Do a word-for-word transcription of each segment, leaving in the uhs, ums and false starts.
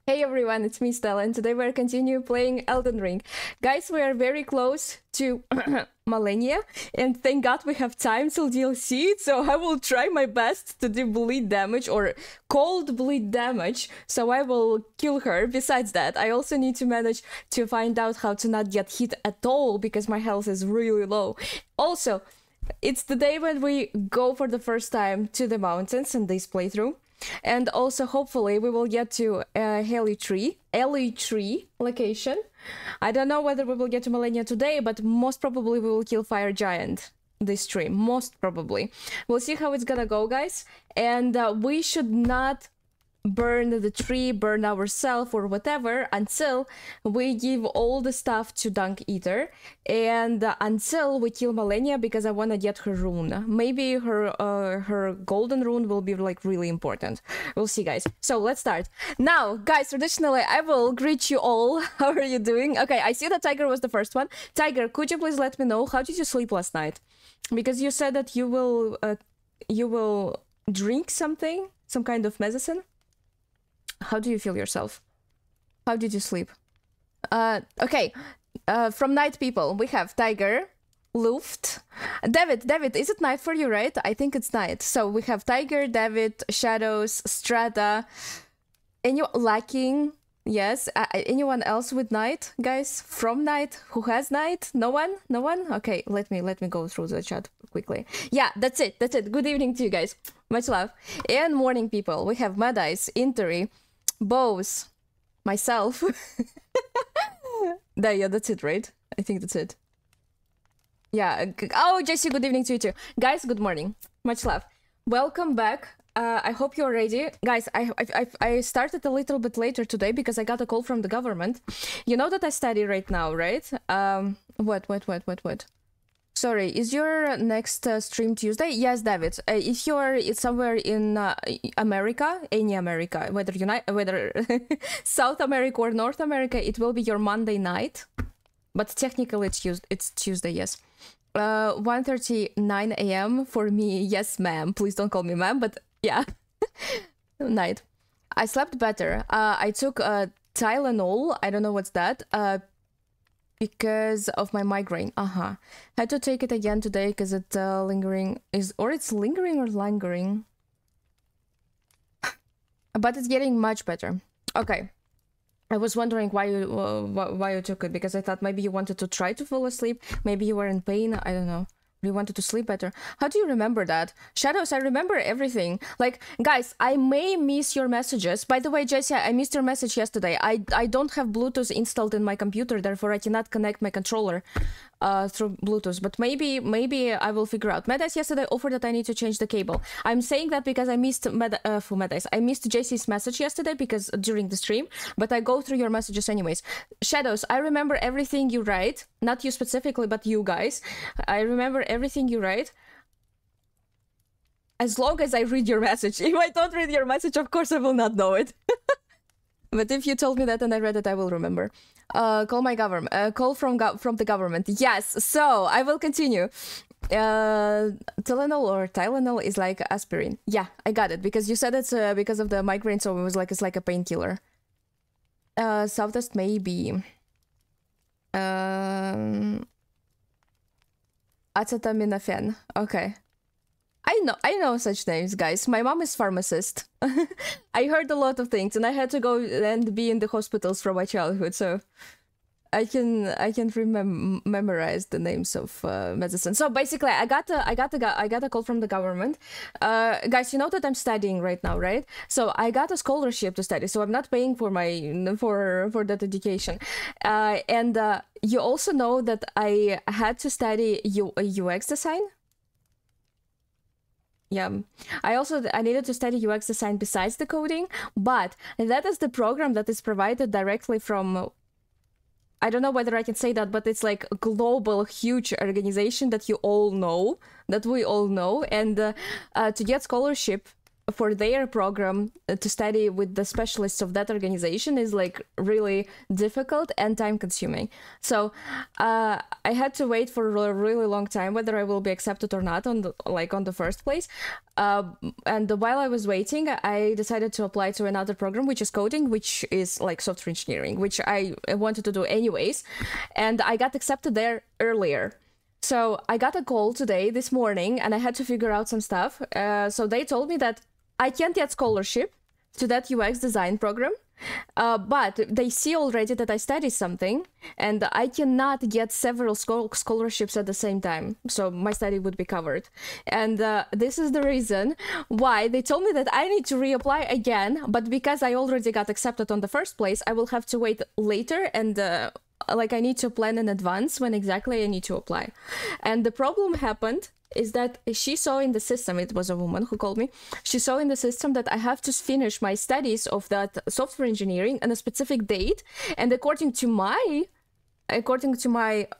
Hey everyone, it's me Stella, and today we're continue playing Elden Ring. Guys, we are very close to Malenia, and thank God we have time till D L C, so I will try my best to do bleed damage, or cold bleed damage, so I will kill her. Besides that, I also need to manage to find out how to not get hit at all, because my health is really low. Also, it's the day when we go for the first time to the mountains in this playthrough. And also, hopefully, we will get to uh, Heli Tree, Heli Tree location. I don't know whether we will get to Malenia today, but most probably we will kill Fire Giant this stream. Most probably. We'll see how it's gonna go, guys. And uh, we should not burn the tree, burn ourselves or whatever until we give all the stuff to Dung Eater, and uh, until we kill Malenia, because I want to get her rune. Maybe her uh, her golden rune will be like really important. We'll see, guys. So let's start now, guys. Traditionally I will greet you all. How are you doing? Okay, I see that Tiger was the first one. Tiger, could you please let me know how did you sleep last night? Because you said that you will uh, you will drink something, some kind of medicine. How do you feel yourself? How did you sleep? Uh, okay, uh, from night people, we have Tiger, Luft, David. David, is it night for you, right? I think it's night. So we have Tiger, David, Shadows, Strata, any lacking? Yes. Uh, anyone else with night, guys? From night? Who has night? No one? No one? Okay, let me let me go through the chat quickly. Yeah, that's it. That's it. Good evening to you guys. Much love. And morning people, we have Mad Eyes, Interi, Bows, myself. There, yeah, that's it, right? I think that's it. Yeah. Oh, Jesse, good evening to you too. Guys, good morning. Much love. Welcome back. Uh, I hope you're ready. Guys, I, I, I started a little bit later today because I got a call from the government. You know that I study right now, right? Um, what, what, what, what, what? Sorry, is your next uh, stream Tuesday? Yes, David. Uh, if you're somewhere in uh, America, any America, whether United, whether South America or North America, it will be your Monday night. But technically, it's Tuesday. It's Tuesday. Yes. Uh, one thirty-nine a m for me. Yes, ma'am. Please don't call me ma'am. But yeah, night. I slept better. Uh, I took uh, Tylenol. I don't know what's that. Uh. Because of my migraine. Uh-huh. Had to take it again today because it's uh, lingering is or it's lingering or lingering. But it's getting much better. Okay. I was wondering why you uh, why you took it, because I thought maybe you wanted to try to fall asleep. Maybe you were in pain. I don't know. You wanted to sleep better. How do you remember that? Shadows, I remember everything. Like, guys, I may miss your messages. By the way, Jessie, I missed your message yesterday. I, I don't have Bluetooth installed in my computer, therefore I cannot connect my controller uh, through Bluetooth. But maybe maybe I will figure out. Medice yesterday offered that I need to change the cable. I'm saying that because I missed Med uh, for Medice. I missed Jessie's message yesterday because during the stream, but I go through your messages anyways. Shadows, I remember everything you write. Not you specifically, but you guys. I remember everything you write. As long as I read your message. If I don't read your message, of course I will not know it. But if you told me that and I read it, I will remember. Uh, call my government. Uh, call from go from the government. Yes. So I will continue. Uh, Tylenol or Tylenol is like aspirin. Yeah, I got it because you said it's uh, because of the migraine. So it was like it's like a painkiller. Uh, Southwest maybe. Um, acetaminophen. Okay. I know, I know such names, guys. My mom is pharmacist. I heard a lot of things, and I had to go and be in the hospitals from my childhood, so I can I can remem memorize the names of uh, medicine. So basically, I got a I got a I got a call from the government. Uh, guys, you know that I'm studying right now, right? So I got a scholarship to study, so I'm not paying for my for for that education. Uh, and uh, you also know that I had to study U U X design. Yeah, I also I needed to study U X design besides the coding, but that is the program that is provided directly from. I don't know whether I can say that, but it's like a global, huge organization that you all know, that we all know. And uh, uh, to get scholarship, for their program uh, to study with the specialists of that organization is like really difficult and time consuming. So uh, I had to wait for a really long time whether I will be accepted or not on the, like on the first place. Uh, and while I was waiting, I decided to apply to another program, which is coding, which is like software engineering, which I wanted to do anyways. And I got accepted there earlier. So I got a call today, this morning, and I had to figure out some stuff. Uh, so they told me that I can't get scholarship to that U X design program, uh, but they see already that I study something, and I cannot get several schol scholarships at the same time. So my study would be covered. And uh, this is the reason why they told me that I need to reapply again, but because I already got accepted on the first place, I will have to wait later and... Uh, like I need to plan in advance when exactly I need to apply. And the problem happened is that she saw in the system, it was a woman who called me, she saw in the system that I have to finish my studies of that software engineering on a specific date. And according to my, according to my,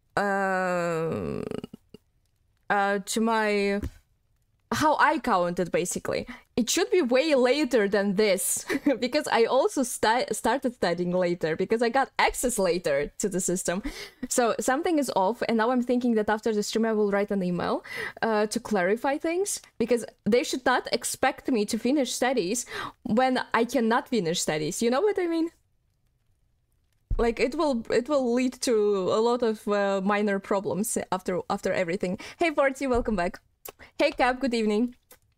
uh, uh, to my, how I counted basically, it should be way later than this because I also sta started studying later because I got access later to the system. So something is off, and now I'm thinking that after the stream I will write an email uh, to clarify things, because they should not expect me to finish studies when I cannot finish studies. You know what I mean? Like it will it will lead to a lot of uh, minor problems after after everything. Hey forty, welcome back. Hey Cap, good evening.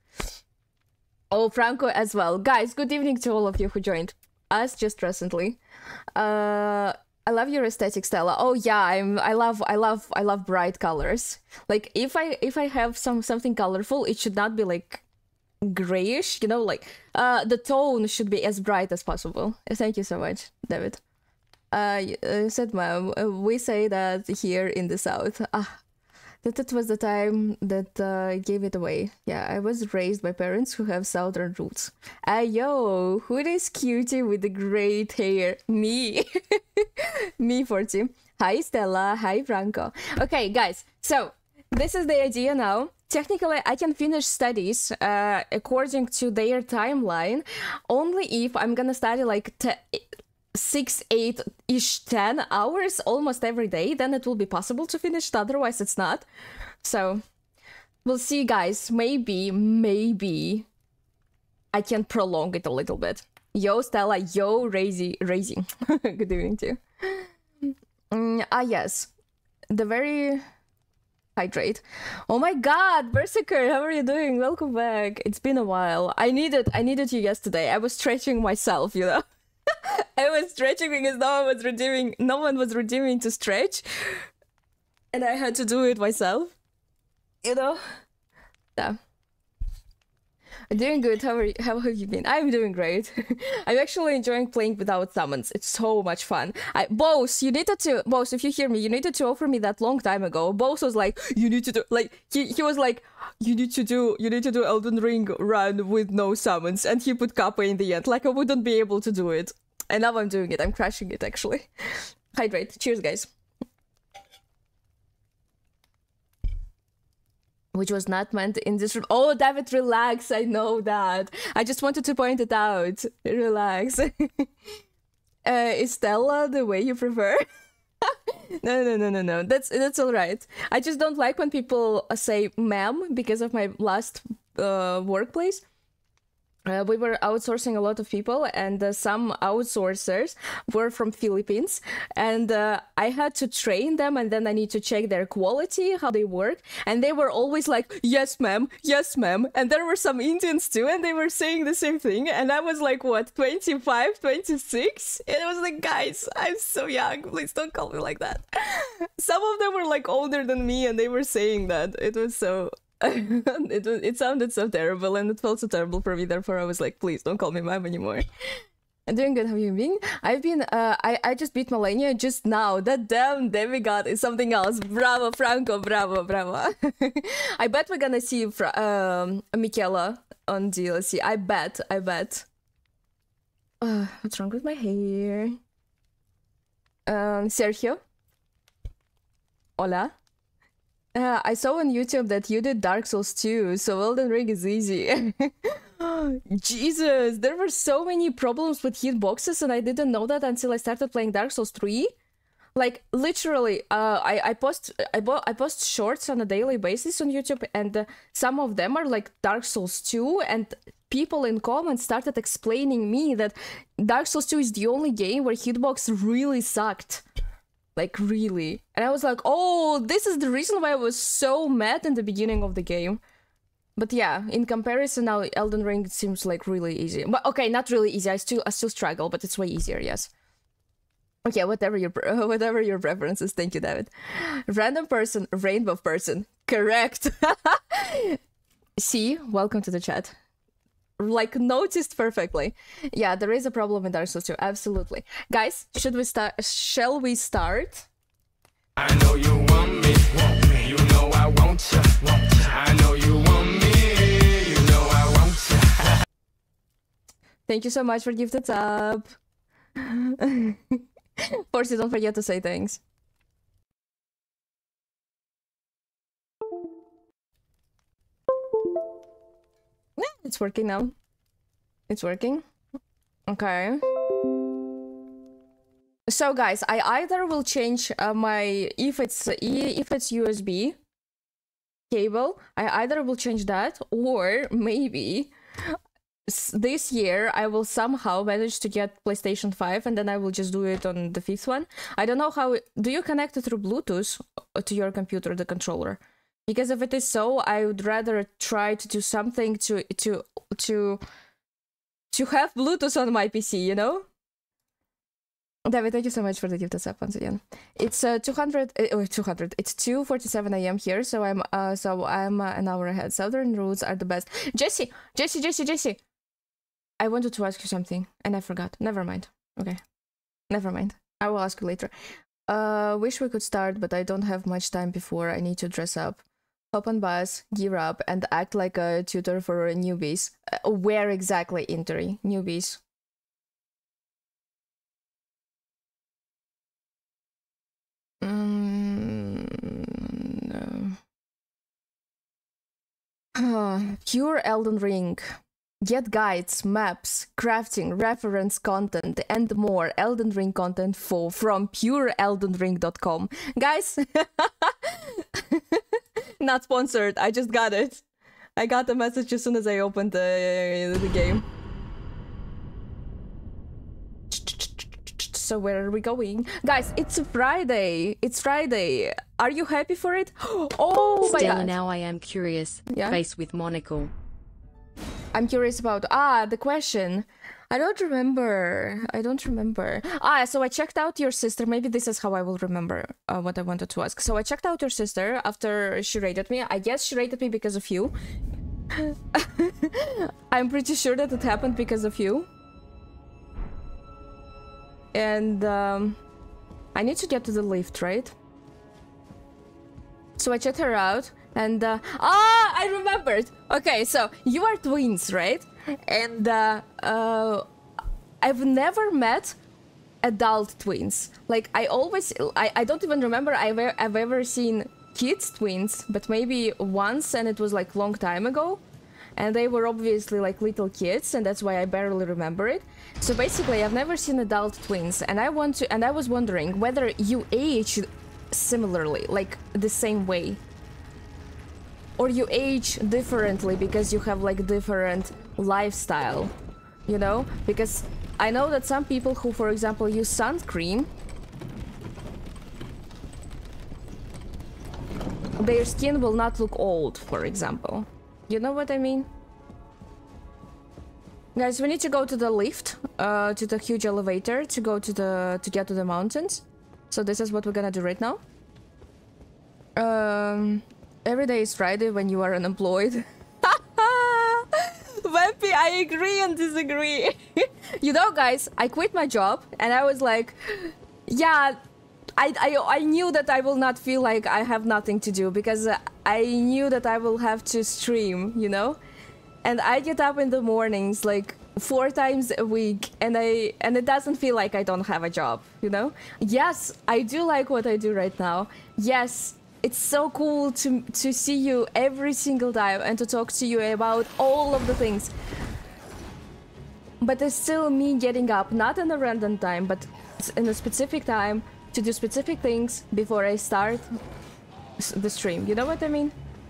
Oh, Franco as well. Guys, good evening to all of you who joined us just recently. Uh, I love your aesthetic, Stella. Oh yeah, I'm. I love. I love. I love bright colors. Like if I if I have some something colorful, it should not be like grayish. You know, like uh, the tone should be as bright as possible. Thank you so much, David. Uh, uh said ma'am. Uh, we say that here in the south. Ah. That it was the time that uh, gave it away. Yeah, I was raised by parents who have southern roots. Ayo, who is cutie with the great hair? Me. Me, forty. Hi, Stella. Hi, Franco. Okay, guys. So, this is the idea now. Technically, I can finish studies uh, according to their timeline only if I'm gonna study like... six, eight-ish, ten hours almost every day, then it will be possible to finish it, otherwise it's not. So, we'll see, guys. Maybe, maybe I can prolong it a little bit. Yo, Stella. Yo, Razy. Razy. Good evening, too. Mm, ah, yes. The very... Hydrate. Oh my god, Berserker, how are you doing? Welcome back. It's been a while. I needed, I needed you yesterday. I was stretching myself, you know? I was stretching because no one was redeeming no one was redeeming to stretch, and I had to do it myself, you know. Yeah, I'm doing good. How are you? How have you been? I'm doing great. I'm actually enjoying playing without summons. It's so much fun. I Boss, you needed to Boss, if you hear me, you needed to offer me that long time ago. Boss was like, you need to do like he he was like, you need to do you need to do Elden Ring run with no summons, and he put Kappa in the end. Like I wouldn't be able to do it. And now I'm doing it. I'm crashing it, actually. Hydrate. Cheers, guys. Which was not meant in this room. Oh, David, relax. I know that. I just wanted to point it out. Relax. uh, is Stella the way you prefer? no, no, no, no, no. That's, that's all right. I just don't like when people say ma'am because of my last uh, workplace. Uh, we were outsourcing a lot of people, and uh, some outsourcers were from Philippines, and uh, I had to train them, and then I need to check their quality, how they work, and they were always like, yes ma'am, yes ma'am, and there were some Indians too, and they were saying the same thing, and I was like, what, twenty-five, twenty-six? And I was like, guys, I'm so young, please don't call me like that. Some of them were like older than me, and they were saying that. It was so... it, it sounded so terrible, and it felt so terrible for me. Therefore I was like, please don't call me ma'am anymore. I'm doing good. How have you been? I've been uh I, I just beat Malenia just now. That damn demigod is something else. Bravo, Franco. Bravo, bravo. I bet we're gonna see Fra um Michaela on D L C. I bet, I bet. Uh, what's wrong with my hair? Um Sergio? Hola? Uh, I saw on YouTube that you did Dark Souls too, so Elden Ring is easy. Jesus, there were so many problems with hitboxes, and I didn't know that until I started playing Dark Souls three. Like literally, uh, I I post I, bo I post shorts on a daily basis on YouTube, and uh, some of them are like Dark Souls two, and people in comments started explaining me that Dark Souls two is the only game where hitbox really sucked. Like really. And I was like, oh, this is the reason why I was so mad in the beginning of the game. But yeah, in comparison now, Elden Ring seems like really easy. But okay, not really easy. I still I still struggle, but it's way easier, yes. Okay, whatever your whatever your preferences. Thank you, David. Random person, rainbow person. Correct. See, welcome to the chat. Like noticed perfectly. Yeah, there is a problem in Dark Souls two. Absolutely, guys. Should we start? Shall we start? I know you want me. Want me. You know I want you. Want you. I know you want me. You know I want you. Thank you so much for gifted sub. Forcy, don't forget to say thanks. Yeah, it's working now. It's working. Okay. So guys, I either will change uh, my if it's if it's U S B cable, I either will change that, or maybe this year I will somehow manage to get PlayStation five, and then I will just do it on the fifth one. I don't know how it, do you connect it through Bluetooth to your computer, the controller? Because if it is so, I would rather try to do something to to to to have Bluetooth on my P C, you know? David, thank you so much for the gift up once again. It's uh, two hundred, uh, two hundred. It's two forty-seven a m here, so I'm uh, so I'm uh, an hour ahead. Southern routes are the best. Jesse, Jesse, Jesse, Jesse. I wanted to ask you something and I forgot. Never mind. Okay, never mind. I will ask you later. Uh, wish we could start, but I don't have much time before I need to dress up, hop on bus, gear up, and act like a tutor for newbies. Uh, where exactly, Interi? Newbies. Mm, no. Uh, pure Elden Ring. Get guides, maps, crafting, reference content, and more Elden Ring content for from pure elden ring dot com. Guys, not sponsored. I just got it. I got the message as soon as I opened the, the game. So where are we going? Guys, it's Friday. It's Friday. Are you happy for it? Oh my Stella, god. now I am curious. Yeah? Face with monocle. I'm curious about... Ah, the question. I don't remember. I don't remember. Ah, so I checked out your sister. Maybe this is how I will remember uh, what I wanted to ask. So I checked out your sister after she rated me. I guess she rated me because of you. I'm pretty sure that it happened because of you. And um, I need to get to the lift, right? So I checked her out, and uh, ah, I remembered. Okay, so you are twins, right? And uh, uh, I've never met adult twins. Like I always, I, I don't even remember I've I've ever seen kids twins, but maybe once, and it was like long time ago. And they were obviously like little kids, and that's why I barely remember it. So basically, I've never seen adult twins, and I want to, and I was wondering whether you age similarly, like the same way, or you age differently because you have like different lifestyle, you know? Because I know that some people who, for example, use sun cream, their skin will not look old, for example. You know what I mean? Guys, we need to go to the lift, uh, to the huge elevator to go to the, to get to the mountains. So this is what we're gonna do right now. Um, every day is Friday when you are unemployed. Vampy, I agree and disagree. You know, guys, I quit my job and I was like, yeah, I, I, I knew that I will not feel like I have nothing to do because uh, I knew that I will have to stream, you know? And I get up in the mornings like four times a week and I and it doesn't feel like I don't have a job, you know? Yes, I do like what I do right now. Yes, it's so cool to to see you every single time and to talk to you about all of the things. but it's still me getting up, not in a random time, but in a specific time to do specific things before I start the stream. You know what I mean?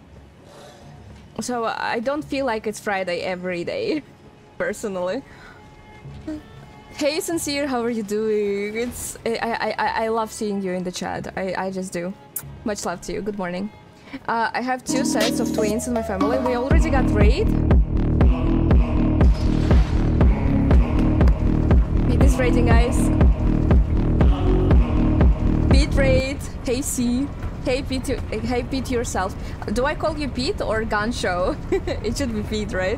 So I don't feel like it's Friday every day, personally. Hey, Sincere, how are you doing? It's I I I, I love seeing you in the chat. I I just do. Much love to you. Good morning. Uh, I have two sets of twins in my family. We already got raid. Pete is raiding, guys. Pete raid. Hey C. Hey Pete. Hey Pete yourself. Do I call you Pete or Gun Show? It should be Pete, right?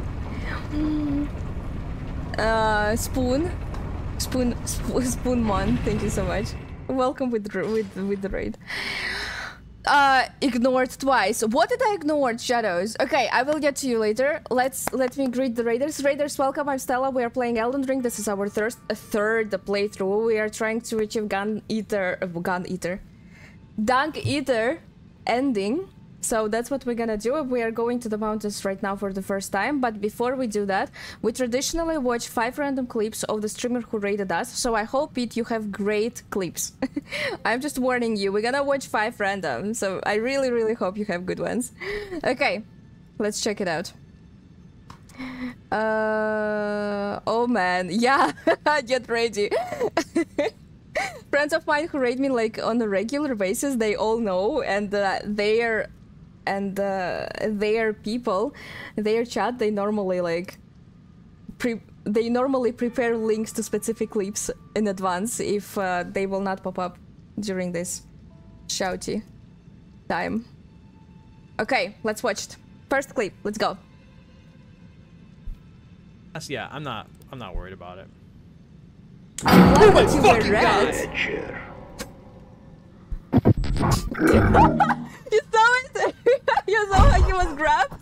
Uh, Spoon. Spoon, Sp Spoonmon, thank you so much. Welcome with with with the raid. Uh, ignored twice. What did I ignore, Shadows? Okay, I will get to you later. Let's let me greet the raiders. Raiders, welcome. I'm Stella. We are playing Elden Ring. This is our third uh, third playthrough. We are trying to achieve Gun Eater, uh, Gun Eater, Dunk Eater ending. So that's what we're gonna do. We are going to the mountains right now for the first time, but before we do that, we traditionally watch five random clips of the streamer who raided us, so I hope, Pete, you have great clips. I'm just warning you, we're gonna watch five random, so I really, really hope you have good ones. Okay, let's check it out. Uh, oh man, yeah, get ready. Friends of mine who raid me like on a regular basis, they all know, and uh, they are and uh, their people, their chat, they normally like pre they normally prepare links to specific clips in advance if uh, they will not pop up during this shouty time. Okay, let's watch it. First clip, let's go. That's, yeah, I'm not I'm not worried about it. I'm glad that you were red. You saw it? You saw how he was grabbed?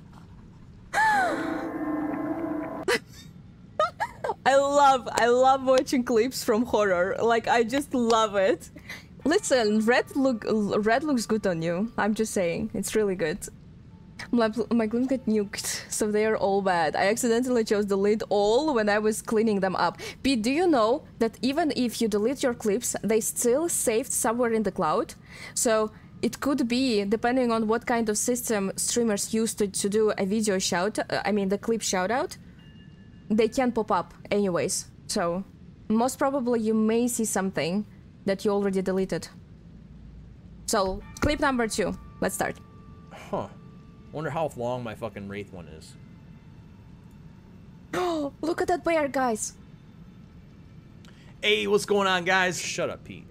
I love, I love watching clips from horror. Like, I just love it. Listen, red look, red looks good on you. I'm just saying, it's really good. My, my gloom got nuked, so they are all bad. I accidentally chose delete all when I was cleaning them up. Pete, do you know that even if you delete your clips, they still saved somewhere in the cloud? So it could be, depending on what kind of system streamers use to, to do a video shout, uh, I mean the clip shout out, they can pop up anyways. So most probably you may see something that you already deleted. So clip number two, let's start. Huh. Wonder how long my fucking Wraith one is. Oh, look at that bear, guys. Hey, what's going on, guys? Shut up, Pete.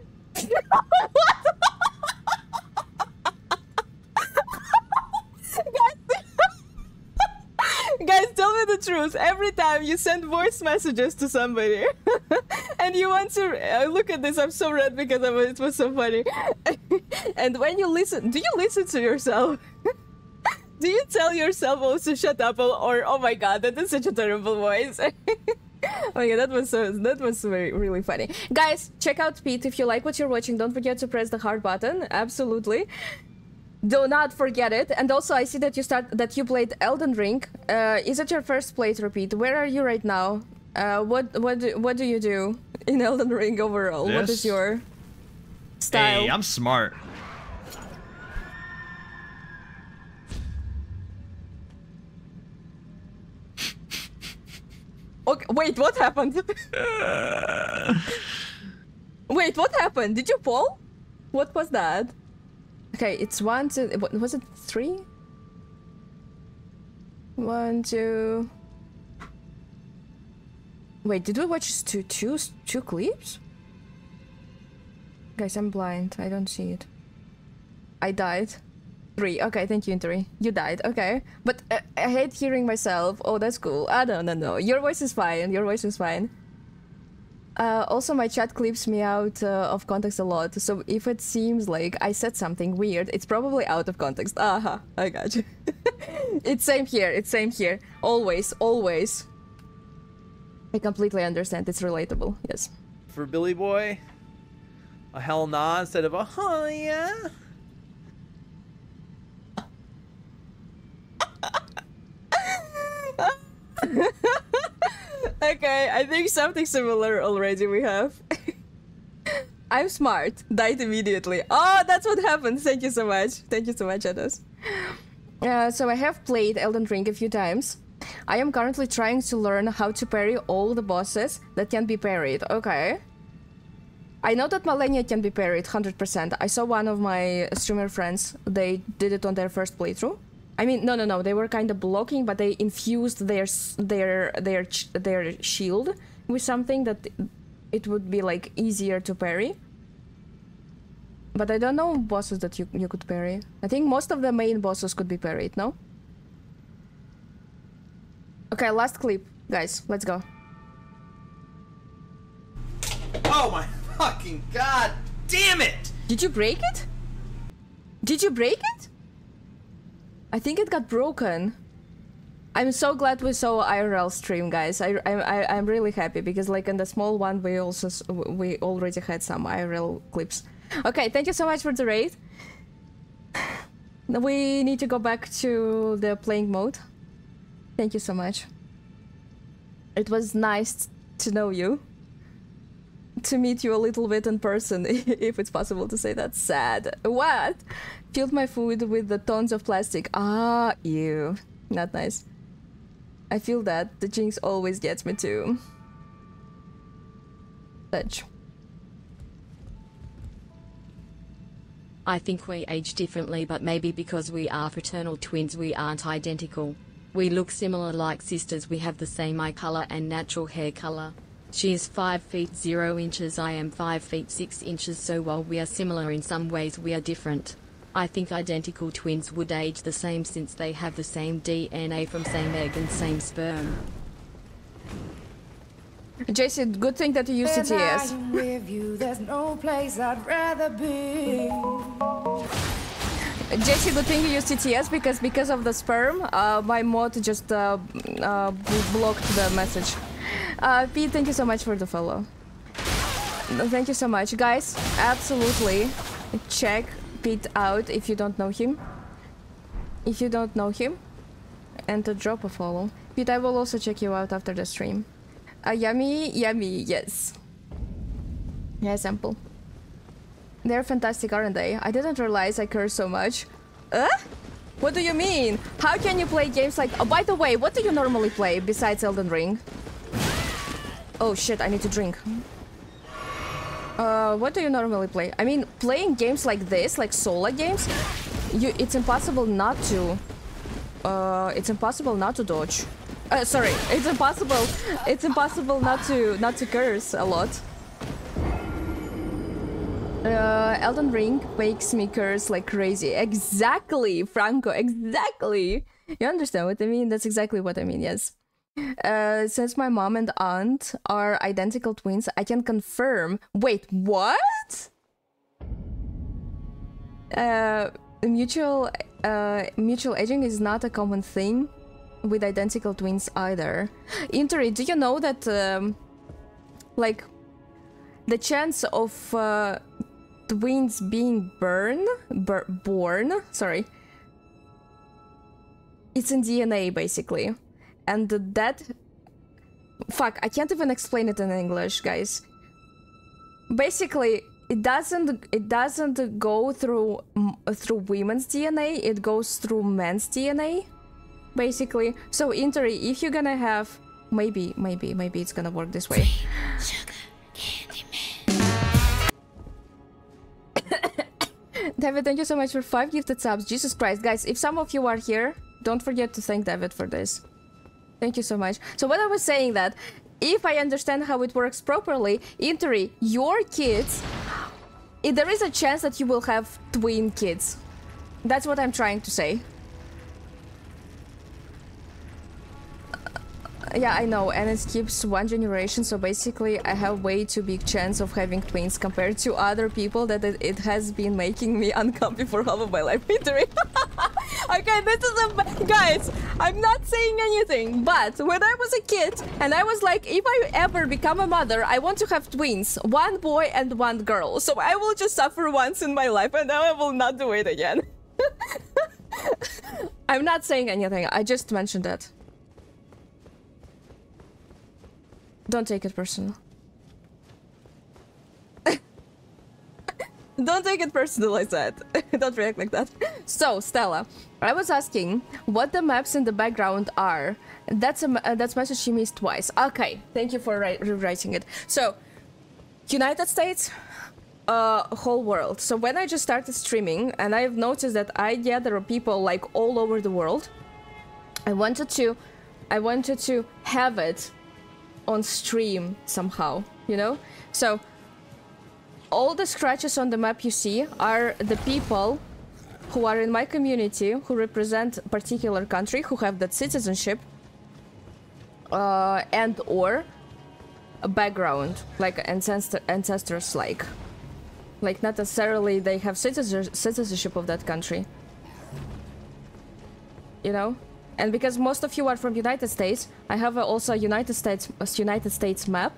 Guys, tell me the truth. Every time you send voice messages to somebody and you answer, uh, look at this, I'm so red because of it, it was so funny. And when you listen, do you listen to yourself? Do you tell yourself also shut up or oh my god, that is such a terrible voice? Oh my god, that was so that was very really funny. Guys, check out Pete if you like what you're watching. Don't forget to press the heart button. Absolutely. Do not forget it. And also I see that you start that you played Elden Ring. Uh, is it your first playthrough, Pete? Where are you right now? Uh, what what do, what do you do in Elden Ring overall? This? What is your style? Hey, I'm smart. Okay, wait, what happened? Wait, what happened? Did you fall? What was that? Okay, it's one, two, was it three? One, two... Wait, did we watch two, two, two clips? Guys, I'm blind. I don't see it. I died. Three. Okay, thank you, Interi. You died. Okay. But uh, I hate hearing myself. Oh, that's cool. Ah, no, no, no. Your voice is fine. Your voice is fine. Uh, also, my chat clips me out uh, of context a lot. So if it seems like I said something weird, it's probably out of context. Aha, I got you. It's same here. It's same here. Always, always. I completely understand. It's relatable. Yes. For Billy Boy, a hell nah instead of a huh yeah. Okay, I think something similar already we have. I'm smart. Died immediately. Oh, that's what happened. Thank you so much. Thank you so much, Ados. Uh, so I have played Elden Ring a few times. I am currently trying to learn how to parry all the bosses that can be parried. Okay. I know that Malenia can be parried one hundred percent. I saw one of my streamer friends. They did it on their first playthrough. I mean, no, no, no. They were kind of blocking, but they infused their their their their shield with something that it would be like easier to parry. But I don't know bosses that you you could parry. I think most of the main bosses could be parried. No. Okay, last clip, guys. Let's go. Oh my fucking god! Damn it! Did you break it? Did you break it? I think it got broken. I'm so glad we saw I R L stream, guys. I, I, I, I'm really happy because like in the small one we also s- we already had some I R L clips. Okay, thank you so much for the raid. We need to go back to the playing mode. Thank you so much. It was nice to know you. To meet you a little bit in person, if it's possible to say that. Sad. What? Filled my food with the tons of plastic. Ah, ew. Not nice. I feel that. The jinx always gets me too. Such. I think we age differently, but maybe because we are fraternal twins we aren't identical. We look similar like sisters, we have the same eye color and natural hair color. She is five feet zero inches, I am five feet six inches, so while we are similar in some ways we are different. I think identical twins would age the same since they have the same D N A from same egg and same sperm. Jason, good thing that you use C T S. When I'm with you, there's no place I'd rather be. Jesse, good thing you use C T S because because of the sperm, uh, my mod just uh, uh, blocked the message. Uh, Pete, thank you so much for the follow. Thank you so much, guys. Absolutely, check Pete out if you don't know him. If you don't know him, and to drop a follow. Pete, I will also check you out after the stream. Uh, yummy, yummy, yes. Yeah, sample. They're fantastic, aren't they? I didn't realize I curse so much. Uh? What do you mean? How can you play games like... Oh, by the way, what do you normally play besides Elden Ring? Oh shit, I need to drink. Uh, what do you normally play? I mean, playing games like this, like solo games, you, it's impossible not to... Uh, it's impossible not to dodge. Uh, sorry, it's impossible. It's impossible not to not to curse a lot. Uh, Elden Ring makes me curse like crazy. Exactly, Franco. Exactly. You understand what I mean? That's exactly what I mean. Yes. Uh, since my mom and aunt are identical twins, I can confirm. Wait, what? Uh, mutual uh mutual aging is not a common thing with identical twins either. Interi, do you know that um, like the chance of uh, twins being born bur born sorry it's in D N A basically, and that fuck I can't even explain it in English, guys. Basically it doesn't it doesn't go through through women's D N A, it goes through men's D N A basically. So Interi, if you're gonna have maybe maybe maybe it's gonna work this way. David, thank you so much for five gifted subs. Jesus Christ, guys, if some of you are here, don't forget to thank David for this. Thank you so much. So what I was saying that if I understand how it works properly, Interi, your kids, if there is a chance that you will have twin kids. That's what I'm trying to say. Yeah, I know, and it skips one generation, so basically I have way too big chance of having twins compared to other people that it, it has been making me uncomfy for half of my life. Okay, this is a... Guys, I'm not saying anything, but when I was a kid, and I was like, if I ever become a mother, I want to have twins, one boy and one girl, so I will just suffer once in my life, and now I will not do it again. I'm not saying anything, I just mentioned that. Don't take it personal. Don't take it personal, I said. Don't react like that. So, Stella, I was asking what the maps in the background are. That's a uh, that's message she missed twice. Okay, thank you for rewriting it. So, United States, uh, whole world. So when I just started streaming, and I've noticed that I gather people like all over the world, I wanted to, I wanted to have it on stream somehow, you know? So, all the scratches on the map you see are the people who are in my community, who represent a particular country, who have that citizenship, uh, and or a background, like ancestor ancestors, like, like not necessarily they have citizen citizenship of that country, you know. And because most of you are from United States, I have a, also a United States a United States map.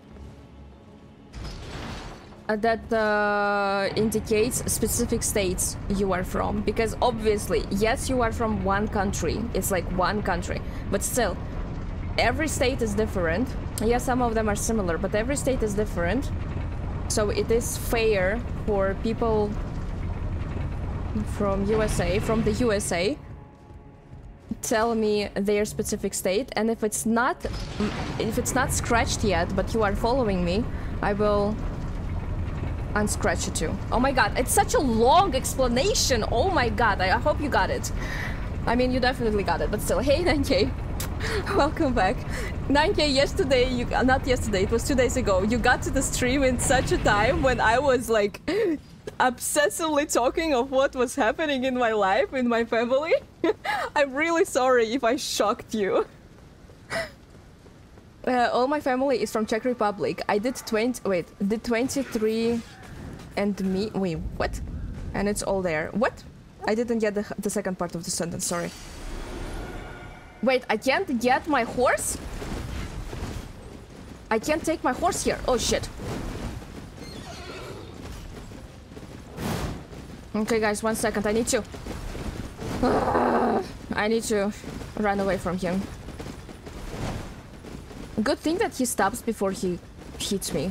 Uh, that uh, indicates specific states you are from, because obviously, yes, you are from one country, it's like one country, but still, every state is different. Yes, some of them are similar, but every state is different, so it is fair for people from U S A, from the U S A, tell me their specific state, and if it's not, if it's not scratched yet, but you are following me, I will unscratch it too. Oh my god, it's such a long explanation. Oh my god, I, I hope you got it. I mean, you definitely got it, but still. Hey, nine K. Welcome back. nine K, yesterday, you uh, not yesterday, it was two days ago, you got to the stream in such a time when I was like obsessively talking of what was happening in my life, in my family. I'm really sorry if I shocked you. Uh, all my family is from Czech Republic. I did twenty, wait, did twenty-three and me, wait, what? And it's all there. What? I didn't get the, the second part of the sentence, sorry. Wait, I can't get my horse? I can't take my horse here. Oh, shit. Okay, guys, one second. I need to... I need to run away from him. Good thing that he stops before he hits me.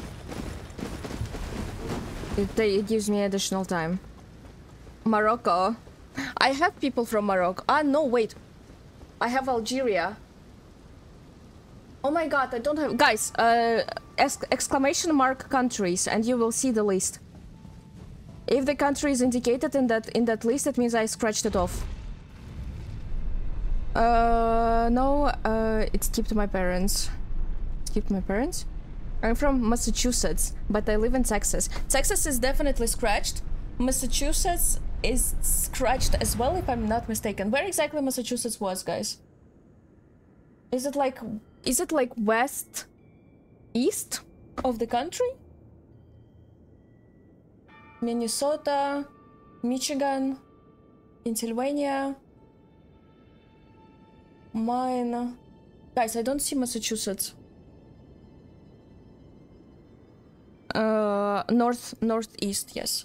It, it gives me additional time. Morocco. I have people from Morocco. Ah, no, wait. I have Algeria. Oh my god, I don't have... Guys, uh, ex exclamation mark countries, and you will see the list. If the country is indicated in that in that list, it means I scratched it off. Uh, no, uh, it skipped my parents. Skipped my parents? I'm from Massachusetts, but I live in Texas. Texas is definitely scratched. Massachusetts is scratched as well, if I'm not mistaken. Where exactly Massachusetts was, guys? Is it like... Is it like west... east of the country? Minnesota, Michigan, Pennsylvania... Mine... Guys, I don't see Massachusetts. Uh, north, northeast, yes.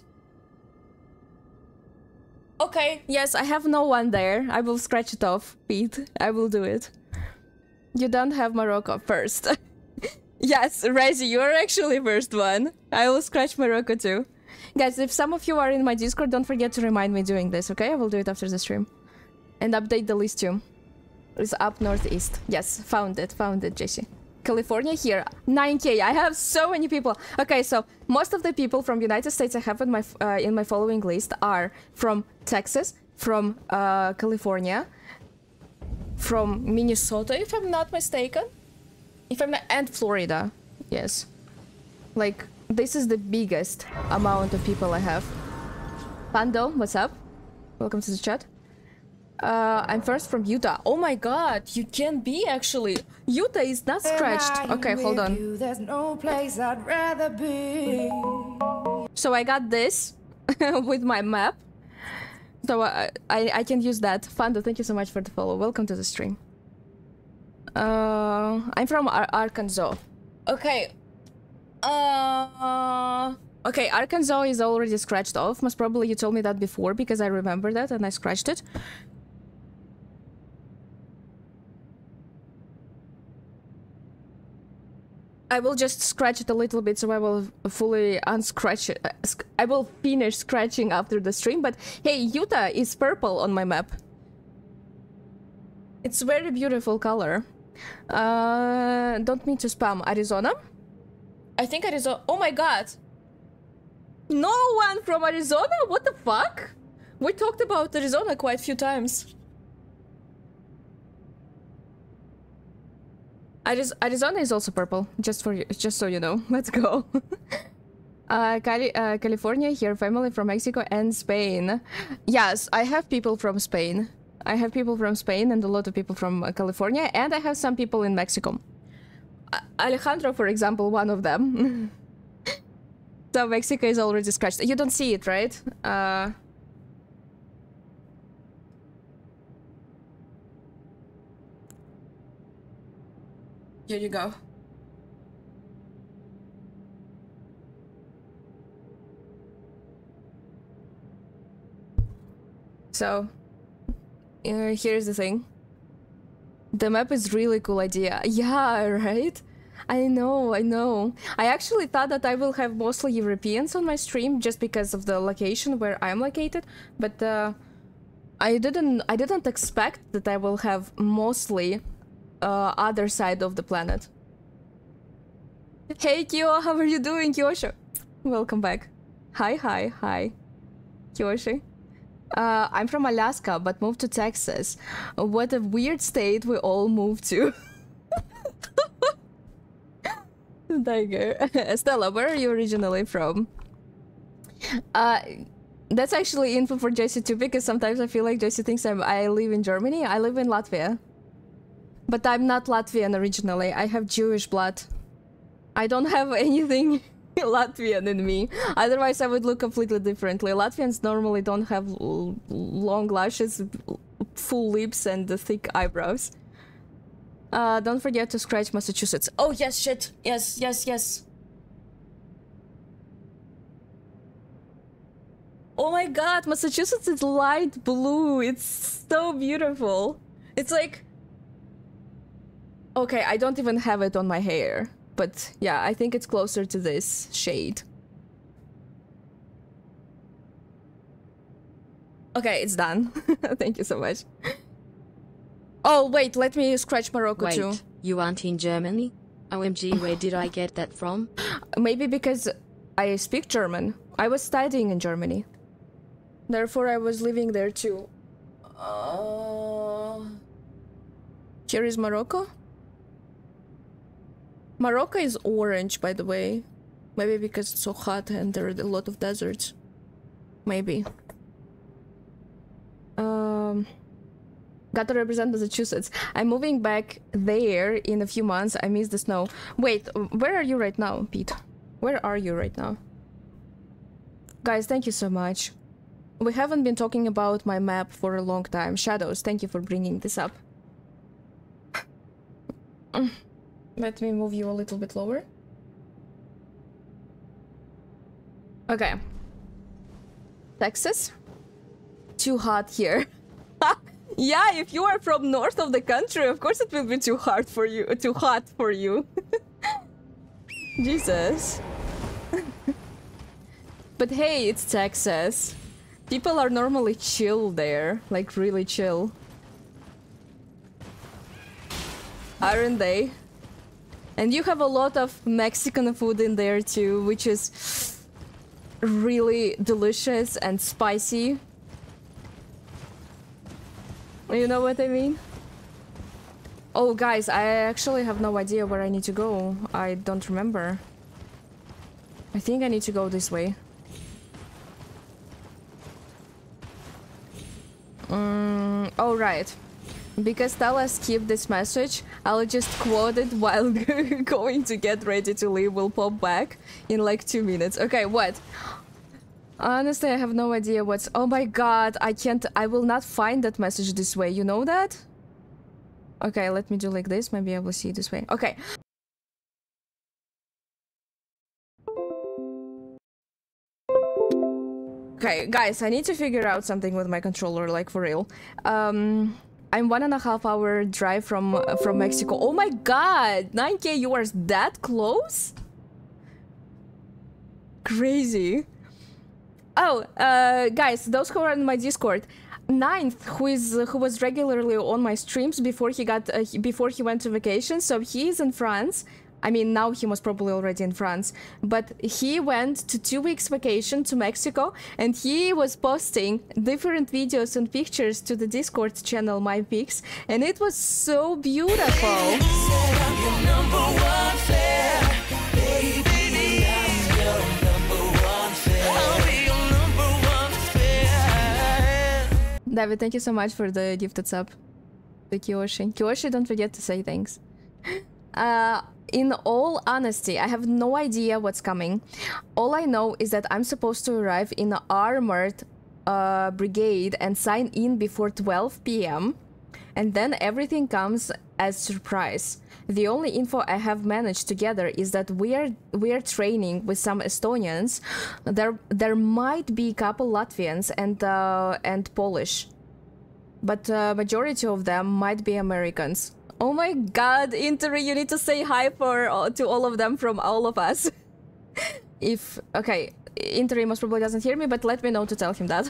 Okay, yes, I have no one there. I will scratch it off, Pete. I will do it. You don't have Morocco first. Yes, Rezi, you are actually first one. I will scratch Morocco too. Guys, if some of you are in my Discord, don't forget to remind me doing this, okay? I will do it after the stream. And update the list too. It's up northeast. Yes, found it, found it, Jesse. California here, nine K. I have so many people. Okay, so most of the people from United States I have in my uh, in my following list are from Texas, from uh, California, from Minnesota, if I'm not mistaken, if I'm not, and Florida. Yes, like this is the biggest amount of people I have. Pando, what's up? Welcome to the chat. Uh, I'm first from Utah. Oh my god, you can be actually. Utah is not scratched. Okay, hold on. You, there's no place I'd rather be. So I got this with my map. So I, I I can use that. Fando, thank you so much for the follow. Welcome to the stream. Uh, I'm from Ar Arkansas. Okay. Uh. Okay, Arkansas is already scratched off. Most probably you told me that before because I remember that and I scratched it. I will just scratch it a little bit, so I will fully unscratch it. Uh, sc- I will finish scratching after the stream, but hey, Utah is purple on my map. It's a very beautiful color. Uh, don't mean to spam. Arizona? I think Arizona... Oh my god! No one from Arizona? What the fuck? We talked about Arizona quite a few times. Ariz Arizona is also purple, just for you, just so you know. Let's go. uh, Cali uh, California, here, family from Mexico and Spain. Yes, I have people from Spain. I have people from Spain and a lot of people from uh, California, and I have some people in Mexico. Uh, Alejandro, for example, one of them. So Mexico is already scratched. You don't see it, right? Uh... Here you go. So, uh, here's the thing. The map is really cool idea. Yeah, right? I know, I know. I actually thought that I will have mostly Europeans on my stream just because of the location where I'm located, but uh, I didn't. I didn't expect that I will have mostly uh, other side of the planet. Hey Kyo, how are you doing, Kyoshi? Welcome back. Hi, hi, hi, Kyoshi. Uh, I'm from Alaska, but moved to Texas. What a weird state we all moved to. Tiger. Stella, where are you originally from? Uh, that's actually info for Josie too, because sometimes I feel like Josie thinks I'm, I live in Germany. I live in Latvia. But I'm not Latvian originally. I have Jewish blood. I don't have anything Latvian in me. Otherwise, I would look completely differently. Latvians normally don't have l long lashes, full lips, and thick eyebrows. Uh, don't forget to scratch Massachusetts. Oh, yes, shit. Yes, yes, yes. Oh my god, Massachusetts is light blue. It's so beautiful. It's like... Okay, I don't even have it on my hair. But yeah, I think it's closer to this shade. Okay, it's done. Thank you so much. Oh, wait, let me scratch Morocco Wait, too. you aren't in Germany? O M G, where did I get that from? Maybe because I speak German. I was studying in Germany. Therefore, I was living there too. Uh... Here is Morocco. Morocco is orange, by the way. Maybe because it's so hot and there are a lot of deserts. Maybe. Um, gotta represent Massachusetts. I'm moving back there in a few months. I miss the snow. Wait, where are you right now, Pete? Where are you right now? Guys, thank you so much. We haven't been talking about my map for a long time. Shadows, thank you for bringing this up. Let me move you a little bit lower. Okay. Texas? Too hot here. Yeah, if you are from north of the country, of course it will be too hard for you, too hot for you. Jesus. But hey, it's Texas. People are normally chill there, like really chill. Aren't they? And you have a lot of Mexican food in there too, which is really delicious and spicy. You know what I mean? Oh, guys, I actually have no idea where I need to go. I don't remember. I think I need to go this way. Mm, oh, right. Because Stella skipped this message, I'll just quote it while going to get ready to leave. We'll pop back in like two minutes. Okay, what? Honestly, I have no idea what's... Oh my god, I can't... I will not find that message this way, you know that? Okay, let me do like this, maybe I will see it this way. Okay. Okay, guys, I need to figure out something with my controller, like for real. Um... I'm one and a half hour drive from uh, from Mexico. Oh my god, nine K, you are that close? Crazy. Oh, uh, guys, those who are in my Discord, Ninth, who is uh, who was regularly on my streams before he got uh, he, before he went to vacation. So he is in France. I mean, now he was probably already in France, but he went to two weeks vacation to Mexico, and he was posting different videos and pictures to the Discord channel My Pics, and it was so beautiful. David, thank you so much for the gifted sub to Kyoshi. Kyoshi, don't forget to say thanks. Uh, in all honesty, I have no idea what's coming. All I know is that I'm supposed to arrive in an armored uh, brigade and sign in before twelve P M And then everything comes as surprise. The only info I have managed to gather is that we are we are training with some Estonians. There there might be a couple Latvians and uh, and Polish, but uh, majority of them might be Americans. Oh my god, Interi, you need to say hi for uh, to all of them from all of us. If okay, Interi most probably doesn't hear me, but let me know to tell him that.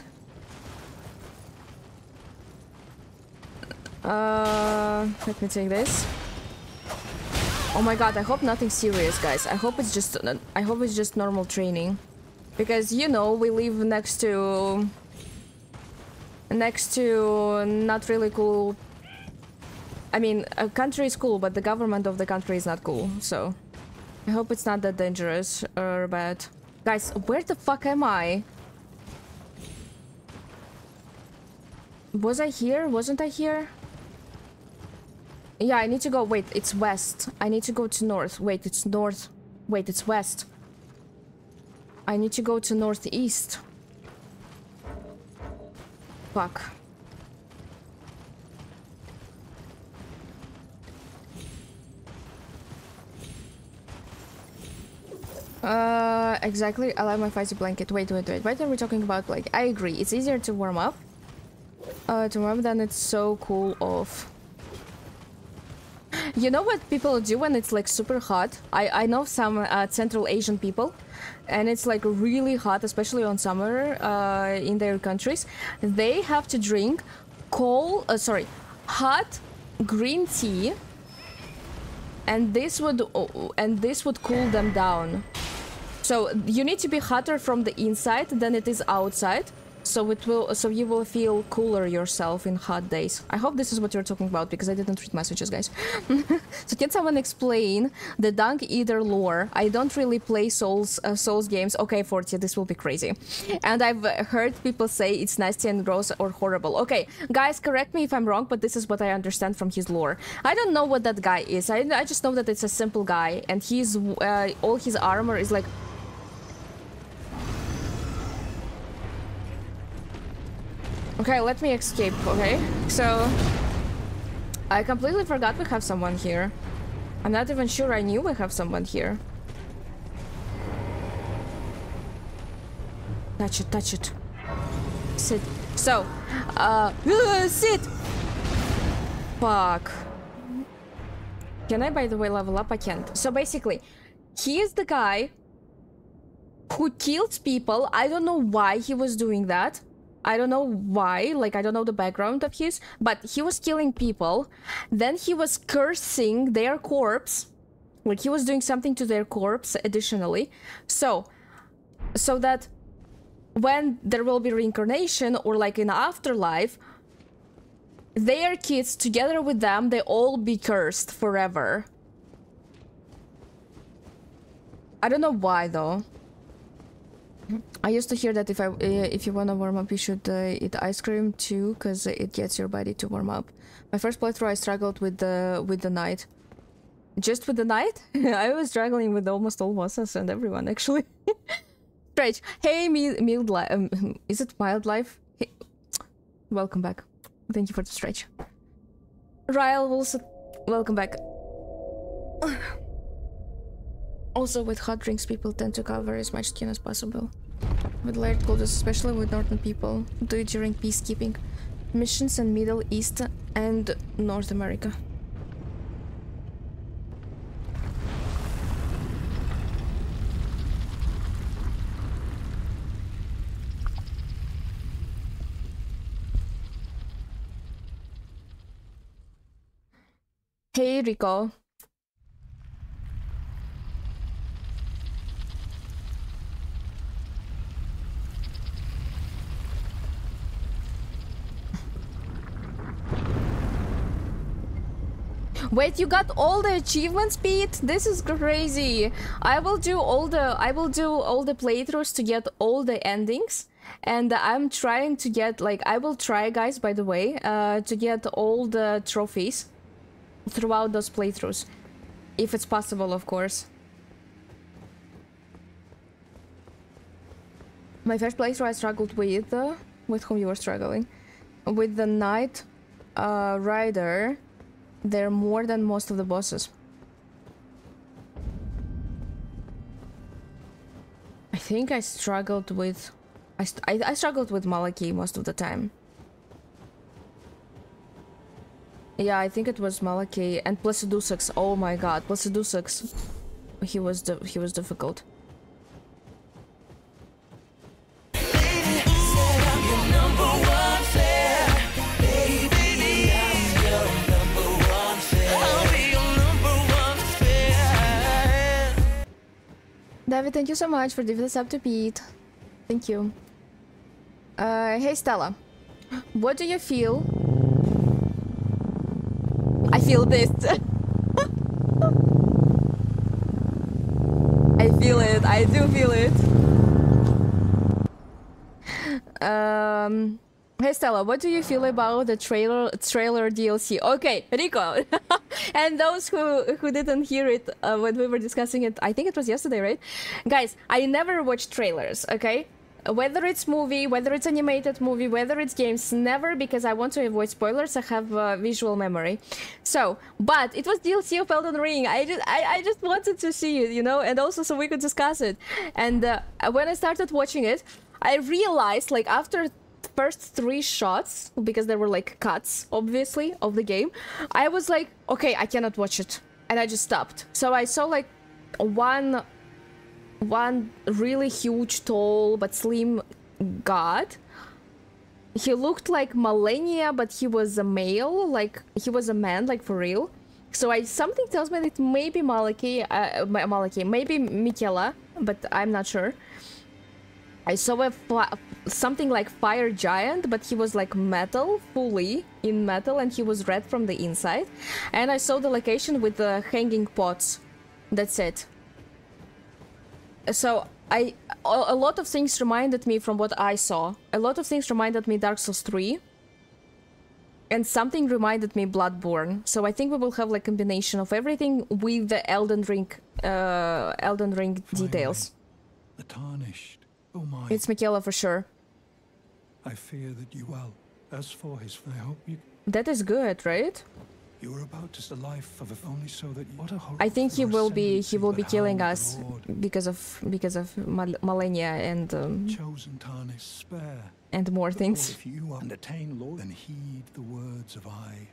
Uh, let me take this. Oh my god, I hope nothing serious, guys. I hope it's just I hope it's just normal training, because you know we live next to next to not really cool. I mean, a country is cool, but the government of the country is not cool. So I hope it's not that dangerous or bad. Guys, where the fuck am I? Was I here? Wasn't I here? Yeah, I need to go. Wait, it's west. I need to go to north. Wait, it's north. Wait, it's west. I need to go to northeast. Fuck. Uh, exactly. I like my fuzzy blanket. Wait, wait, wait. What are we talking about? Like, I agree. It's easier to warm up. Uh, to warm up than it's so cool off. You know what people do when it's like super hot? I, I know some uh, Central Asian people, and it's like really hot, especially on summer uh, in their countries. They have to drink cold, uh, sorry, hot green tea, and this would uh, and this would cool them down. So you need to be hotter from the inside than it is outside. So it will, so you will feel cooler yourself in hot days. I hope this is what you're talking about, because I didn't read messages, guys. So can someone explain the Dunk Eater lore? I don't really play Souls uh, Souls games. Okay, forty, this will be crazy. And I've heard people say it's nasty and gross or horrible. Okay, guys, correct me if I'm wrong, but this is what I understand from his lore. I don't know what that guy is. I, I just know that it's a simple guy, and he's uh, all his armor is like. Okay, let me escape, okay? So, I completely forgot we have someone here. I'm not even sure I knew we have someone here. Touch it, touch it. Sit. So, uh, uh sit! Fuck. Can I, by the way, level up? I can't. So basically, he is the guy who killed people. I don't know why he was doing that. I don't know why, like I don't know the background of his, but he was killing people. Then he was cursing their corpse, like he was doing something to their corpse additionally. So, so that when there will be reincarnation or like in afterlife, their kids together with them, they all be cursed forever. I don't know why though. I used to hear that if I uh, if you want to warm up, you should uh, eat ice cream too, because it gets your body to warm up. My first playthrough, I struggled with the with the night. Just with the night? I was struggling with almost all bosses and everyone actually. Stretch. Hey, mild life. Um, is it mild life? Hey. Welcome back. Thank you for the stretch. Ryle Wilson, welcome back. Also, with hot drinks, people tend to cover as much skin as possible. With layered clothes, especially with northern people, do it during peacekeeping. missions in Middle East and North America. Hey Rico. Wait, you got all the achievements, Pete? This is crazy. I will do all the I will do all the playthroughs to get all the endings, and I'm trying to get like I will try, guys, by the way, uh, to get all the trophies throughout those playthroughs, if it's possible, of course. My first playthrough, I struggled with uh, with whom you were struggling with the Knight uh, Rider. They're more than most of the bosses. I think I struggled with... I, st I, I struggled with Malaki most of the time. Yeah, I think it was Malaki and Placidusix. Oh my god, Placidusix. He was the he was difficult. David, thank you so much for giving this up to Pete. Thank you. Uh, hey Stella, what do you feel? I feel this. I feel it. I do feel it. Um, hey Stella, what do you feel about the trailer trailer D L C? Okay, Rico, and those who who didn't hear it uh, when we were discussing it, I think it was yesterday, right? Guys, I never watch trailers. Okay. Whether it's movie, whether it's animated movie, whether it's games, never, because I want to avoid spoilers. I have uh, visual memory. So, but it was D L C of Elden Ring. I just, I, I just wanted to see it, you know, and also so we could discuss it. And uh, when I started watching it, I realized, like, after first three shots, because there were like cuts, obviously, of the game, I was like, okay, I cannot watch it, and I just stopped. So I saw like one. One really huge, tall, but slim god. He looked like Malenia, but he was a male, like, he was a man, like, for real. So I something tells me that maybe Malaki, uh, Malaki, maybe Miquella, but I'm not sure. I saw a something like Fire Giant, but he was like metal, fully in metal, and he was red from the inside. And I saw the location with the hanging pots. That's it. So I a lot of things reminded me from what I saw. A lot of things reminded me Dark Souls three, and something reminded me Bloodborne. So I think we will have like combination of everything with the Elden Ring, uh, Elden Ring details. The tarnished. Oh my! It's Miquella for sure. I fear that you will. As for his, I hope you. That is good, right? You were about to the life of if only so that what a I think he will be he will be killing us because of because of Mal Malenia and um, chosen tarnished spare and more things. If you and attain Lord, then heed the words of I.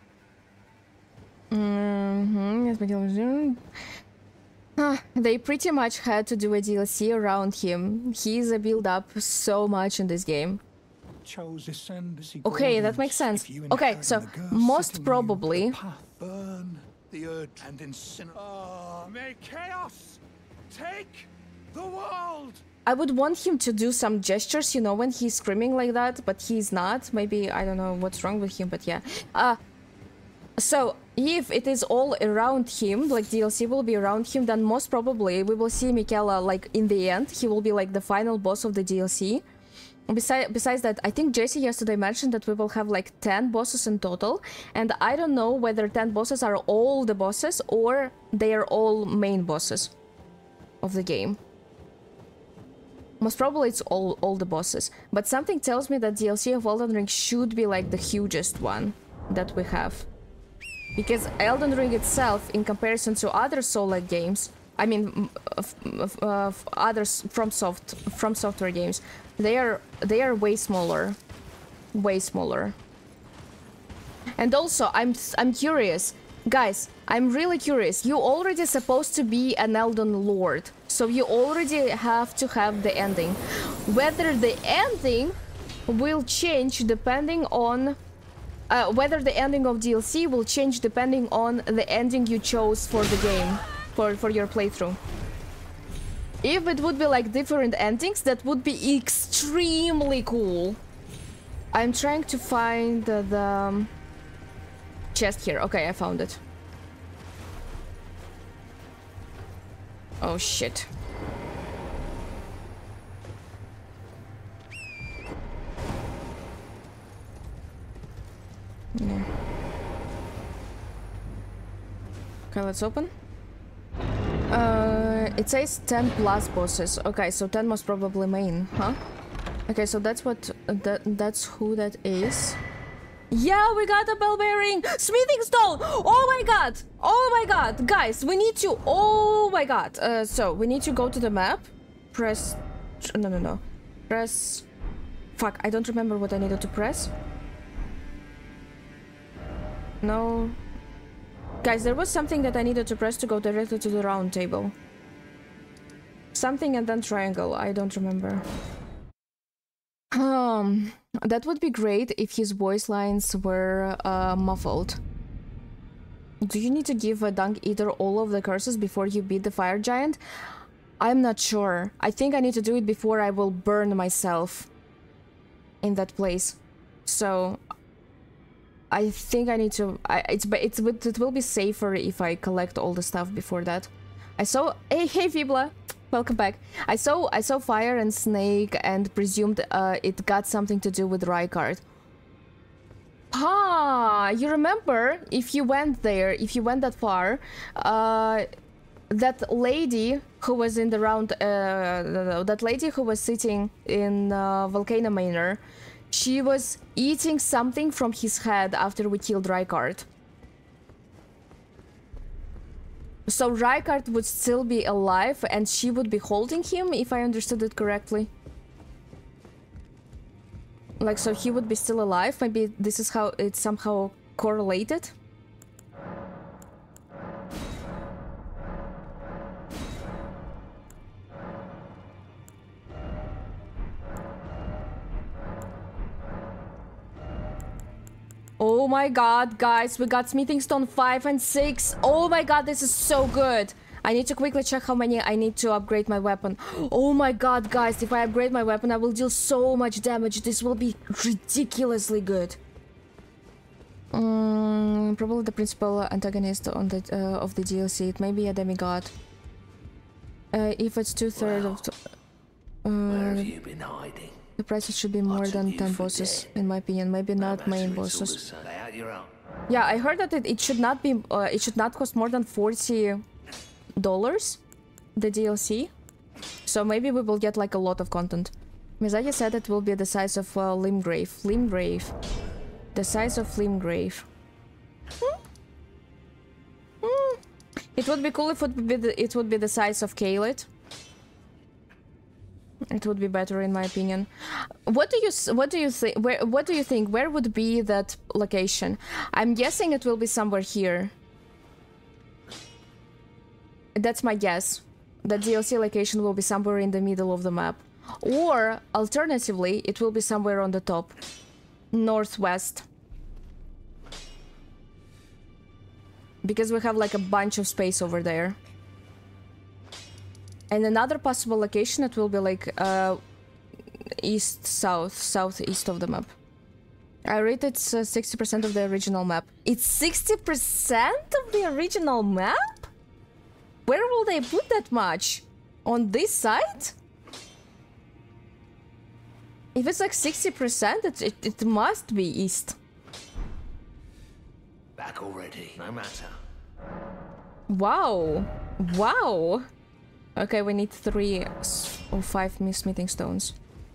Mm-hmm. Ah, they pretty much had to do a D L C around him. He's a build up so much in this game. Okay, that makes sense. Okay, so most probably burn the earth and incinerate. Oh, may chaos take the world. I would want him to do some gestures, you know, when he's screaming like that, but he's not. Maybe I don't know what's wrong with him, but yeah. Uh so if it is all around him, like D L C will be around him, then most probably we will see Miquella like in the end. He will be like the final boss of the D L C. Besides, besides that, I think Jesse yesterday mentioned that we will have like ten bosses in total, and I don't know whether ten bosses are all the bosses or they are all main bosses of the game. Most probably it's all, all the bosses, but something tells me that D L C of Elden Ring should be like the hugest one that we have. Because Elden Ring itself, in comparison to other Soul-like games, I mean, of, of, of others from soft from software games, they are they are way smaller, way smaller. And also, I'm I'm curious, guys. I'm really curious. You already supposed to be an Elden Lord, so you already have to have the ending. Whether the ending will change depending on uh, whether the ending of D L C will change depending on the ending you chose for the game, for for your playthrough. If it would be like different endings, that would be extremely cool. I'm trying to find the, the um, chest here. Okay, I found it. Oh shit. Yeah. Okay, let's open. Uh, it says ten plus bosses. Okay, so ten most probably main, huh? Okay, so that's what uh, that that's who that is. Yeah, we got a bell bearing, smithing stone. Oh my god! Oh my god, guys, we need to. Oh my god. Uh, so we need to go to the map. Press. No, no, no. Press. Fuck, I don't remember what I needed to press. No. Guys, there was something that I needed to press to go directly to the round table. Something and then triangle. I don't remember. Um, that would be great if his voice lines were uh, muffled. Do you need to give a Dung Eater all of the curses before you beat the fire giant? I'm not sure. I think I need to do it before I will burn myself in that place. So I think I need to. I, it's it's it will be safer if I collect all the stuff before that. I saw. Hey, hey, Vibla. Welcome back. I saw I saw fire and snake and presumed uh, it got something to do with Rykard. Ah, you remember if you went there, if you went that far, uh, that lady who was in the round, uh, that lady who was sitting in uh, Volcano Manor, she was eating something from his head after we killed Rykard. So Rykard would still be alive and she would be holding him, if I understood it correctly. Like, so he would be still alive. Maybe this is how it's somehow correlated. Oh my god, guys, we got Smithing Stone five and six. Oh my god, this is so good. I need to quickly check how many I need to upgrade my weapon. Oh my god, guys, if I upgrade my weapon, I will deal so much damage. This will be ridiculously good. Um, probably the principal antagonist on the uh, of the D L C. It may be a demigod. Uh, if it's two-thirds Wow. of... The, uh, Where have you been hiding? the price should be more What than took you ten for bosses, dead? in my opinion. Maybe No not matter, main it's all bosses. the same. Lay out your own. Yeah, I heard that it, it should not be. Uh, it should not cost more than forty dollars, the D L C. So maybe we will get like a lot of content. Miyazaki said it will be the size of uh, Limgrave. Limgrave, the size of Limgrave. Hmm? Hmm. It would be cool if it would be the, it would be the size of Caelid. It would be better, in my opinion. What do you s- what do you think? Where what do you think? Where would be that location? I'm guessing it will be somewhere here. That's my guess. The D L C location will be somewhere in the middle of the map, or alternatively, it will be somewhere on the top, northwest. Because we have like a bunch of space over there. And another possible location, it will be like uh, east, south, southeast of the map. I rate it's uh, sixty percent of the original map. It's sixty percent of the original map? Where will they put that much? On this side? If it's like sixty percent, it, it, it must be east. Back already. No matter. Wow. Wow. Okay, we need three s- or five smithing stones.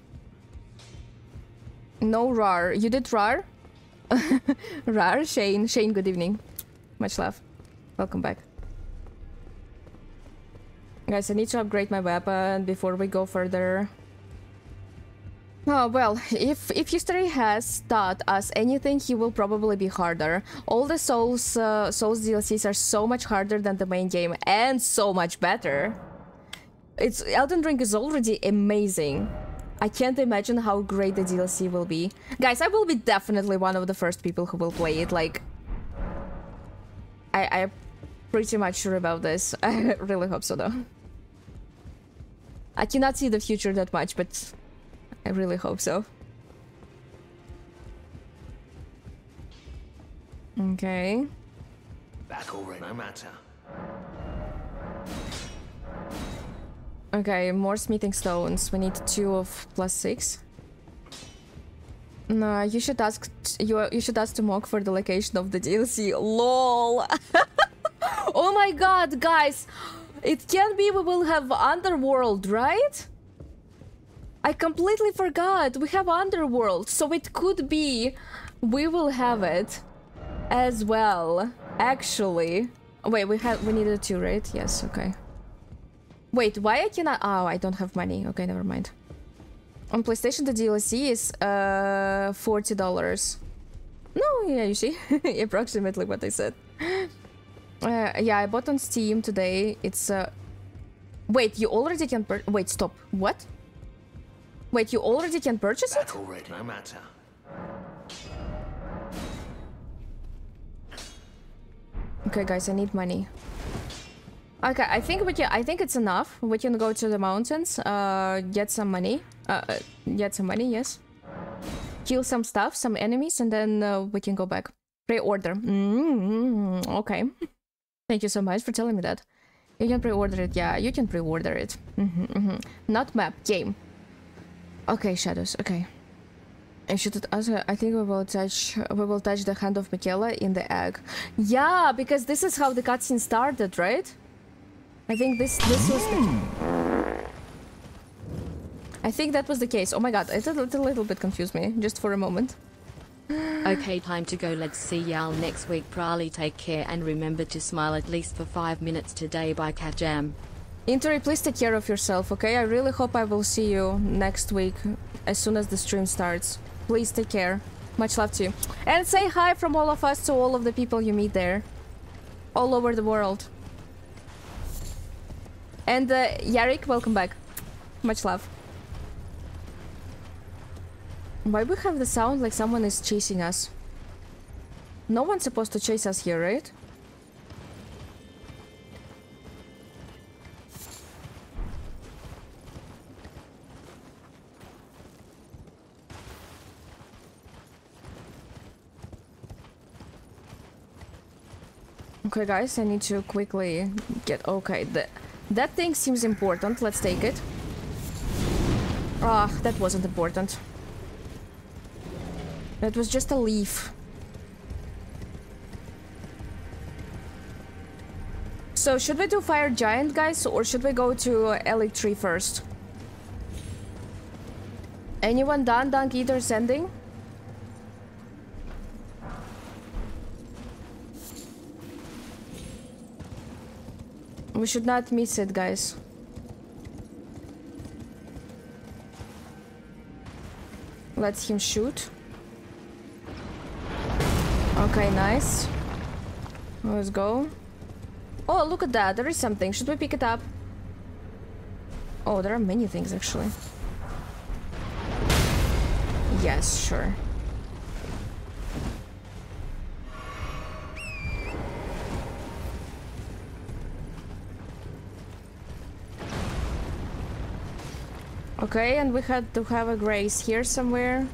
No rar. You did rar? Rar? Shane. Shane, good evening. Much love. Welcome back. Guys, I need to upgrade my weapon before we go further. Oh, well, if if history has taught us anything, he will probably be harder. All the Souls uh, Souls D L Cs are so much harder than the main game and so much better. It's Elden Ring is already amazing. I can't imagine how great the D L C will be. Guys, I will be definitely one of the first people who will play it. Like, I I'm pretty much sure about this. I really hope so, though. I cannot see the future that much, but I really hope so. Okay. Back already, no matter. Okay, more smithing stones. We need two of plus six. No, you should ask you you should ask to Mog for the location of the D L C. LOL. Oh my god, guys! It can be we will have Underworld, right? I completely forgot. We have Underworld, so it could be we will have it as well. Actually, wait, we have we needed two, right? Yes. Okay. Wait, why I cannot? Oh, I don't have money. Okay, never mind. On PlayStation, the D L C is uh forty dollars. No, yeah, you see, approximately what I said. Uh, yeah, I bought on Steam today. It's uh. Wait, you already can pur- Wait, stop. What? Wait, you already can purchase it? Back already, no matter. Okay, guys, I need money. Okay, I think we can. I think it's enough. We can go to the mountains, uh, get some money, uh, uh, get some money. Yes. Kill some stuff, some enemies, and then uh, we can go back. Pre-order. Mm-hmm. Okay. Thank you so much for telling me that. You can pre-order it. Yeah, you can pre-order it. Mm-hmm, mm-hmm. Not map, game. Okay, shadows. Okay. I should also. I think we will touch. We will touch the hand of Michaela in the egg. Yeah, because this is how the cutscene started, right? I think this this was. The... I think that was the case. Oh my god, it a, it a little bit confused me just for a moment. Okay, time to go. Let's see y'all next week. Probably take care and remember to smile at least for five minutes today. By Cat Jam. Interi, please take care of yourself, okay? I really hope I will see you next week as soon as the stream starts. Please take care. Much love to you. And say hi from all of us to all of the people you meet there. All over the world. And uh, Yarik, welcome back. Much love. Why we have the sound like someone is chasing us? No one's supposed to chase us here, right? Okay, guys, I need to quickly get... Okay, the, that thing seems important. Let's take it. Ah, that wasn't important. That was just a leaf. So, should we do Fire Giant, guys, or should we go to Elite Tree first? Anyone done Dunk Eater sending? We should not miss it, guys. Let him shoot. Okay, nice. Let's go. Oh, look at that. There is something. Should we pick it up? Oh, there are many things, actually. Yes, sure. Okay, and we had to have a Grace here somewhere.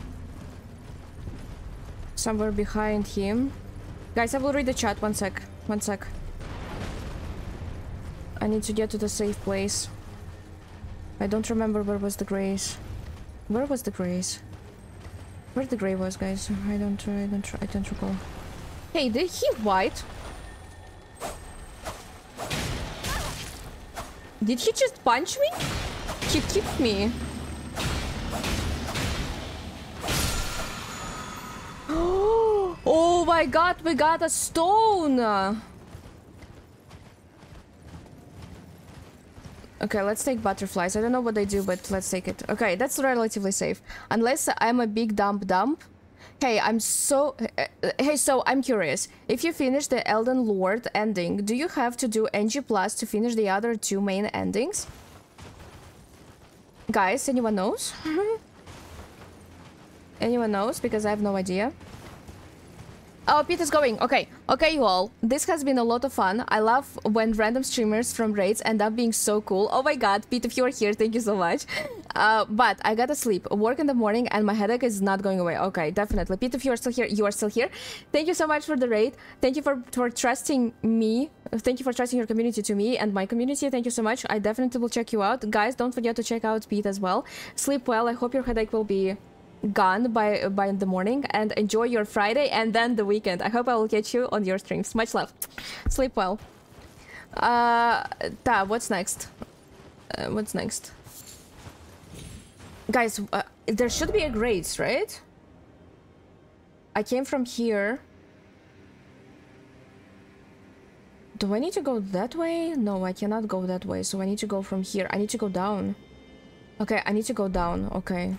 Somewhere behind him. Guys, I will read the chat. One sec. One sec. I need to get to the safe place. I don't remember where was the Grace. Where was the Grace? Where the Grey was, guys? I don't. I don't. I don't recall. Hey, did he white? Did he just punch me? He kicked me. Oh my god, we got a stone! Okay, let's take butterflies. I don't know what they do, but let's take it. Okay, that's relatively safe. Unless I'm a big dump dump. Hey, I'm so... Uh, hey, so I'm curious. If you finish the Elden Lord ending, do you have to do N G plus to finish the other two main endings? Guys, anyone knows? Anyone knows? Because I have no idea. Oh, Pete is going. Okay. Okay, you all. This has been a lot of fun. I love when random streamers from raids end up being so cool. Oh my god, Pete, if you're here, thank you so much. Uh, but I gotta sleep. Work in the morning and my headache is not going away. Okay, definitely. Pete, if you are still here, you are still here. Thank you so much for the raid. Thank you for, for trusting me. Thank you for trusting your community to me and my community. Thank you so much. I definitely will check you out. Guys, don't forget to check out Pete as well. Sleep well. I hope your headache will be gone by by the morning, and enjoy your Friday and then the weekend. I hope I will catch you on your streams. Much love. Sleep well. Uh, ta, what's next? Uh, what's next? Guys, uh, there should be a grades, right? I came from here. Do I need to go that way? No, I cannot go that way, so I need to go from here. I need to go down. Okay, I need to go down. Okay.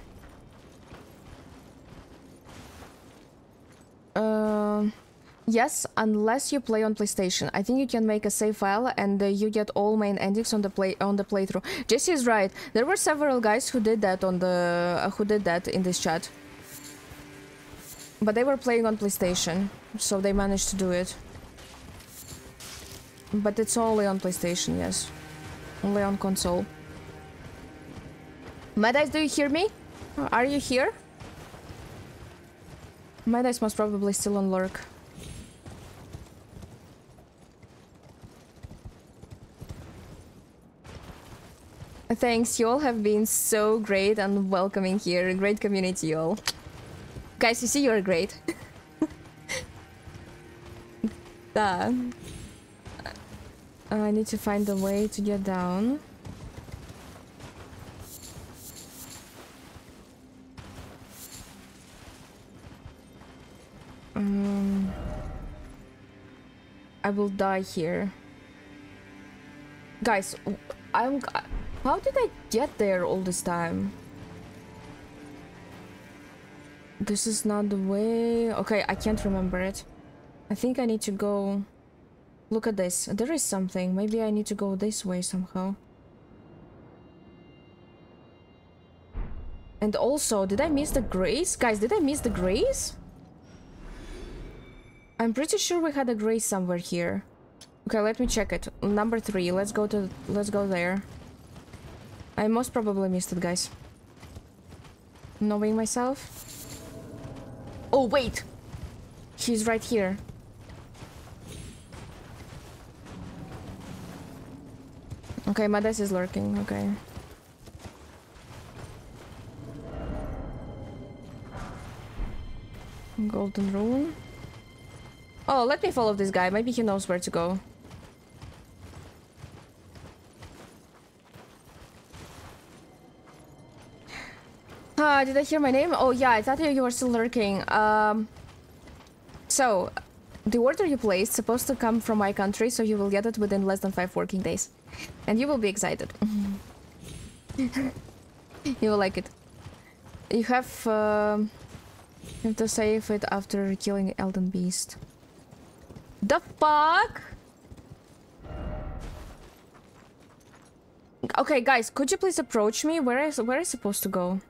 Uh, yes, unless you play on PlayStation. I think you can make a save file and uh, you get all main endings on the play on the playthrough. Jesse is right. There were several guys who did that on the uh, who did that in this chat, but they were playing on PlayStation, so they managed to do it. But it's only on PlayStation, yes, only on console. Mad Eyes, do you hear me? Are you here? My dice must probably still on lurk. Thanks, you all have been so great and welcoming here. Great community, you all. Guys, you see you're great. uh, I need to find a way to get down. Um, I will die here. Guys, I'm... How did I get there all this time? This is not the way... Okay, I can't remember it. I think I need to go... Look at this. There is something. Maybe I need to go this way somehow. And also, did I miss the grace? Guys, did I miss the grace? I'm pretty sure we had a grace somewhere here. Okay, let me check it. Number three. Let's go to... Let's go there. I most probably missed it, guys. Knowing myself. Oh, wait! He's right here. Okay, my dice is lurking. Okay. Golden rune. Oh, let me follow this guy. Maybe he knows where to go. Ah, did I hear my name? Oh yeah, I thought you were still lurking. Um, so, the order you placed is supposed to come from my country, so you will get it within less than five working days. And you will be excited. You will like it. You have, uh, you have to save it after killing Elden Beast. The fuck? Okay, guys, could you please approach me? Where is where is supposed to go?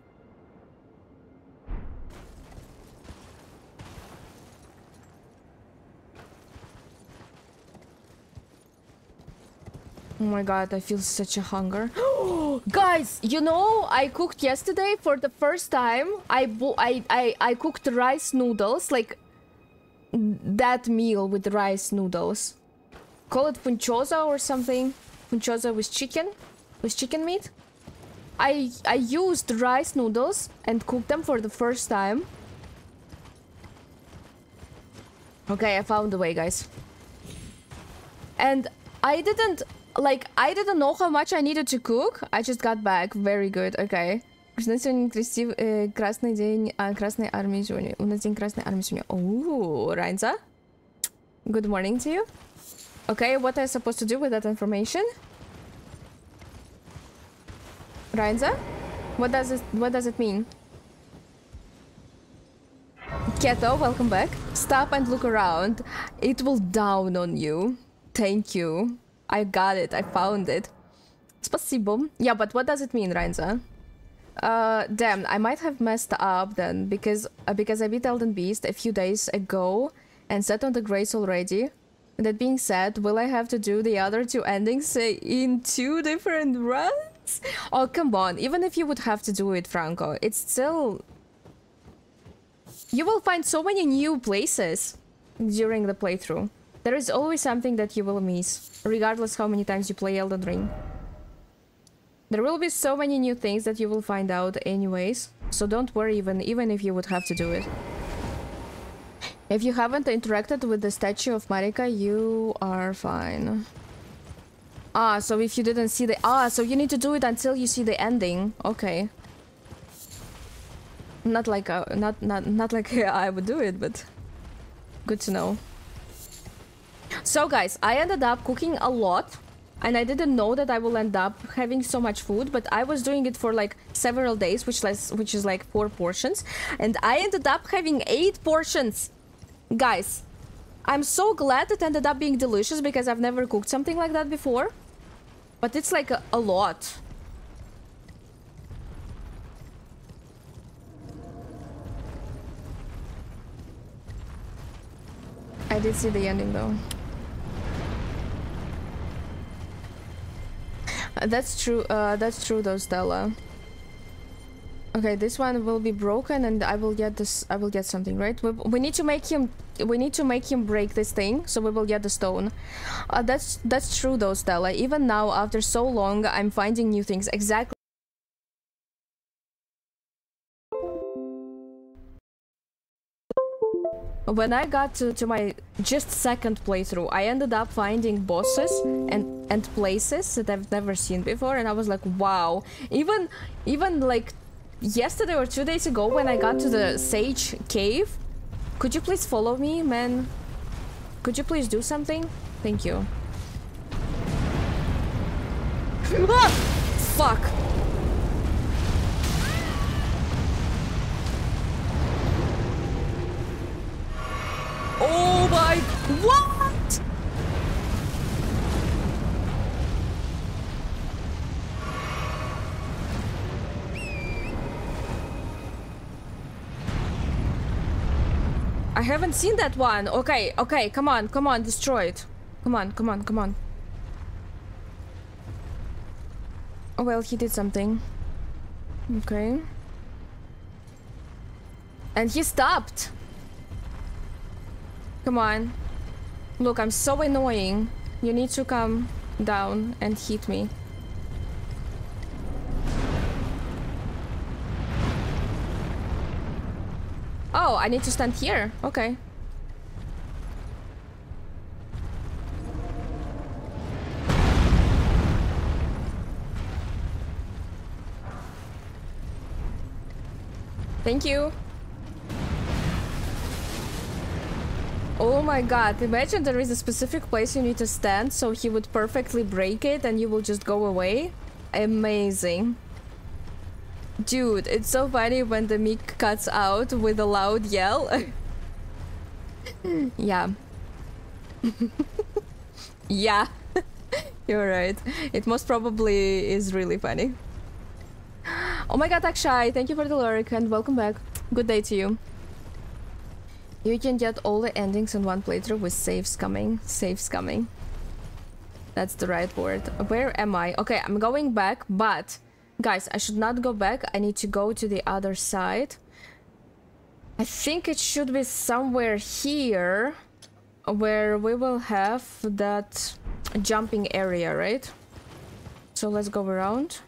Oh my god, I feel such a hunger. Guys, you know, I cooked yesterday for the first time. I bo I, I I cooked rice noodles, like that meal with the rice noodles. Call it funchosa or something. Funchosa with chicken, with chicken meat. I I used rice noodles and cooked them for the first time. Okay, I found the way, guys. And I didn't like I didn't know how much I needed to cook. I just got back. Very good. Okay. Красный день Красной Армии сегодня. У нас день Красной Армии сегодня. Oh, Reinza. Good morning to you. Okay, what am I supposed to do with that information? Reinza? What does it what does it mean? Keto, welcome back. Stop and look around. It will down on you. Thank you. I got it. I found it. Спасибо. Yeah, but what does it mean, Reinza? Uh, damn, I might have messed up then, because uh, because I beat Elden Beast a few days ago and set on the Grace already. That being said, will I have to do the other two endings uh, in two different runs? Oh, come on. Even if you would have to do it, Franco, it's still... You will find so many new places during the playthrough. There is always something that you will miss, regardless how many times you play Elden Ring. There will be so many new things that you will find out anyways, so don't worry even, even if you would have to do it. If you haven't interacted with the statue of Marika, you are fine. Ah, so if you didn't see the... Ah, so you need to do it until you see the ending. Okay. Not like uh, not not not like I would do it, but good to know. So guys, I ended up cooking a lot, and I didn't know that I will end up having so much food, but I was doing it for like several days, which less which is like four portions, and I ended up having eight portions. Guys, I'm so glad it ended up being delicious because I've never cooked something like that before, but it's like a, a lot. I did see the ending though. Uh, that's true. Uh, that's true though, Stella. Okay, this one will be broken, and I will get this. I will get something, right? We, we need to make him. We need to make him break this thing, so we will get the stone. Uh, that's that's true though, Stella. Even now, after so long, I'm finding new things. Exactly. When I got to, to my just second playthrough, I ended up finding bosses and and places that I've never seen before, and I was like, wow. Even even like yesterday or two days ago when I got to the Sage Cave, could you please follow me, man? Could you please do something? Thank you. Ah! Fuck. Oh my... What? I haven't seen that one. Okay, okay, come on, come on, destroy it. Come on, come on, come on. Oh, well, he did something. Okay. And he stopped. Come on. Look, I'm so annoying. You need to come down and hit me. Oh, I need to stand here. Okay. Thank you. Oh my god, imagine there is a specific place you need to stand so he would perfectly break it and you will just go away. Amazing. Dude, it's so funny when the mic cuts out with a loud yell. Yeah. Yeah. You're right. It most probably is really funny. Oh my god, Akshay, thank you for the lyric and welcome back. Good day to you. You can get all the endings in one playthrough with saves coming. Saves coming. That's the right word. Where am I? Okay, I'm going back, but... Guys, I should not go back. I need to go to the other side. I think it should be somewhere here where we will have that jumping area, right? So let's go around.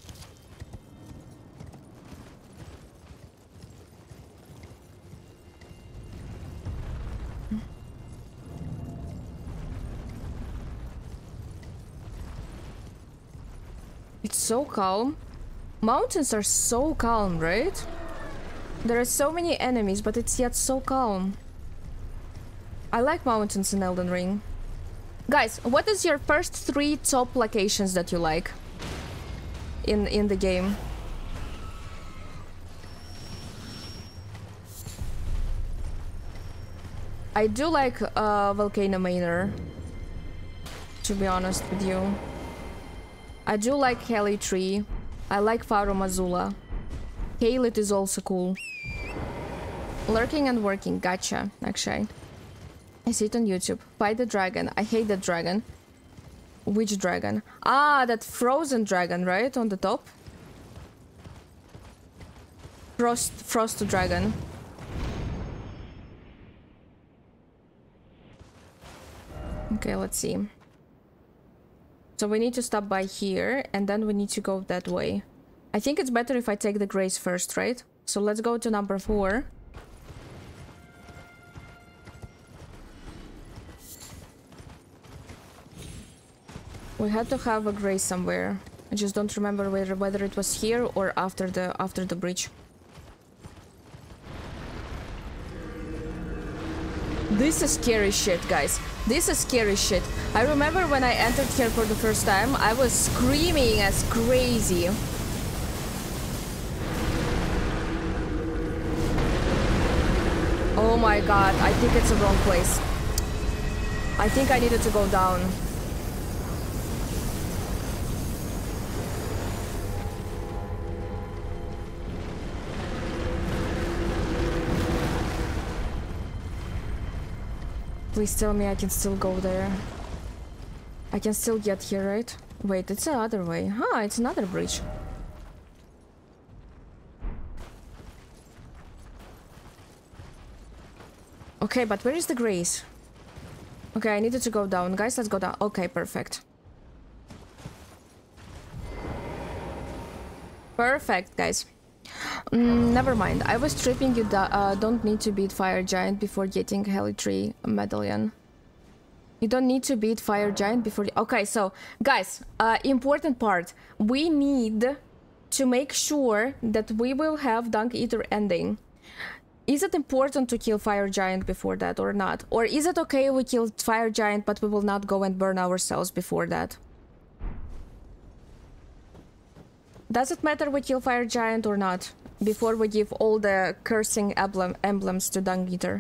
It's so calm. Mountains are so calm, right? There are so many enemies, but it's yet so calm. I like mountains in Elden Ring. Guys, what is your first three top locations that you like? in in the game. I do like uh, Volcano Manor, to be honest with you. I do like Heli Tree. I like Farum Azula. Caelid is also cool. Lurking and working, gotcha, actually. I see it on YouTube. Fight the dragon. I hate that dragon. Which dragon? Ah, that frozen dragon, right? On the top? Frost, Frost dragon. Okay, let's see. So we need to stop by here, and then we need to go that way. I think it's better if I take the grace first, right? So let's go to number four. We had to have a grace somewhere. I just don't remember whether whether it was here or after the after the bridge. This is scary shit, guys. This is scary shit. I remember when I entered here for the first time, I was screaming as crazy. Oh my god, I think it's the wrong place. I think I needed to go down. Please tell me I can still go there. I can still get here, right? Wait, it's the other way. Huh, it's another bridge. Okay, but where is the grace? Okay, I needed to go down. Guys, let's go down. Okay, perfect. Perfect, guys. Mm, never mind. I was tripping. You do, uh, don't need to beat Fire Giant before getting Heli Tree medallion. You don't need to beat Fire Giant before... Okay, so, guys, uh, important part. We need to make sure that we will have Dung Eater ending. Is it important to kill Fire Giant before that or not? Or is it okay we kill Fire Giant but we will not go and burn ourselves before that? Does it matter we kill Fire Giant or not? Before we give all the cursing emblem emblems to Dung Eater.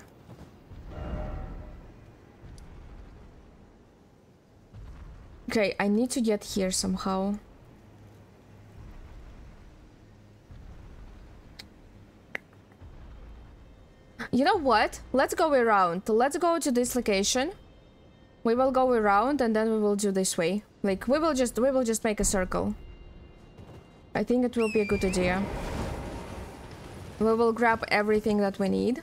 Okay, I need to get here somehow. You know what? Let's go around. Let's go to this location. We will go around and then we will do this way. Like, we will just we will just make a circle. I think it will be a good idea. We will grab everything that we need.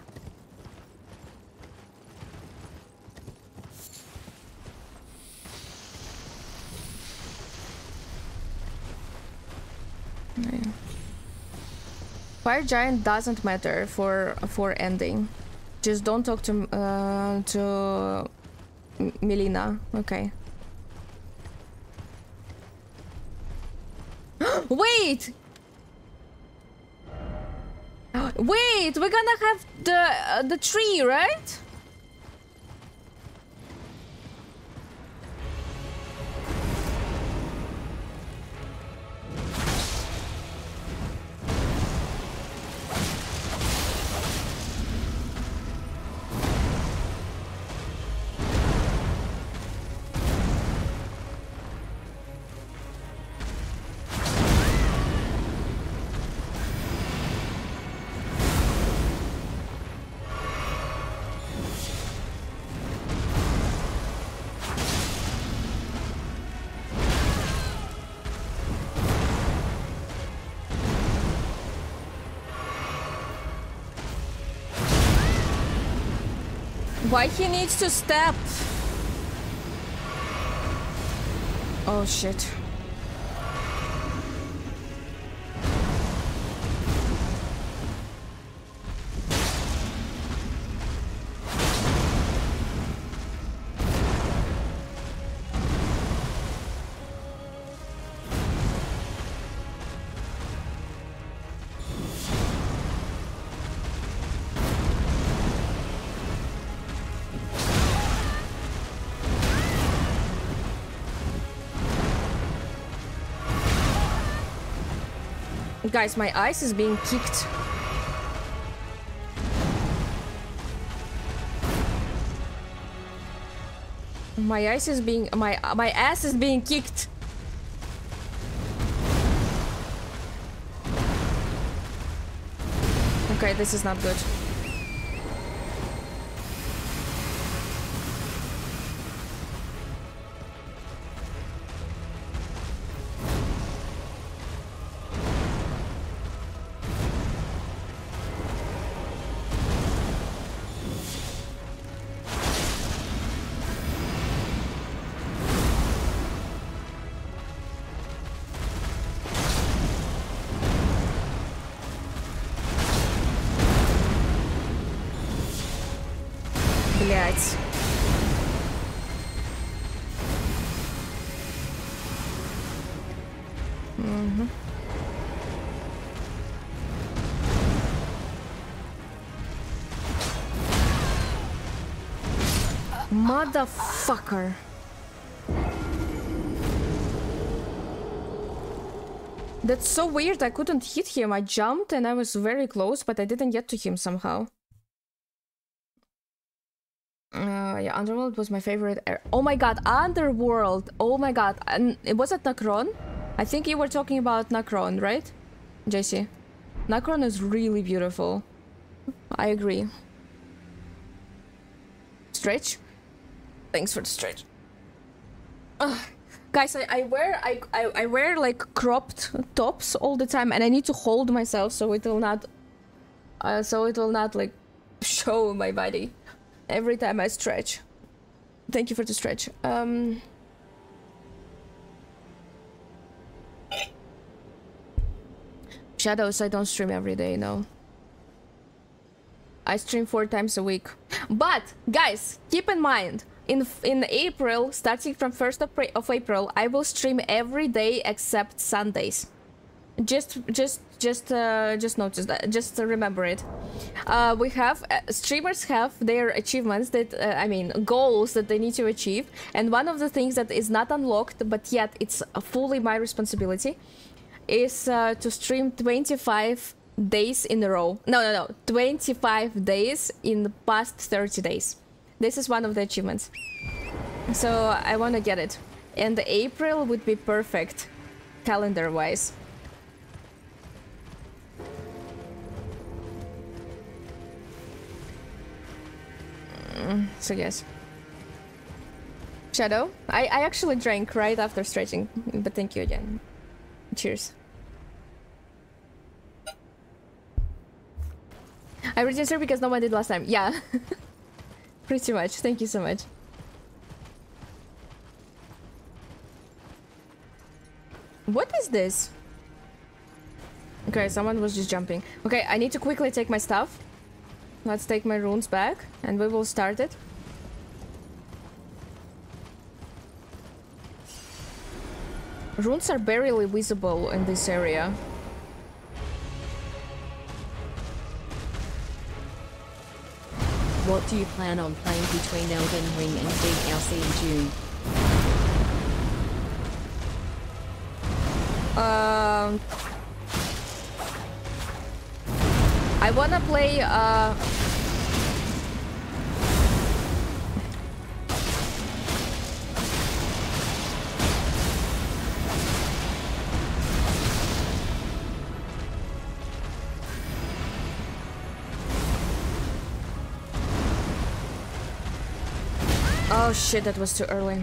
Okay. Fire Giant doesn't matter for for ending. Just don't talk to uh, to Melina. Okay. Wait! Wait, we're gonna have the uh, the tree, right? Why he needs to step? Oh shit. Guys, my ice is being kicked. My ice is being my my ass is being kicked. Okay, this is not good. Блять. Угу. Motherfucker. That's so weird. I couldn't hit him. I jumped and I was very close, but I didn't get to him somehow. Uh, yeah, Underworld was my favorite. Era. Oh my god, Underworld! Oh my god, and was it Nacron? I think you were talking about Nacron, right, J C? Nacron is really beautiful. I agree. Stretch. Thanks for the stretch. Ugh. Guys, I, I wear I, I I wear like cropped tops all the time, and I need to hold myself so it will not, uh, so it will not like show my body every time I stretch. Thank you for the stretch. Um. Shadows, I don't stream every day, no. I stream four times a week. But, guys, keep in mind, in in April, starting from first of, of April, I will stream every day except Sundays. Just, just, just, uh, just notice that. Just remember it. Uh, we have uh, streamers have their achievements that uh, I mean goals that they need to achieve, and one of the things that is not unlocked, but yet it's fully my responsibility, is uh, to stream twenty-five days in a row. No, no, no, twenty-five days in the past thirty days. This is one of the achievements. So I want to get it, and April would be perfect, calendar-wise. So yes. Shadow, I, I actually drank right after stretching, but thank you again. Cheers. I registered because no one did last time. Yeah. Pretty much. Thank you so much. What is this? Okay, someone was just jumping. Okay, I need to quickly take my stuff. Let's take my runes back, and we will start it. Runes are barely visible in this area. What do you plan on playing between Elden Ring and D L C in June? Um... I wanna play, uh... oh shit, that was too early.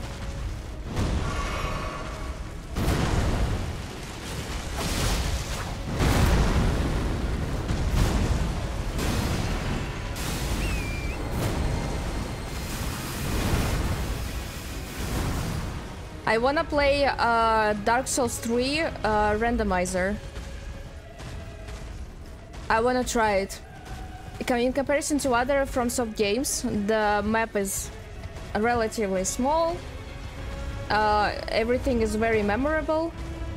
I wanna play uh, Dark Souls three uh, randomizer. I wanna try it. In comparison to other FromSoft games, the map is relatively small. Uh, everything is very memorable.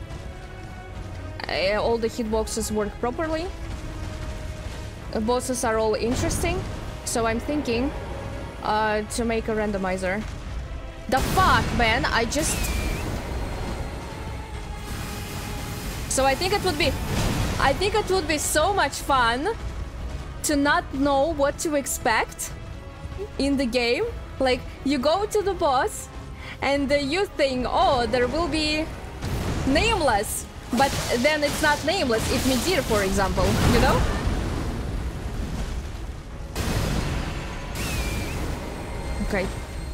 Uh, all the hitboxes work properly. The bosses are all interesting. So I'm thinking uh, to make a randomizer. The fuck, man? I just... So I think it would be, I think it would be so much fun to not know what to expect in the game. Like, you go to the boss and uh, you think, oh, there will be nameless, but then it's not nameless, it's Midir, for example, you know? Okay.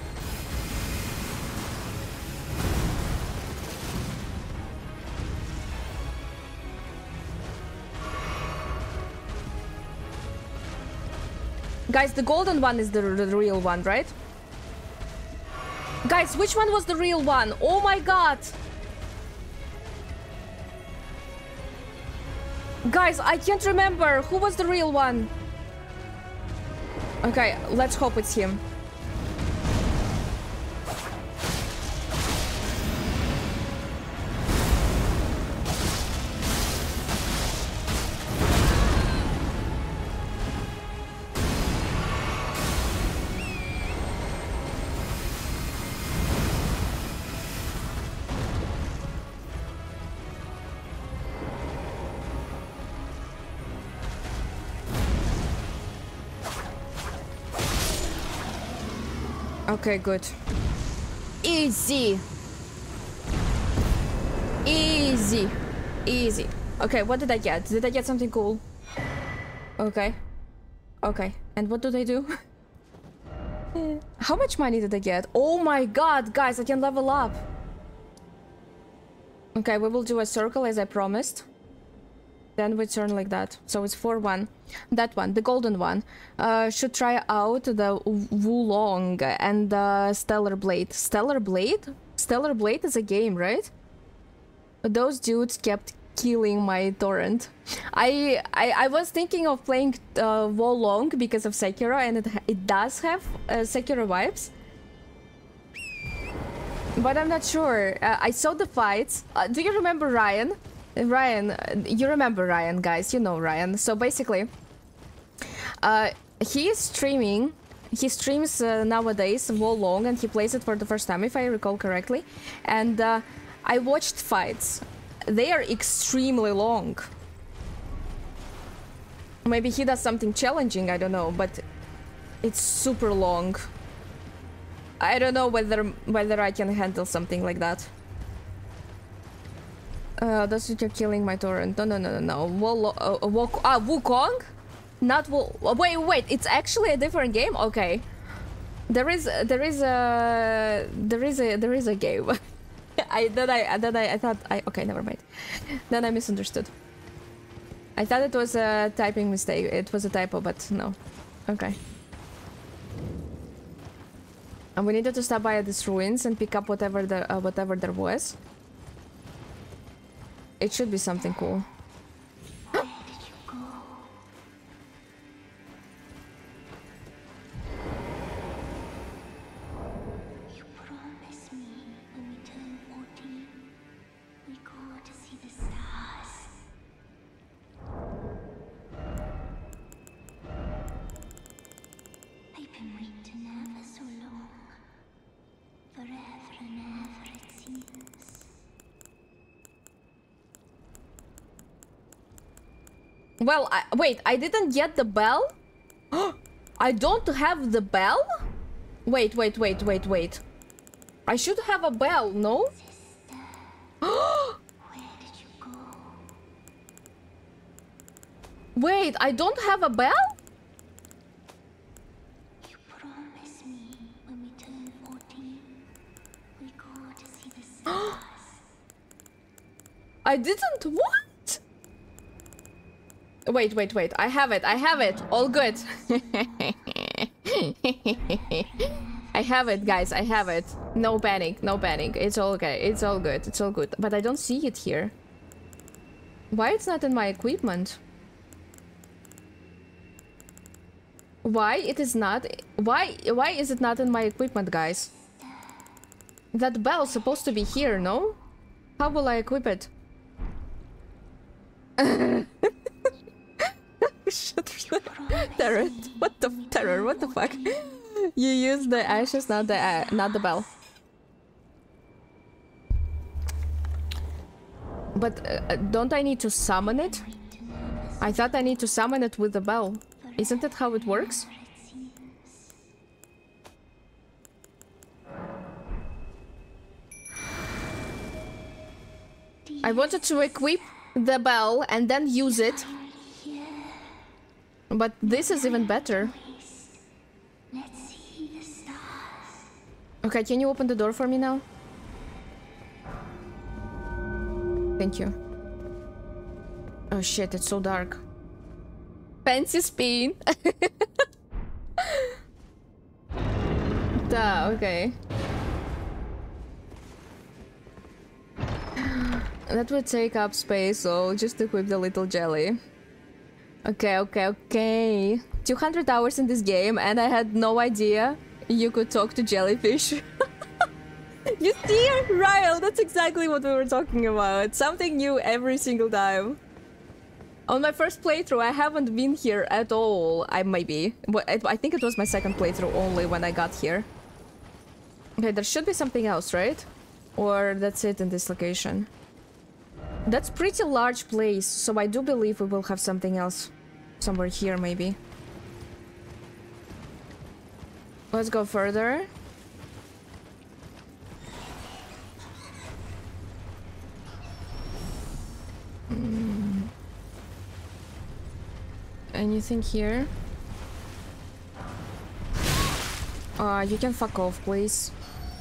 Guys, the golden one is the, the real one, right? Guys, which one was the real one? Oh my god! Guys, I can't remember. Who was the real one? Okay, let's hope it's him. Okay, good. Easy. Easy. Easy. Okay, what did I get? Did I get something cool? Okay. Okay. And what do they do? How much money did I get? Oh my god, guys, I can level up. Okay, we will do a circle as I promised. Then we turn like that. So it's four one. That one, the golden one. Uh, should try out the Wulong and the Stellar Blade. Stellar Blade? Stellar Blade is a game, right? Those dudes kept killing my torrent. I I, I was thinking of playing uh, Wulong because of Sekiro, and it, it does have uh, Sekiro vibes. But I'm not sure. Uh, I saw the fights. Uh, do you remember Ryan? Ryan, you remember Ryan, guys, you know Ryan. So basically, uh, he is streaming, he streams uh, nowadays Wulong, and he plays it for the first time, if I recall correctly. And uh, I watched fights. They are extremely long. Maybe he does something challenging, I don't know, but it's super long. I don't know whether whether I can handle something like that. Uh, that's what you're killing my torrent. No, no, no, no, no. Wol uh, Wok ah, Wukong? Not Wol. Wait, wait. It's actually a different game. Okay. There is, there is a, there is a, there is a game. I then I then I, I thought I okay. Never mind. Then I misunderstood. I thought it was a typing mistake. It was a typo, but no. Okay. And we needed to stop by these ruins and pick up whatever the uh, whatever there was. It should be something cool. Where did you go? You promised me when we turn fourteen, we go to see the stars. I've been waiting ever so long. Forever and ever it seems. Well, I, wait, I didn't get the bell? I don't have the bell? Wait, wait, wait, wait, wait. I should have a bell, no? Sister, where did you go? Wait, I don't have a bell? You promised me when we turn fourteen, we go to see the stars. I didn't, what? Wait, wait, wait. I have it. I have it. All good. I have it, guys. I have it. No panic. No panic. It's all okay. It's all good. It's all good. But I don't see it here. Why it's not in my equipment? Why it is not? Why? Why is it not in my equipment, guys? That bell's supposed to be here, no? How will I equip it? Terror. What the terror? What the fuck? You use the ashes, not the uh, not the bell. But uh, don't I need to summon it? I thought I need to summon it with the bell. Isn't that how it works? I wanted to equip the bell and then use it. But this is even better. Okay, can you open the door for me now? Thank you. Oh shit, it's so dark. Fancy spin. Duh, okay. That would take up space, so just equip the little jelly. Okay, okay, okay. two hundred hours in this game and I had no idea you could talk to jellyfish. You see, Ryle, that's exactly what we were talking about. Something new every single time. On my first playthrough, I haven't been here at all. I maybe, but I think it was my second playthrough only when I got here. Okay, there should be something else, right? Or that's it in this location. That's pretty large place, so I do believe we will have something else somewhere here, maybe. Let's go further. Mm. Anything here? Uh, you can fuck off, please.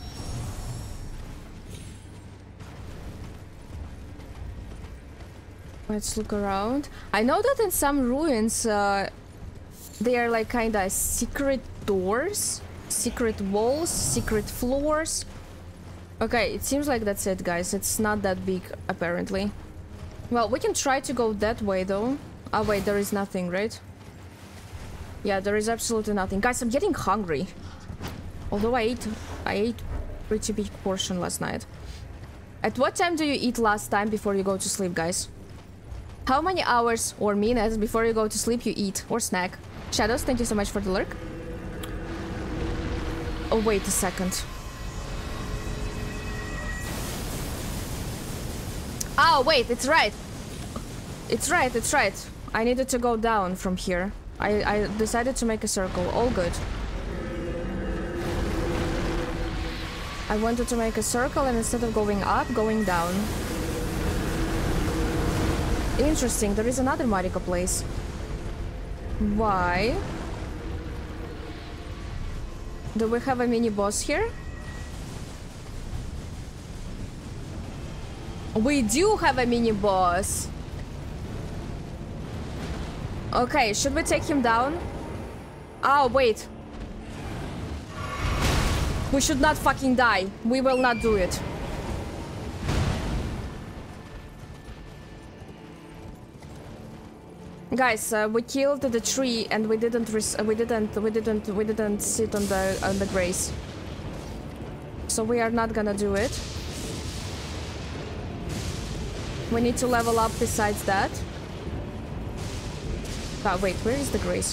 Let's look around. I know that in some ruins, uh, they are like kinda secret doors, secret walls, secret floors. Okay, it seems like that's it, guys. It's not that big, apparently. Well, we can try to go that way, though. Oh, wait, there is nothing, right? Yeah, there is absolutely nothing. Guys, I'm getting hungry. Although I ate, I ate pretty big portion last night. At what time do you eat last time before you go to sleep, guys? How many hours or minutes before you go to sleep you eat or snack? Shadows, thank you so much for the lurk. Oh, wait a second. Oh, wait, it's right. It's right, it's right. I needed to go down from here. I, I decided to make a circle. All good. I wanted to make a circle and instead of going up, going down. Interesting, there is another Marika place. Why? Do we have a mini boss here? We do have a mini boss. Okay, should we take him down? Oh, wait. We should not fucking die. We will not do it. Guys, uh, we killed the tree and we didn't res we didn't we didn't we didn't sit on the on the grace. So we are not gonna do it. We need to level up besides that. Ah, wait, where is the grace?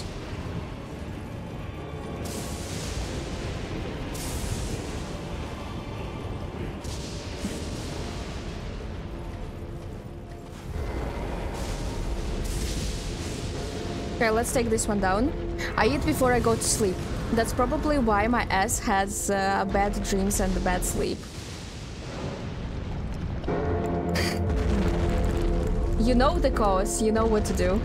Okay, let's take this one down. I eat before I go to sleep. That's probably why my ass has uh, bad dreams and bad sleep. You know the cause, you know what to do.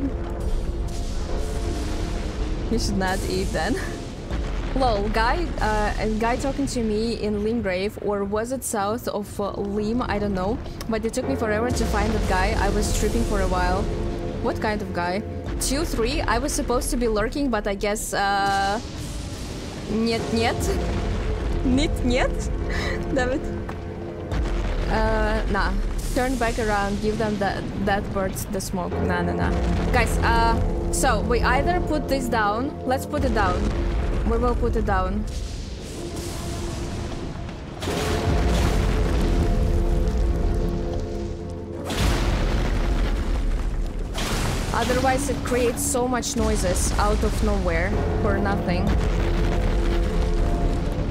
You should not eat then. Lol, guy, uh, a guy talking to me in Limgrave, or was it south of uh, Lim? I don't know. But it took me forever to find that guy. I was tripping for a while. What kind of guy? two three, I was supposed to be lurking, but I guess, uh... Нет, нет. Нет, нет. Damn it. Uh, nah. Turn back around, give them that, that bird the smoke. Nah, nah, nah. Guys, uh... so, we either put this down. Let's put it down. We will put it down. Otherwise it creates so much noises out of nowhere for nothing.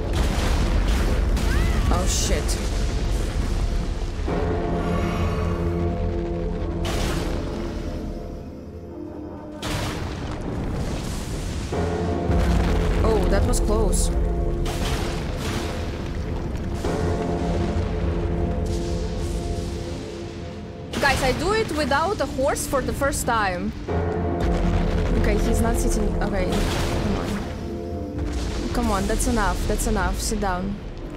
Oh shit. close. Guys, I do it without a horse for the first time. Okay, he's not sitting. Okay, come on. Come on, that's enough. That's enough. Sit down.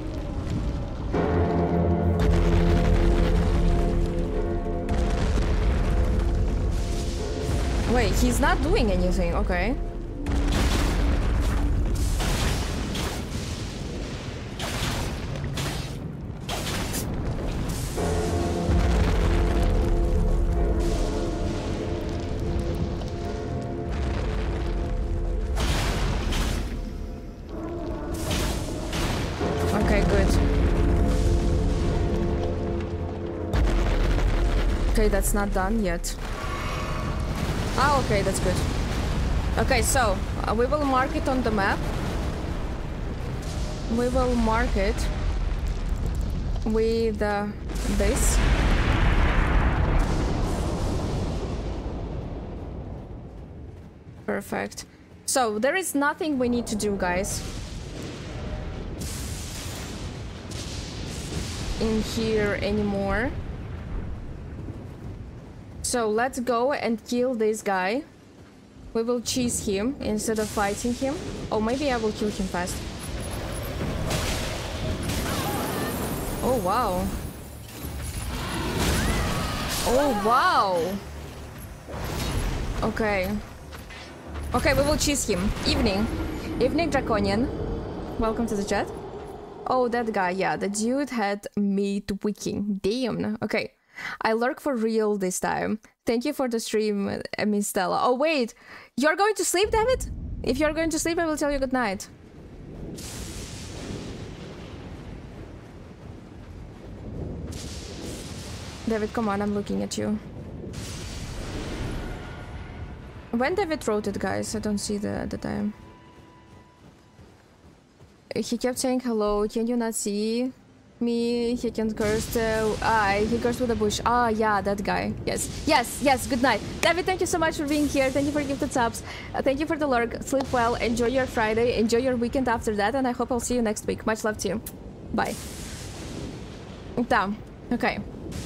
Wait, he's not doing anything. Okay. Okay, that's not done yet. Ah, okay, that's good. Okay, so uh, we will mark it on the map. We will mark it with uh, this. Perfect. So there is nothing we need to do, guys. In here anymore. So let's go and kill this guy. We will cheese him instead of fighting him. Oh, maybe I will kill him fast. Oh, wow. Oh, wow. Okay. Okay, we will cheese him. Evening. Evening, Draconian. Welcome to the chat. Oh, that guy. Yeah, the dude had meat wicking. Damn. Okay. I lurk for real this time. Thank you for the stream, uh, Miss Stella. Oh, wait. You're going to sleep, David? If you're going to sleep, I will tell you good night. David, come on. I'm looking at you. When David wrote it, guys, I don't see the, the time. He kept saying hello. Can you not see me? He can curse. Uh, ah, he cursed with a bush. Ah, yeah, that guy. Yes, yes, yes. Good night, David. Thank you so much for being here. Thank you for gifted subs. Uh, thank you for the lurk. Sleep well. Enjoy your Friday. Enjoy your weekend after that, and I hope I'll see you next week. Much love to you. Bye. Down. Okay.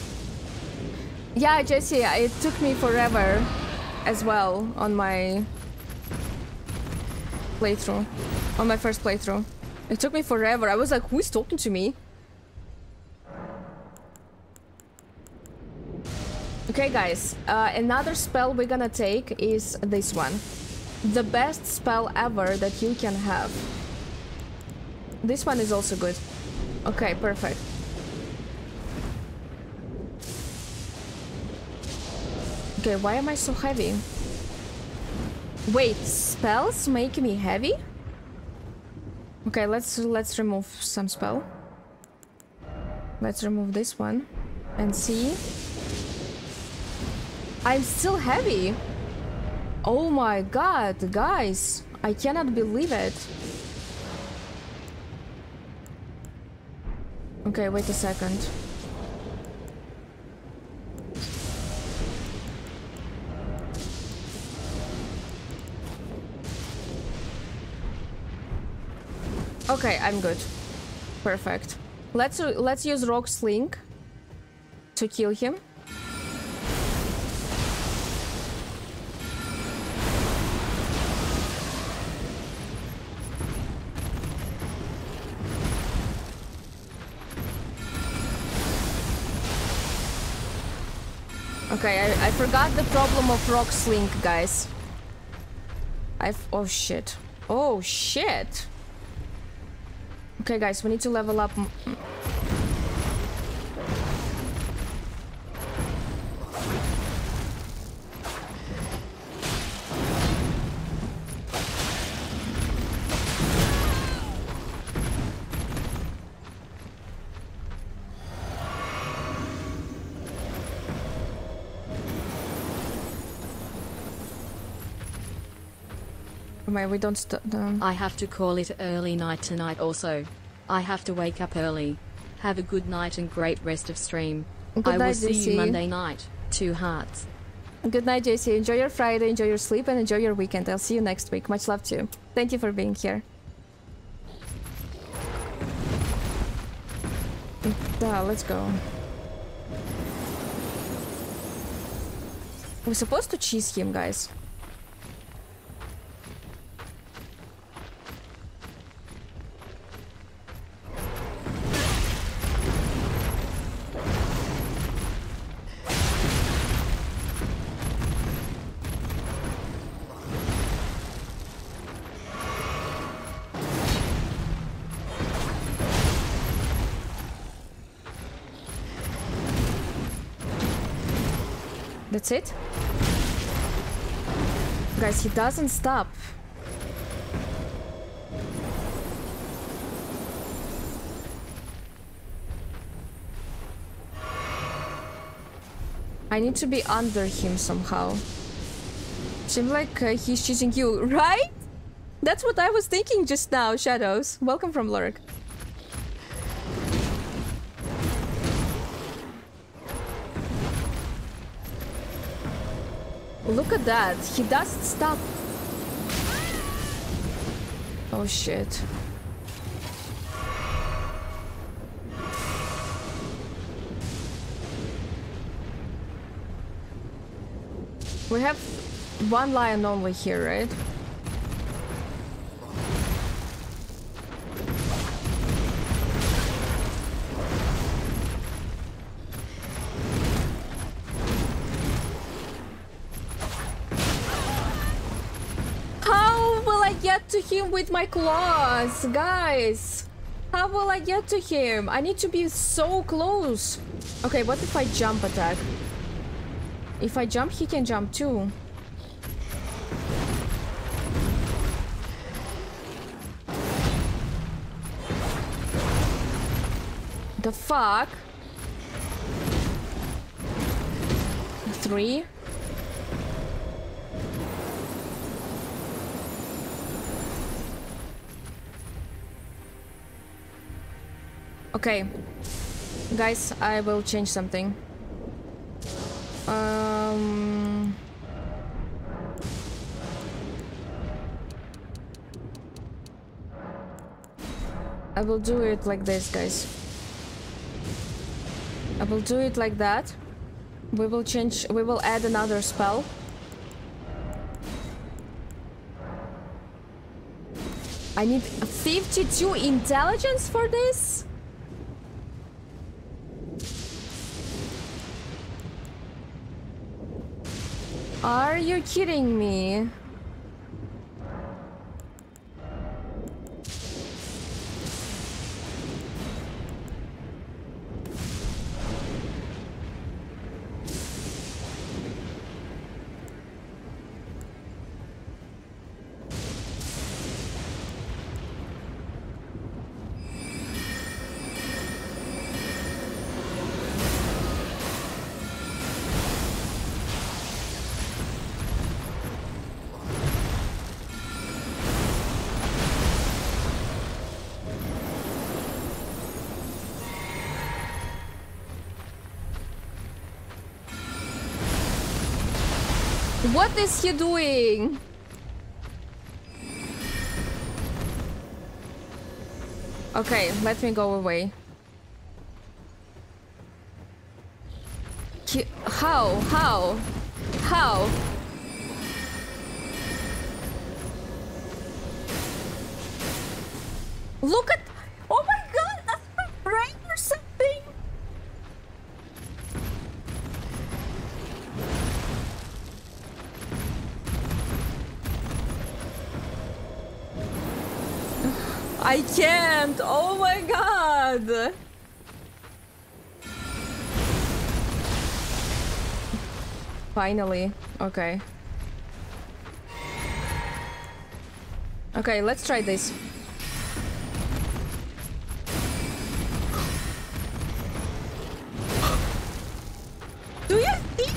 Yeah, Jesse. It took me forever, as well, on my playthrough, on my first playthrough. It took me forever. I was like, who is talking to me? Okay, guys, uh, another spell we're gonna take is this one. The best spell ever that you can have. This one is also good. Okay, perfect. Okay, why am I so heavy? Wait, spells make me heavy? Okay, let's let's remove some spell. Let's remove this one and see. I'm still heavy. Oh my god, guys, I cannot believe it. Okay, wait a second. Okay, I'm good. Perfect. Let's let's use Rock Sling to kill him. Okay, I, I forgot the problem of Rock Sling, guys. I've... Oh, shit. Oh, shit. Okay, guys, we need to level up. We don't st um. I have to call it early night tonight also. I have to wake up early. Have a good night and great rest of stream. Good I night, will see J C. you Monday night. Two hearts. Good night, J C. Enjoy your Friday, enjoy your sleep, and enjoy your weekend. I'll see you next week. Much love to you. Thank you for being here. Yeah, let's go. We're supposed to cheese him, guys. That's it? Guys, he doesn't stop. I need to be under him somehow. Seems like uh, he's choosing you, right? That's what I was thinking just now, Shadows. Welcome from Lurk. Look at that. He doesn't stop. Oh shit. We have one lion only here, right? How will I get to him with my claws, guys? How will I get to him? I need to be so close. Okay, what if I jump attack? If I jump, he can jump too. The fuck? Three. Okay. Guys, I will change something. Um... I will do it like this, guys. I will do it like that. We will change, we will add another spell. I need fifty-two intelligence for this? Are you kidding me? What is he doing? Okay, let me go away. He, how? How? How? Look at... Oh my god, that's my brain or something! I can't! Oh my god! Finally. Okay. Okay, let's try this. Do you see?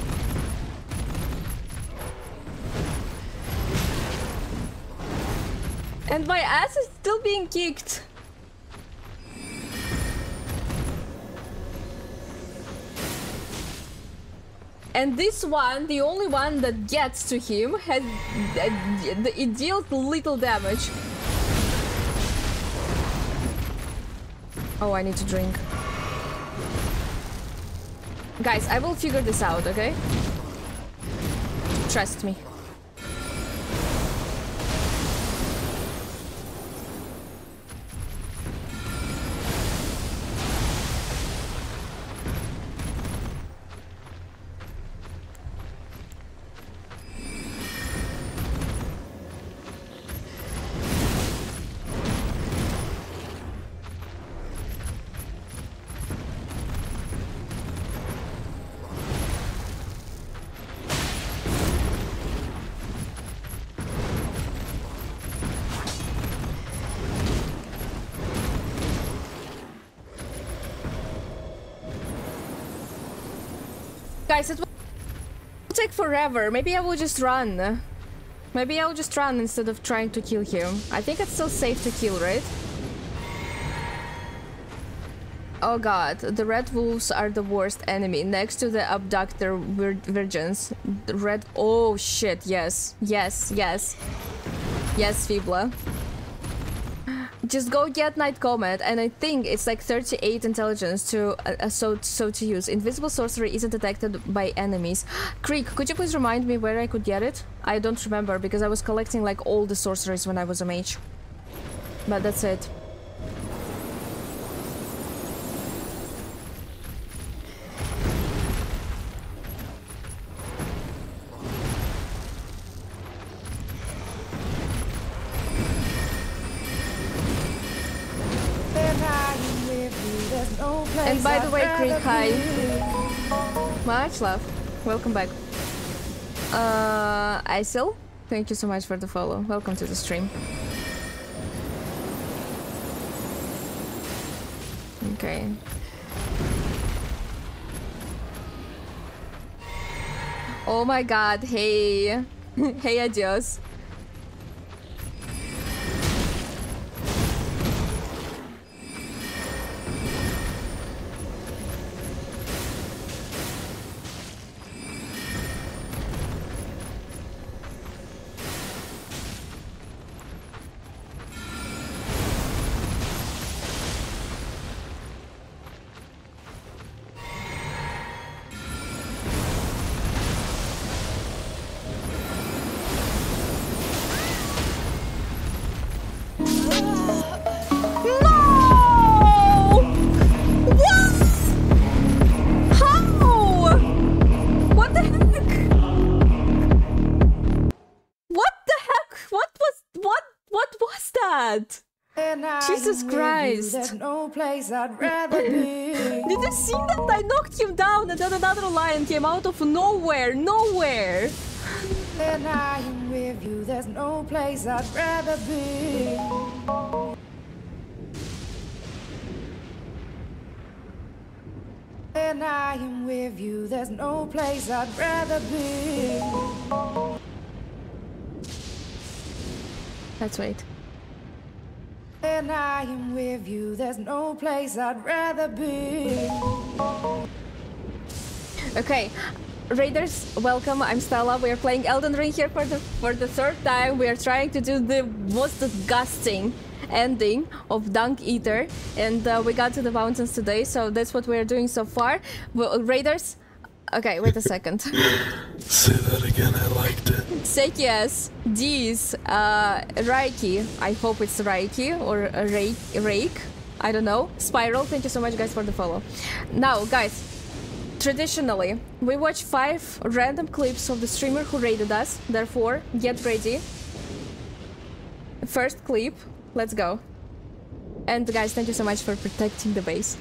And my ass is still being kicked. And this one, the only one that gets to him, has it deals little damage. Oh, I need to drink. Guys, I will figure this out, okay? Trust me. Guys, it will take forever. Maybe I will just run. Maybe I'll just run instead of trying to kill him. I think it's still safe to kill, right? Oh god, the red wolves are the worst enemy. Next to the abductor vir virgins. The red... Oh shit, yes. Yes, yes. Yes, Fibla. Just go get Night Comet, and I think it's like thirty-eight intelligence to uh, so so to use. Invisible sorcery isn't detected by enemies. Creek, could you please remind me where I could get it? I don't remember because I was collecting like all the sorceries when I was a mage. But that's it. And by the way, Creek, hi. Much love. Welcome back. Uh, Isil, thank you so much for the follow. Welcome to the stream. Okay. Oh my god, hey. Hey, adios. Jesus Christ! There's no place I'd rather be. Did you see that? I knocked him down and then another lion came out of nowhere, nowhere! When I am with you, there's no place I'd rather be. When I am with you, there's no place I'd rather be. Let's wait. When I am with you, there's no place I'd rather be. Okay, Raiders, welcome. I'm Stella. We are playing Elden Ring here for the for the third time. We are trying to do the most disgusting ending of Dunk Eater, and uh, we got to the mountains today, so that's what we are doing so far. Well, Raiders. Okay, wait a second. Say that again, I liked it. Sekias, D's, uh, Reiki, I hope it's Reiki or a Rake, Rake, I don't know. Spiral, thank you so much guys for the follow. Now guys, traditionally, we watch five random clips of the streamer who raided us, therefore, get ready. First clip, let's go. And guys, thank you so much for protecting the base.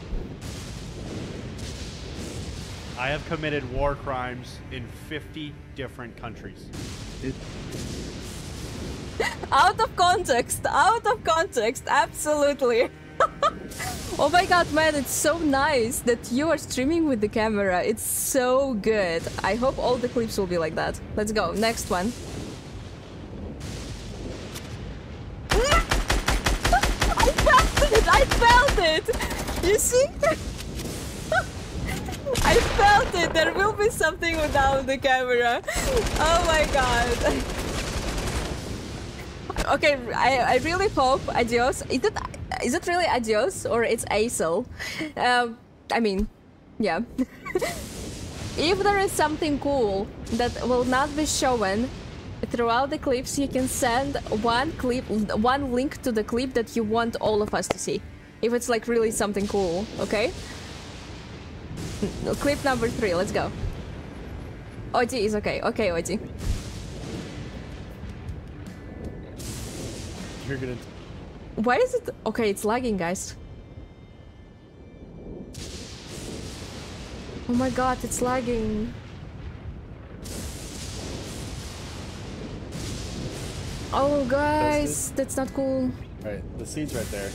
I have committed war crimes in fifty different countries. It out of context, out of context, absolutely. Oh my god, man, it's so nice that you are streaming with the camera. It's so good. I hope all the clips will be like that. Let's go, next one. I felt it, I felt it. You see? I felt it! There will be something without the camera. Oh my god. Okay, I, I really hope adios. Is it, is it really adios or it's Aisel? Um, I mean, yeah. if there is something cool that will not be shown throughout the clips, you can send one clip, one link to the clip that you want all of us to see. If it's like really something cool, okay? Clip number three, let's go. Oji is okay. Okay, Oji. You're gonna... Why is it... Okay, it's lagging, guys. Oh my god, it's lagging. Oh, guys, that's not cool. Alright, the seat's right there.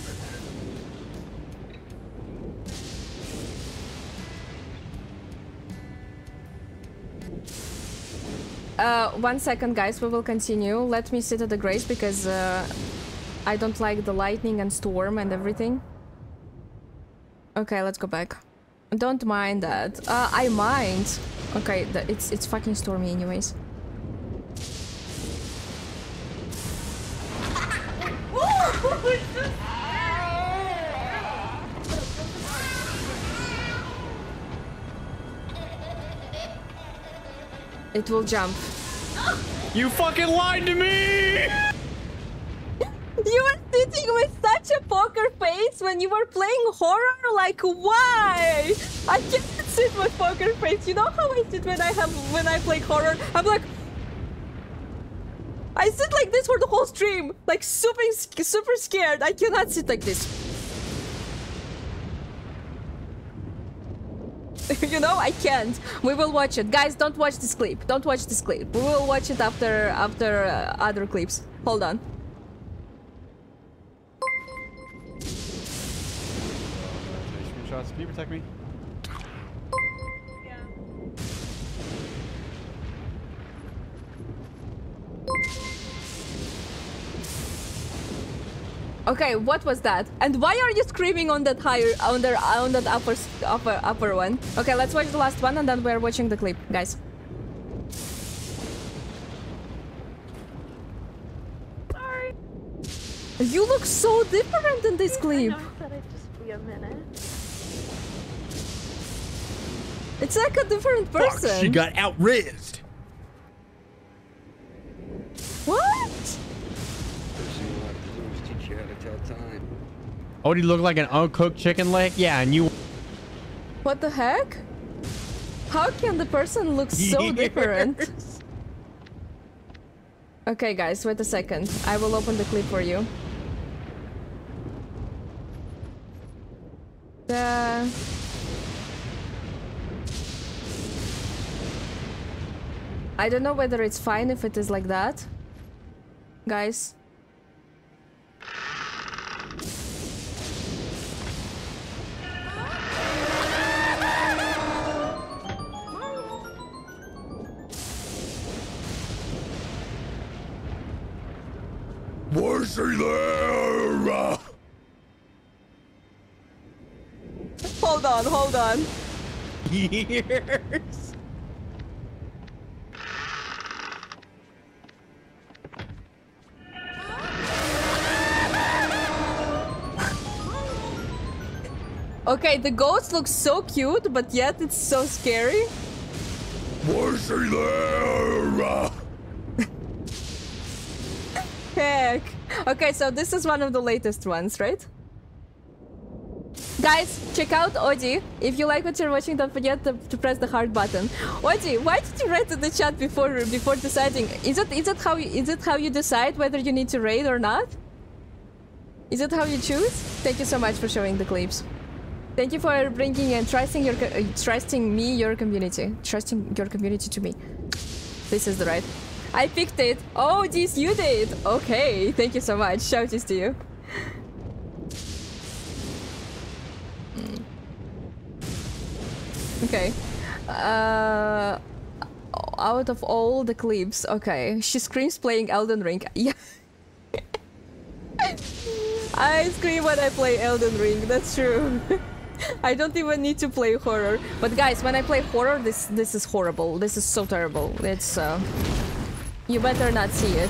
Uh, one second, guys, we will continue. Let me sit at the grace because uh, I don't like the lightning and storm and everything. Okay, let's go back. Don't mind that. Uh, I mind. Okay, the, it's it's fucking stormy anyways. It will jump. You fucking lied to me! You were sitting with such a poker face when you were playing horror. Like, why? I can't sit with poker face. You know how I sit when I have when I play horror? I'm like, I sit like this for the whole stream, like super super scared. I cannot sit like this. You know, I can't. We will watch it, guys. Don't watch this clip. Don't watch this clip. We will watch it after after uh, other clips. Hold on. Screenshots. Can you protect me? Yeah. Okay, what was that? And why are you screaming on that higher, on the, on that upper, upper, upper one? Okay, let's watch the last one and then we're watching the clip, guys. Sorry. You look so different in this clip. I know I said I'd just be a minute. It's like a different person. Fuck, she got out-rizzed. What? Oh, did he look like an uncooked chicken leg? Yeah, and you... What the heck? How can the person look so different? Okay, guys, wait a second. I will open the clip for you. The... I don't know whether it's fine if it is like that. Guys. Was he there? Hold on, hold on. Years. Okay, the ghost looks so cute, but yet it's so scary. Was he there? Heck. Okay, so this is one of the latest ones, right? Guys, check out Oji. If you like what you're watching, don't forget to, to press the heart button. Oji, why did you write in the chat before before deciding? Is it is it how you, is it how you decide whether you need to raid or not? Is it how you choose? Thank you so much for showing the clips. Thank you for bringing and trusting your uh, trusting me, your community, trusting your community to me. This is the right. I picked it. Oh, geez, you did. Okay, thank you so much. Shout this to you. Mm. Okay. Uh, out of all the clips, okay, she screams playing Elden Ring. Yeah. I scream when I play Elden Ring. That's true. I don't even need to play horror. But guys, when I play horror, this this is horrible. This is so terrible. It's uh. You better not see it.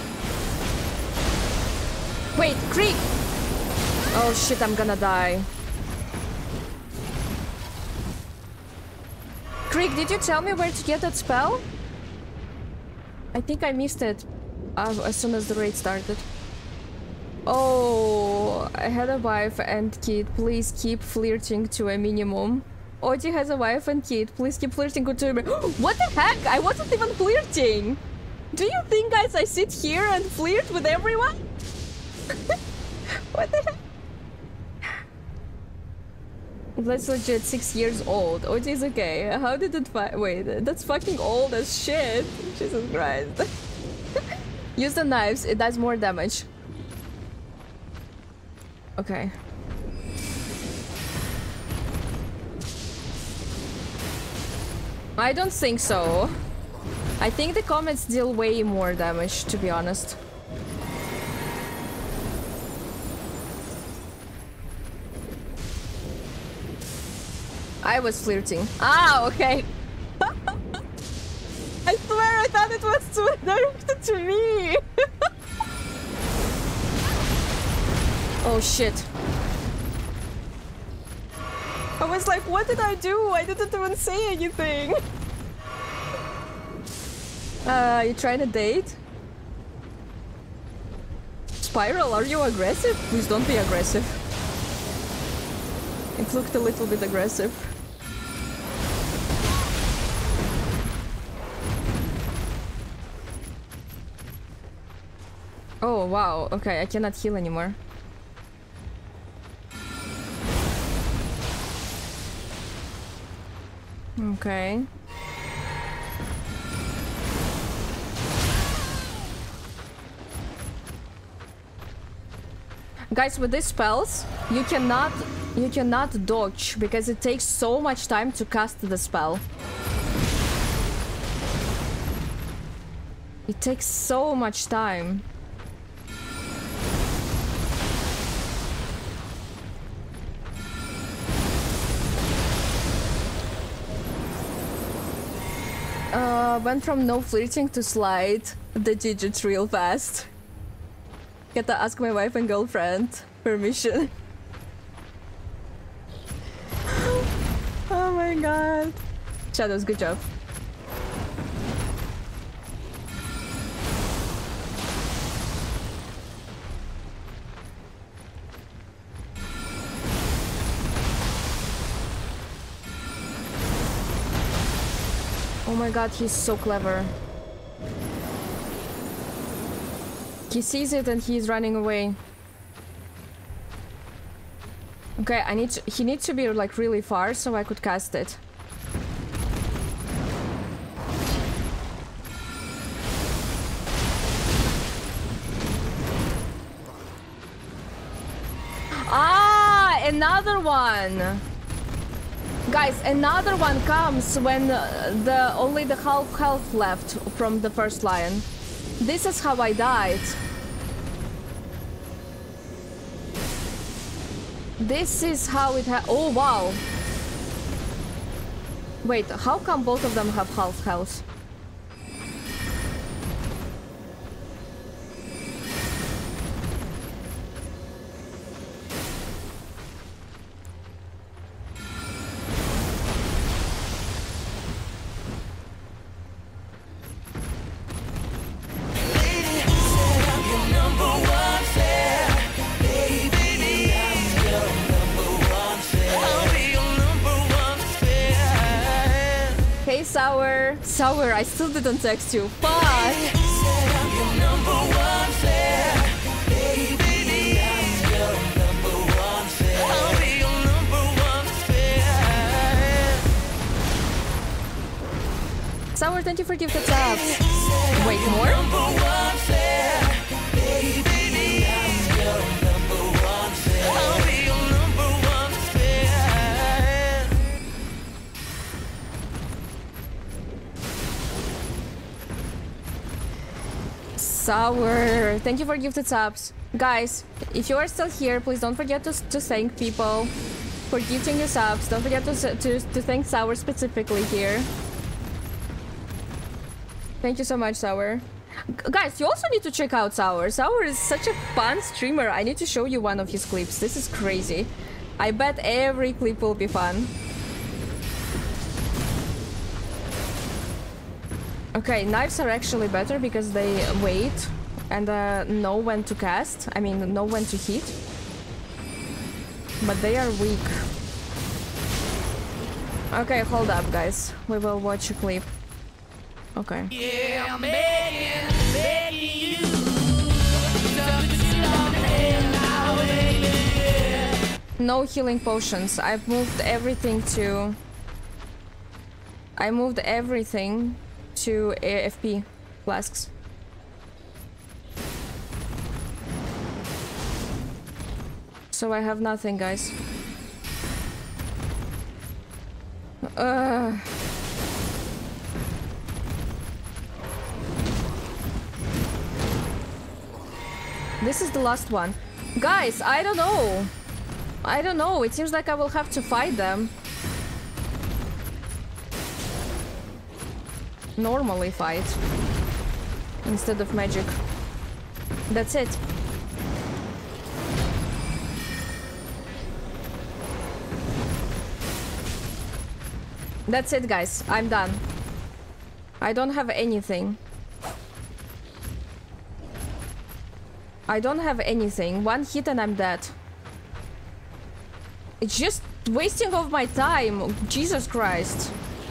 Wait, Creek! Oh shit, I'm gonna die. Krieg, did you tell me where to get that spell? I think I missed it uh, as soon as the raid started. Oh, I had a wife and kid. Please keep flirting to a minimum. Odi has a wife and kid. Please keep flirting to a minimum. What the heck? I wasn't even flirting. Do you think, guys, I sit here and flirt with everyone? What the heck? That's legit six years old. Odi is okay. How did it fi- wait, that's fucking old as shit. Jesus Christ. Use the knives, it does more damage. Okay. I don't think so. I think the comets deal way more damage, to be honest. I was flirting. Ah, okay. I swear I thought it was directed to me. Oh shit. I was like, what did I do? I didn't even say anything. Uh, you trying to date? Spiral, are you aggressive? Please don't be aggressive. It looked a little bit aggressive. Oh, wow. Okay, I cannot heal anymore. Okay. Guys, with these spells, you cannot you cannot dodge because it takes so much time to cast the spell. It takes so much time. Uh, went from no flirting to slide the digits real fast. Gotta ask my wife and girlfriend permission. Oh my god. Shadows, good job. Oh my god, he's so clever. He sees it and he's running away. Okay, I need to, he needs to be like really far so I could cast it. Ah, another one. Guys, another one comes when uh, the only the half health left from the first lion. This is how I died. This is how it ha- oh wow. Wait, how come both of them have half health? Sour, Sour, I still didn't text you. Fuck! Sour, thank you for gifted subs. Wait, more? Sour, thank you for gifted subs. Guys, if you are still here, please don't forget to, to thank people for gifting your subs. Don't forget to, to, to thank Sour specifically here. Thank you so much, Sour. G guys, you also need to check out Sour. Sour is such a fun streamer. I need to show you one of his clips. This is crazy. I bet every clip will be fun. Okay, knives are actually better because they wait and uh, know when to cast. I mean, know when to hit. But they are weak. Okay, hold up, guys. We will watch a clip. Okay. Yeah, I'm begging, begging you. No healing potions. I've moved everything to... I moved everything to A F P flasks. So I have nothing, guys. Uh... This is the last one. Guys, I don't know. I don't know. It seems like I will have to fight them. Normally fight. Instead of magic. That's it. That's it, guys. I'm done. I don't have anything. I don't have anything. One hit and I'm dead. It's just wasting of my time. Jesus Christ.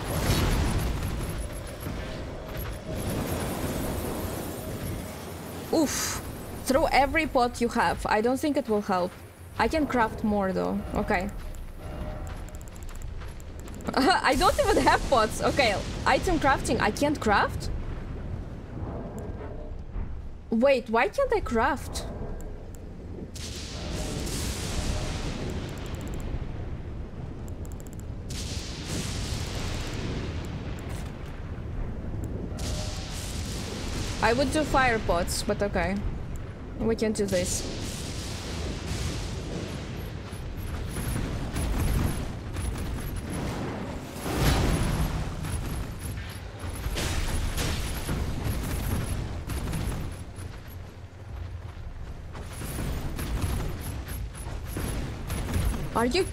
Oof. Throw every pot you have. I don't think it will help. I can craft more though. Okay. I don't even have pots. Okay. Item crafting. I can't craft? Wait, why can't I craft? I would do fire pots, but okay. We can do this. Are you...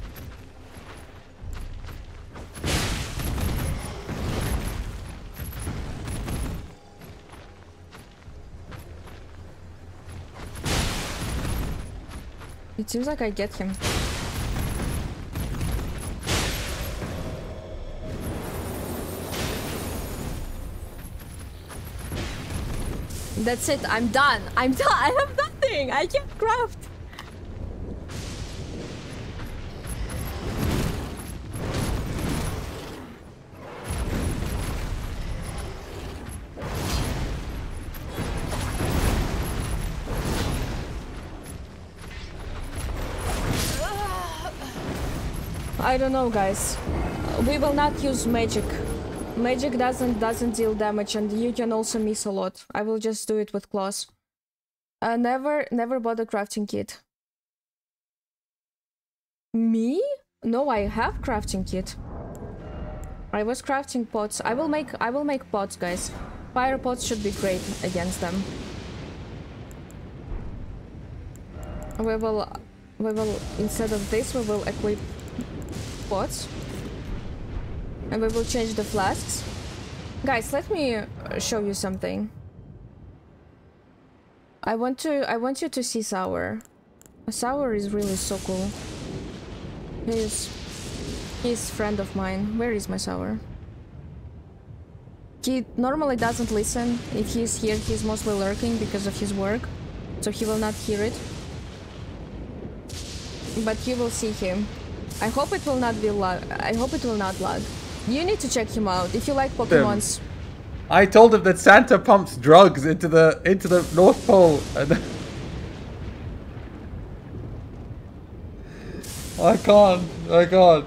It seems like I get him. That's it, I'm done. I'm done. I have nothing. I can't craft. I don't know, guys. We will not use magic. Magic doesn't doesn't deal damage, and you can also miss a lot. I will just do it with claws. Uh, never, never bought a crafting kit. Me? No, I have crafting kit. I was crafting pots. I will make, I will make pots, guys. Fire pots should be great against them. We will, we will instead of this, we will equip pots. And we will change the flasks. Guys, let me show you something. I want to I want you to see Sour. Sour is really so cool. He's he's a friend of mine. Where is my Sour? He normally doesn't listen. If he's here, he's mostly lurking because of his work. So he will not hear it. But you will see him. I hope it will not be lag. I hope it will not lag. You need to check him out if you like Pokemons. I told him that Santa pumps drugs into the into the North Pole. And I can't. I can't.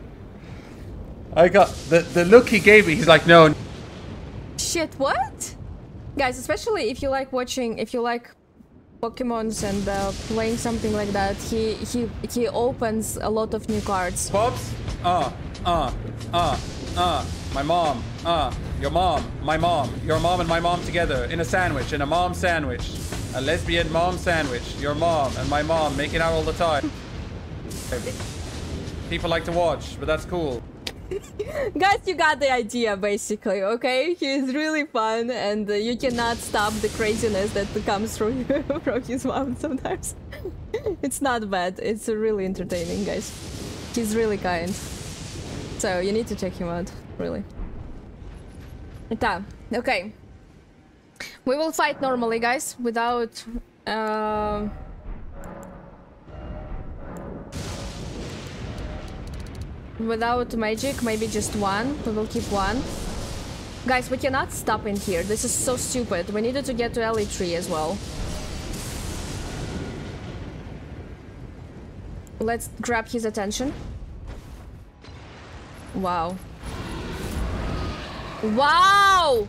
I got the the look he gave me. He's like, no. Shit, what? Guys, especially if you like watching, if you like Pokemons and uh, playing something like that, he he he opens a lot of new cards. Pops? Uh, uh, uh, uh. My mom, uh, your mom, my mom, your mom and my mom together in a sandwich, in a mom sandwich. A lesbian mom sandwich. Your mom and my mom making out all the time. People like to watch, but that's cool. Guys, you got the idea, basically, okay? He's really fun, and uh, you cannot stop the craziness that comes from, from his mouth sometimes. It's not bad. It's uh, really entertaining, guys. He's really kind. So, you need to check him out, really. Ta, okay. We will fight normally, guys, without... Uh... Without magic, maybe just one. We will keep one. Guys, we cannot stop in here. This is so stupid. We needed to get to Ellie Tree as well. Let's grab his attention. Wow. Wow!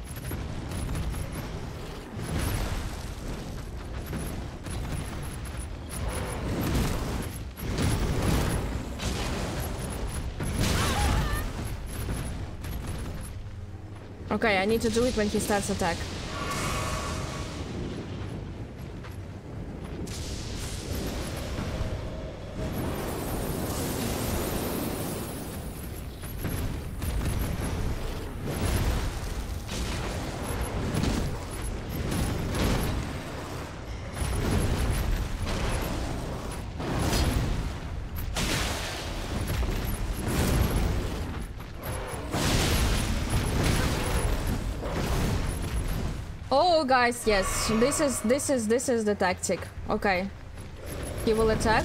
Okay, I need to do it when he starts attack. Oh, guys, yes, this is this is this is the tactic. Okay, he will attack,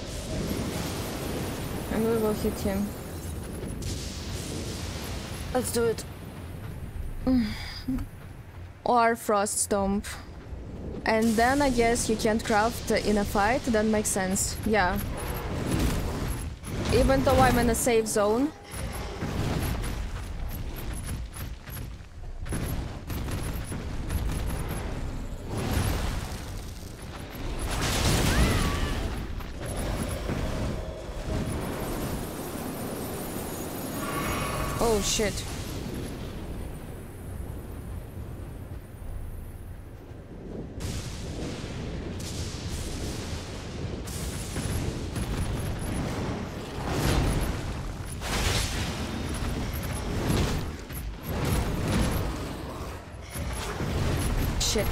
and we will hit him. Let's do it. Or Frost Stomp, and then I guess you can't craft in a fight. That makes sense. Yeah. Even though I'm in a safe zone. Oh shit. Shit.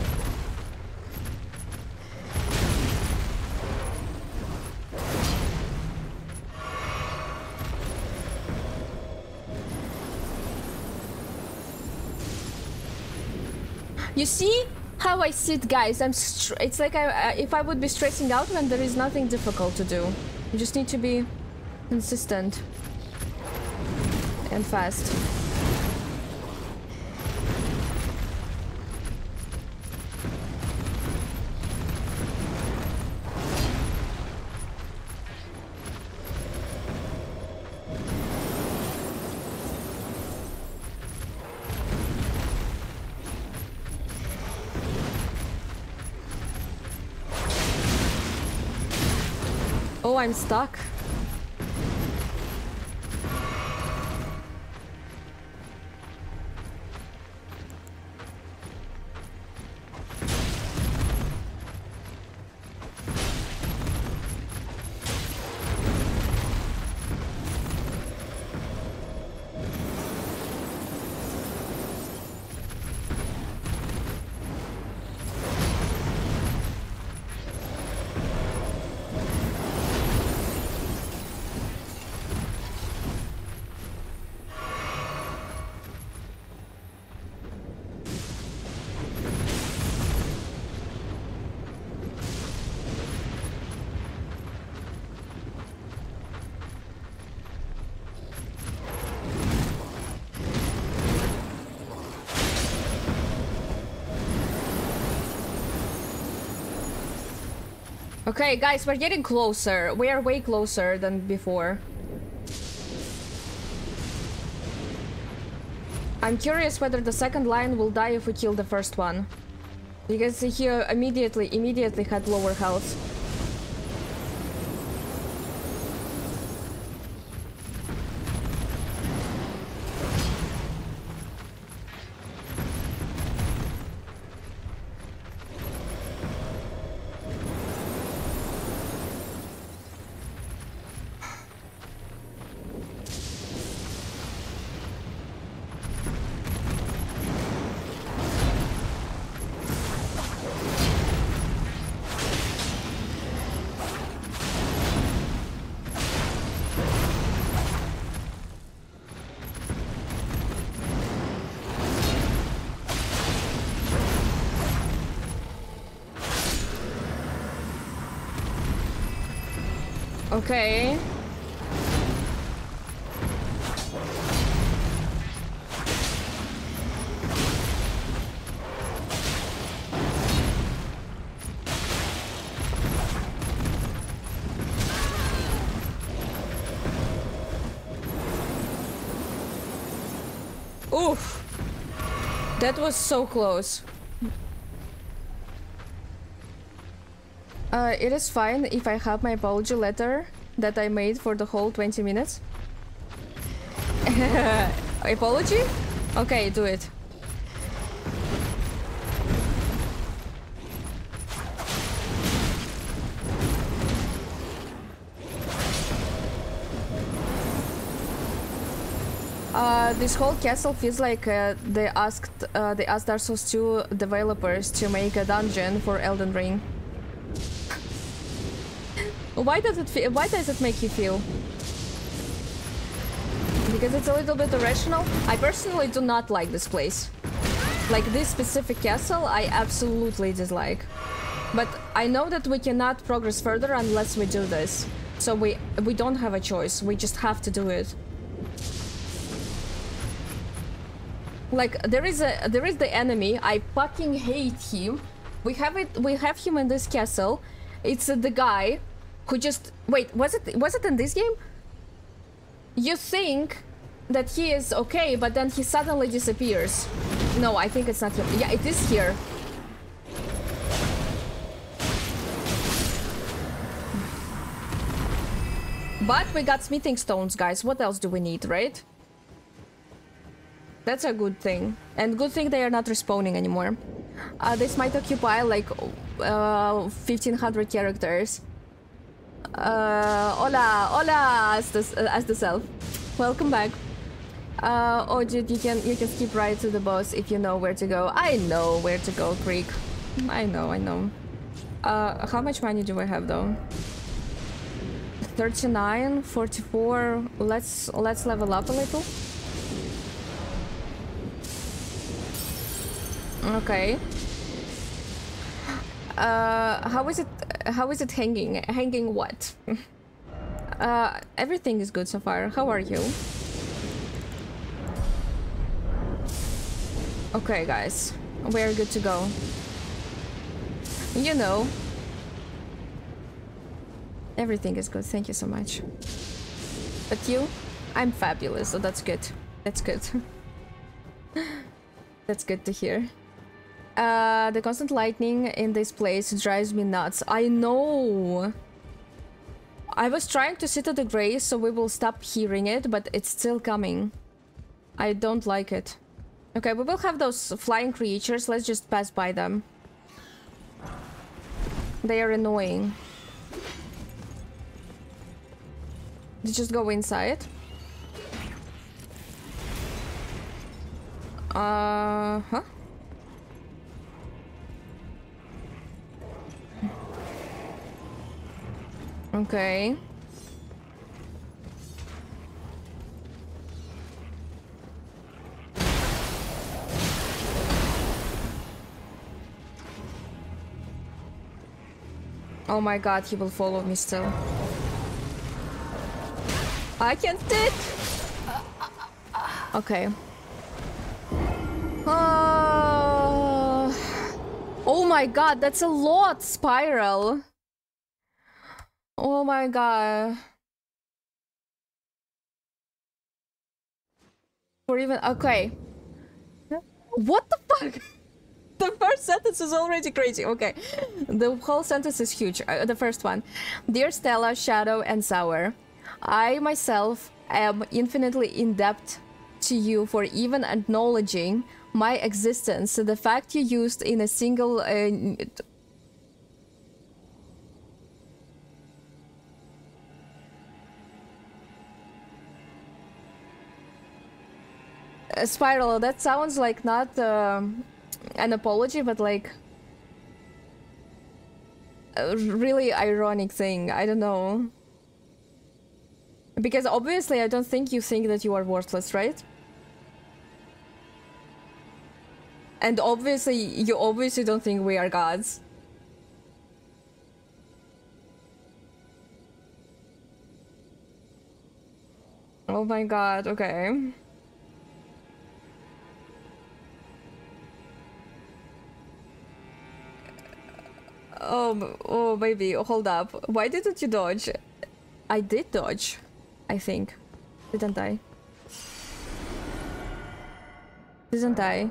You see how I sit, guys? I'm str it's like I, uh, if I would be stressing out when there is nothing difficult to do. You just need to be consistent and fast. Oh, I'm stuck. Okay, guys, we're getting closer. We are way closer than before. I'm curious whether the second line will die if we kill the first one. Because he immediately, immediately had lower health. Okay. Oof. That was so close. Uh, it is fine if I have my apology letter that I made for the whole twenty minutes. Apology? Okay, do it. Uh, this whole castle feels like uh, they asked uh, they asked Dark Souls two developers to make a dungeon for Elden Ring. Why does it feel, why does it make you feel? Because it's a little bit irrational. I personally do not like this place. Like this specific castle, I absolutely dislike. But I know that we cannot progress further unless we do this. So we we don't have a choice. We just have to do it. Like there is a there is the enemy. I fucking hate him. We have it. We have him in this castle. It's uh, the guy who just wait. Was it was it in this game? You think that he is okay, but then he suddenly disappears. No, I think it's not him. Yeah, it is here. But we got smithing stones, guys. What else do we need, right? That's a good thing. And good thing they are not respawning anymore. Uh, this might occupy like uh, fifteen hundred characters. Uh, hola, hola, as the, as the self. Welcome back. Uh, oh, dude, you can you can skip right to the boss if you know where to go. I know where to go, Creek. I know, I know. Uh, how much money do I have though? thirty-nine, forty-four. Let's let's level up a little. Okay. Uh, how is it? How is it hanging? Hanging what? uh, everything is good so far. How are you? Okay, guys, we're good to go. You know, everything is good. Thank you so much. But you, I'm fabulous, so that's good. That's good. That's good to hear. Uh, the constant lightning in this place drives me nuts. I know. I was trying to sit at the grace so we will stop hearing it, but it's still coming. I don't like it. Okay, we will have those flying creatures. Let's just pass by them. They are annoying. Let's just go inside. Uh huh. Okay. Oh my god, he will follow me still. I can't sit! Okay. Uh... Oh my god, that's a lot, Spiral. Oh my god. For even... Okay. What the fuck? The first sentence is already crazy. Okay. The whole sentence is huge. Uh, the first one. Dear Stella, Shadow, and Sour, I myself am infinitely in debt to you for even acknowledging my existence. The fact you used in a single... Uh, Uh, Spiral, that sounds like not uh, an apology, but like a really ironic thing. I don't know. Because obviously I don't think you think that you are worthless, right? And obviously, you obviously don't think we are gods. Oh my god, okay. Oh, oh, baby, hold up. Why didn't you dodge? I did dodge, I think. Didn't I? Didn't I?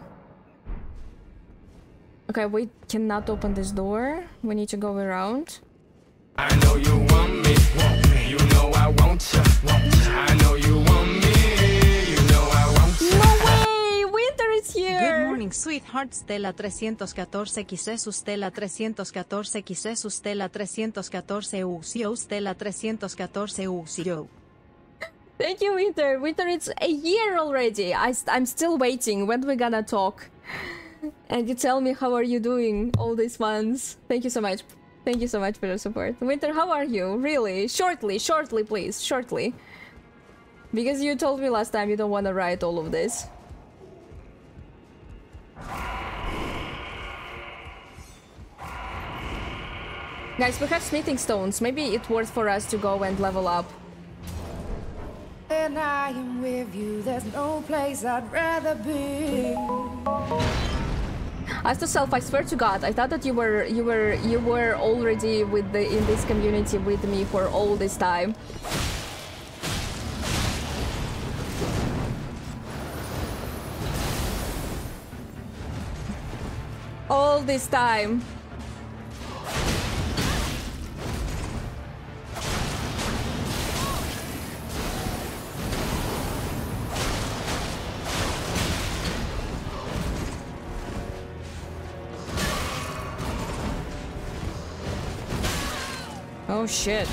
Okay, we cannot open this door. We need to go around. I know you want me, want me. You know I want you, want you. I know you want me, you know I want you. No way! Winter is here! Good morning, sweetheart. Stella three fourteen Xesus Stella three fourteen Xesus Stella three fourteen Uxio Stella three fourteen Uxio. Thank you, Winter. Winter, it's a year already. I st I'm still waiting. When we gonna talk? And you tell me how are you doing all these months. Thank you so much. Thank you so much for your support. Winter, how are you? Really? Shortly, shortly, please. Shortly. Because you told me last time you don't want to write all of this. Guys, we have smithing stones. Maybe it's worth for us to go and level up. And I am with you, there's no place I'd rather be. As to self, I swear to God, I thought that you were you were you were already with the in this community with me for all this time. All this time. Oh shit.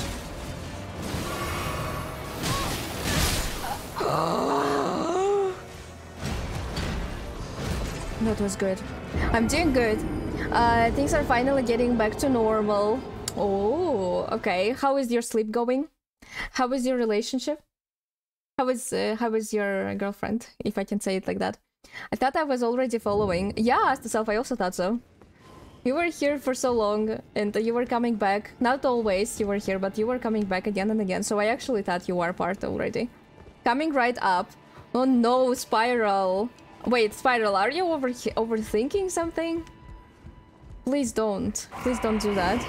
That was good. I'm doing good. Uh, things are finally getting back to normal. Oh, okay. How is your sleep going? How is your relationship? How is uh, how is your girlfriend, if I can say it like that? I thought I was already following. Yeah, ask yourself, I also thought so. You were here for so long, and you were coming back. Not always you were here, but you were coming back again and again, so I actually thought you were part already. Coming right up. Oh no, Spiral. Wait, Spiral, are you over overthinking something? Please don't. Please don't do that.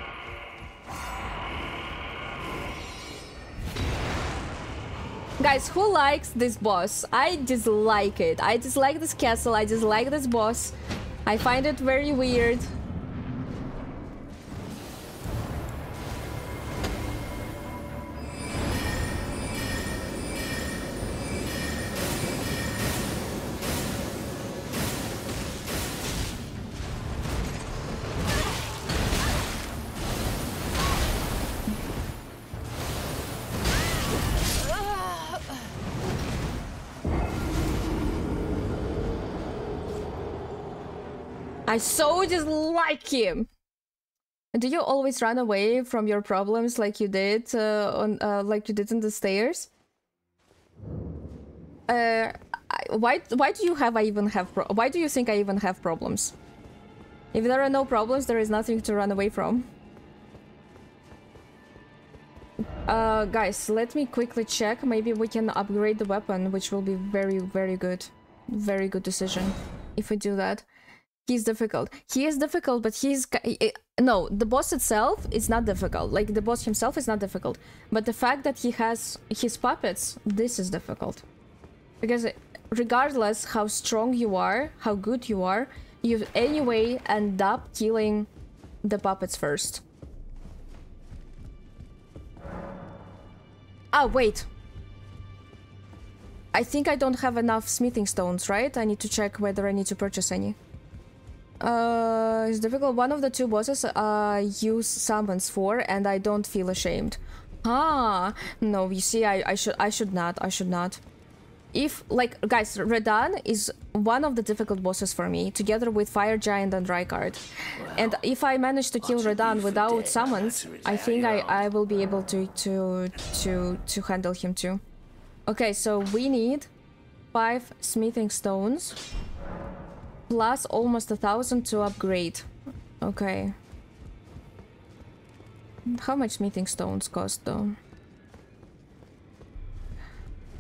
Guys, who likes this boss? I dislike it. I dislike this castle. I dislike this boss. I find it very weird. I so dislike him. Do you always run away from your problems like you did uh, on uh, like you did on the stairs? Uh, I, why why do you have I even have pro why do you think I even have problems? If there are no problems, there is nothing to run away from. Uh, guys, let me quickly check. Maybe we can upgrade the weapon, which will be very very good, very good decision if we do that. He's difficult. He is difficult, but he's... No, the boss itself is not difficult. Like, the boss himself is not difficult. But the fact that he has his puppets, this is difficult. Because regardless how strong you are, how good you are, you anyway end up killing the puppets first. Ah, wait. I think I don't have enough smithing stones, right? I need to check whether I need to purchase any. Uh, it's difficult. One of the two bosses uh use summons for, and I don't feel ashamed. Ah, no. You see, I I should I should not. I should not. If like guys, Radahn is one of the difficult bosses for me, together with Fire Giant and Rykard. And if I manage to kill Radahn without summons, I think I I will be able to to to to handle him too. Okay, so we need five smithing stones. Plus almost a thousand to upgrade. Okay. How much smithing stones cost though?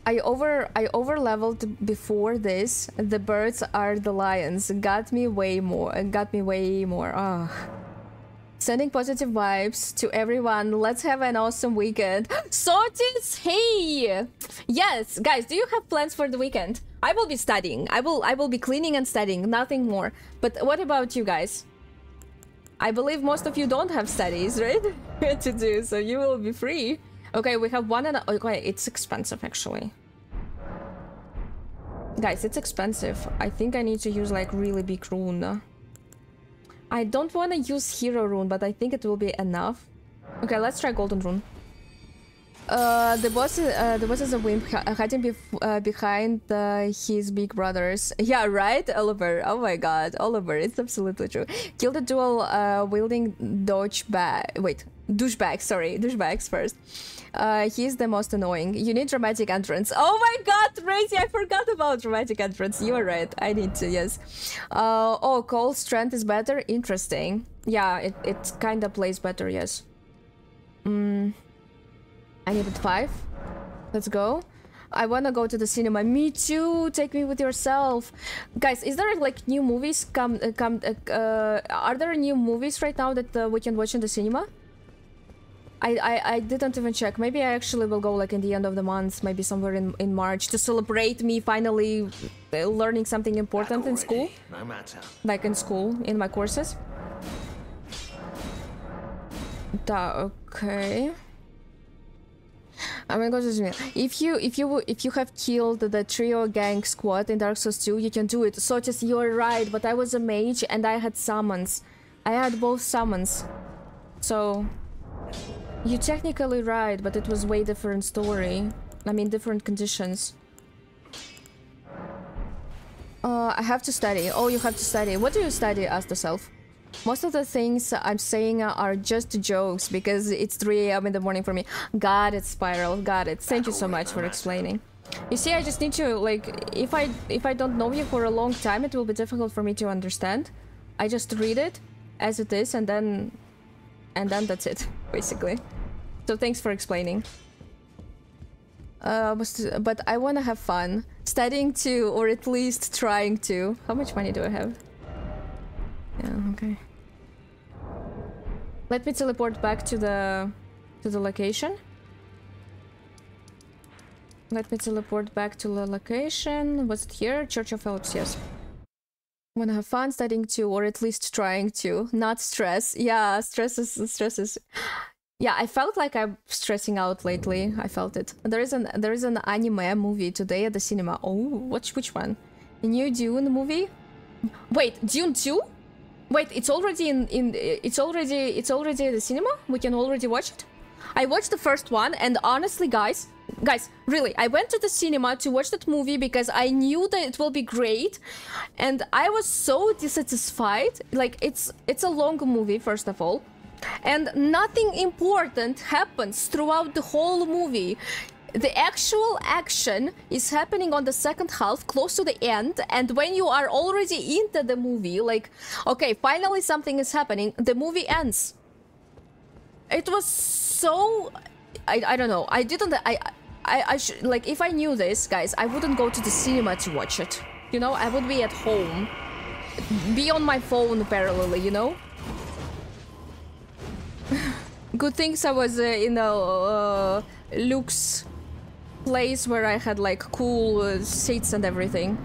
I over I over leveled before this. The birds are the lions. Got me way more. Got me way more. Ah. Sending positive vibes to everyone. Let's have an awesome weekend. Sotis, hey! Yes, guys, do you have plans for the weekend? I will be studying. I will I will be cleaning and studying, nothing more. But what about you guys? I believe most of you don't have studies, right? to do, so you will be free. Okay, we have one and a, okay, it's expensive actually. Guys, it's expensive. I think I need to use like really big rune. I don't want to use hero rune, but I think it will be enough. Okay, let's try golden rune. Uh, the boss, uh, the boss is a wimp hiding bef uh, behind uh, his big brothers. Yeah, right, Oliver. Oh my God, Oliver, it's absolutely true. Kill the dual uh, wielding dodge bag. Wait, douchebag. Sorry, douchebags first. Uh, he's the most annoying. You need dramatic entrance. Oh my God, Razy, I forgot about dramatic entrance. You are right. I need to, yes. Uh, oh, Cole's strength is better. Interesting. Yeah, it, it kind of plays better, yes. Mm, I needed five. Let's go. I want to go to the cinema. Me too. Take me with yourself. Guys, is there like new movies come, uh, come, uh, uh, are there new movies right now that uh, we can watch in the cinema? I, I, I didn't even check. Maybe I actually will go like in the end of the month, maybe somewhere in, in March, to celebrate me finally learning something important in school. No matter. Like in school, in my courses. Da, okay. I'm gonna go to the If you if you if you have killed the trio gang squad in Dark Souls two, you can do it. So just you're right, but I was a mage and I had summons. I had both summons. So you're technically right, but it was way different story. I mean, different conditions. Uh, I have to study. Oh, you have to study. What do you study? Ask the self. Most of the things I'm saying are just jokes because it's three A M in the morning for me. Got it, Spiral. Got it. Thank you so much for explaining. You see, I just need to, like, if I if I don't know you for a long time, it will be difficult for me to understand. I just read it as it is, and then and then that's it, basically. So thanks for explaining. Uh, but I want to have fun. Studying too, or at least trying to. How much money do I have? Yeah, okay. Let me teleport back to the to the location. Let me teleport back to the location. Was it here? Church of Phillips, yes. Wanna have fun studying too, or at least trying to. Not stress. Yeah, stress is stress is. Yeah, I felt like I'm stressing out lately. I felt it. There is an there is an anime movie today at the cinema. Oh, which which one? The new Dune movie? Wait, Dune two? Wait, it's already in in it's already it's already at the cinema? We can already watch it? I watched the first one, and honestly, guys, guys, really, I went to the cinema to watch that movie because I knew that it will be great, and I was so dissatisfied. Like, it's it's a long movie, first of all, and nothing important happens throughout the whole movie. The actual action is happening on the second half, close to the end, and when you are already into the movie, like, okay, finally something is happening, the movie ends. It was so... I, I don't know, I didn't... I, I, I should... Like, if I knew this, guys, I wouldn't go to the cinema to watch it. You know, I would be at home. Be on my phone parallelly, you know? Good things I was uh, in a uh, Luke's place where I had like cool uh, seats and everything.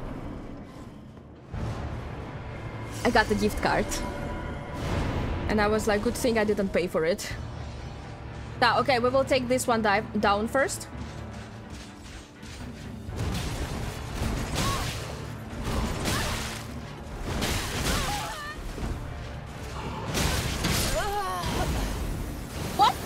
I got the gift card. And I was like, good thing I didn't pay for it. Now, okay, we will take this one dive down first. What?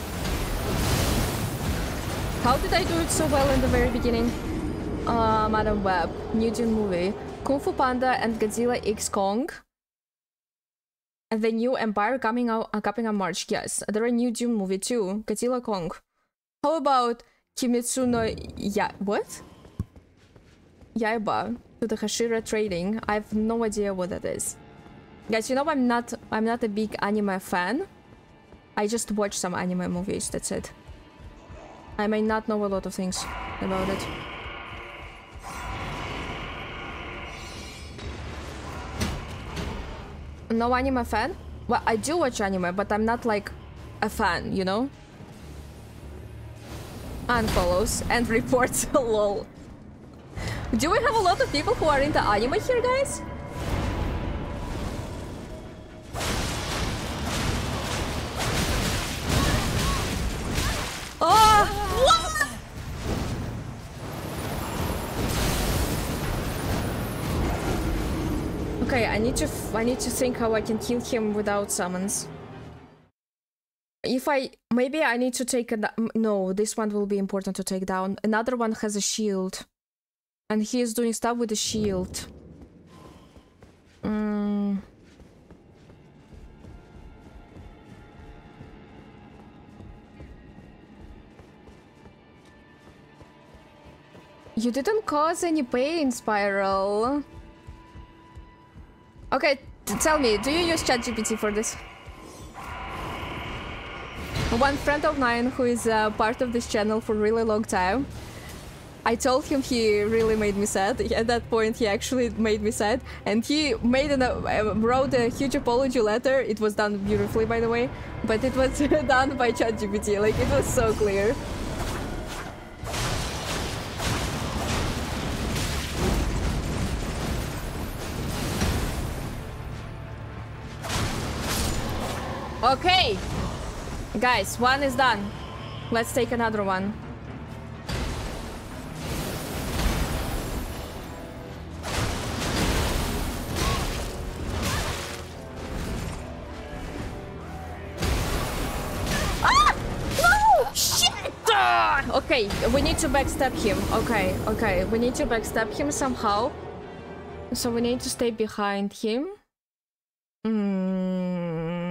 How did I do it so well in the very beginning? Uh, Madam Web, new Dune movie. Kung Fu Panda and Godzilla X Kong. And the new Empire coming out, uh, coming on March. Yes, there are a new Dune movie too. Godzilla Kong. How about Kimetsu no Ya... What? Yaiba to the Hashira Trading. I have no idea what that is. Guys, you know I'm not I'm not a big anime fan. I just watch some anime movies, that's it. I may not know a lot of things about it. no anime fan? Well, I do watch anime, but I'm not like a fan, you know? Unfollows and reports. Lol. Do we have a lot of people who are into anime here, guys? Oh! What? Okay, I need to f I need to think how I can kill him without summons. If I maybe I need to take a no, this one will be important to take down. Another one has a shield, and he is doing stuff with the shield. Mm. You didn't cause any pain, Spiral. Okay, tell me, do you use ChatGPT for this? One friend of mine who is uh, part of this channel for a really long time, I told him he really made me sad. At that point, he actually made me sad, and he made an, uh, wrote a huge apology letter. It was done beautifully, by the way, but it was done by ChatGPT. Like, it was so clear. Okay, guys, one is done. Let's take another one. Ah! No! Shit! Ah! Okay, we need to backstab him. Okay, okay, we need to backstab him somehow. So we need to stay behind him. Hmm.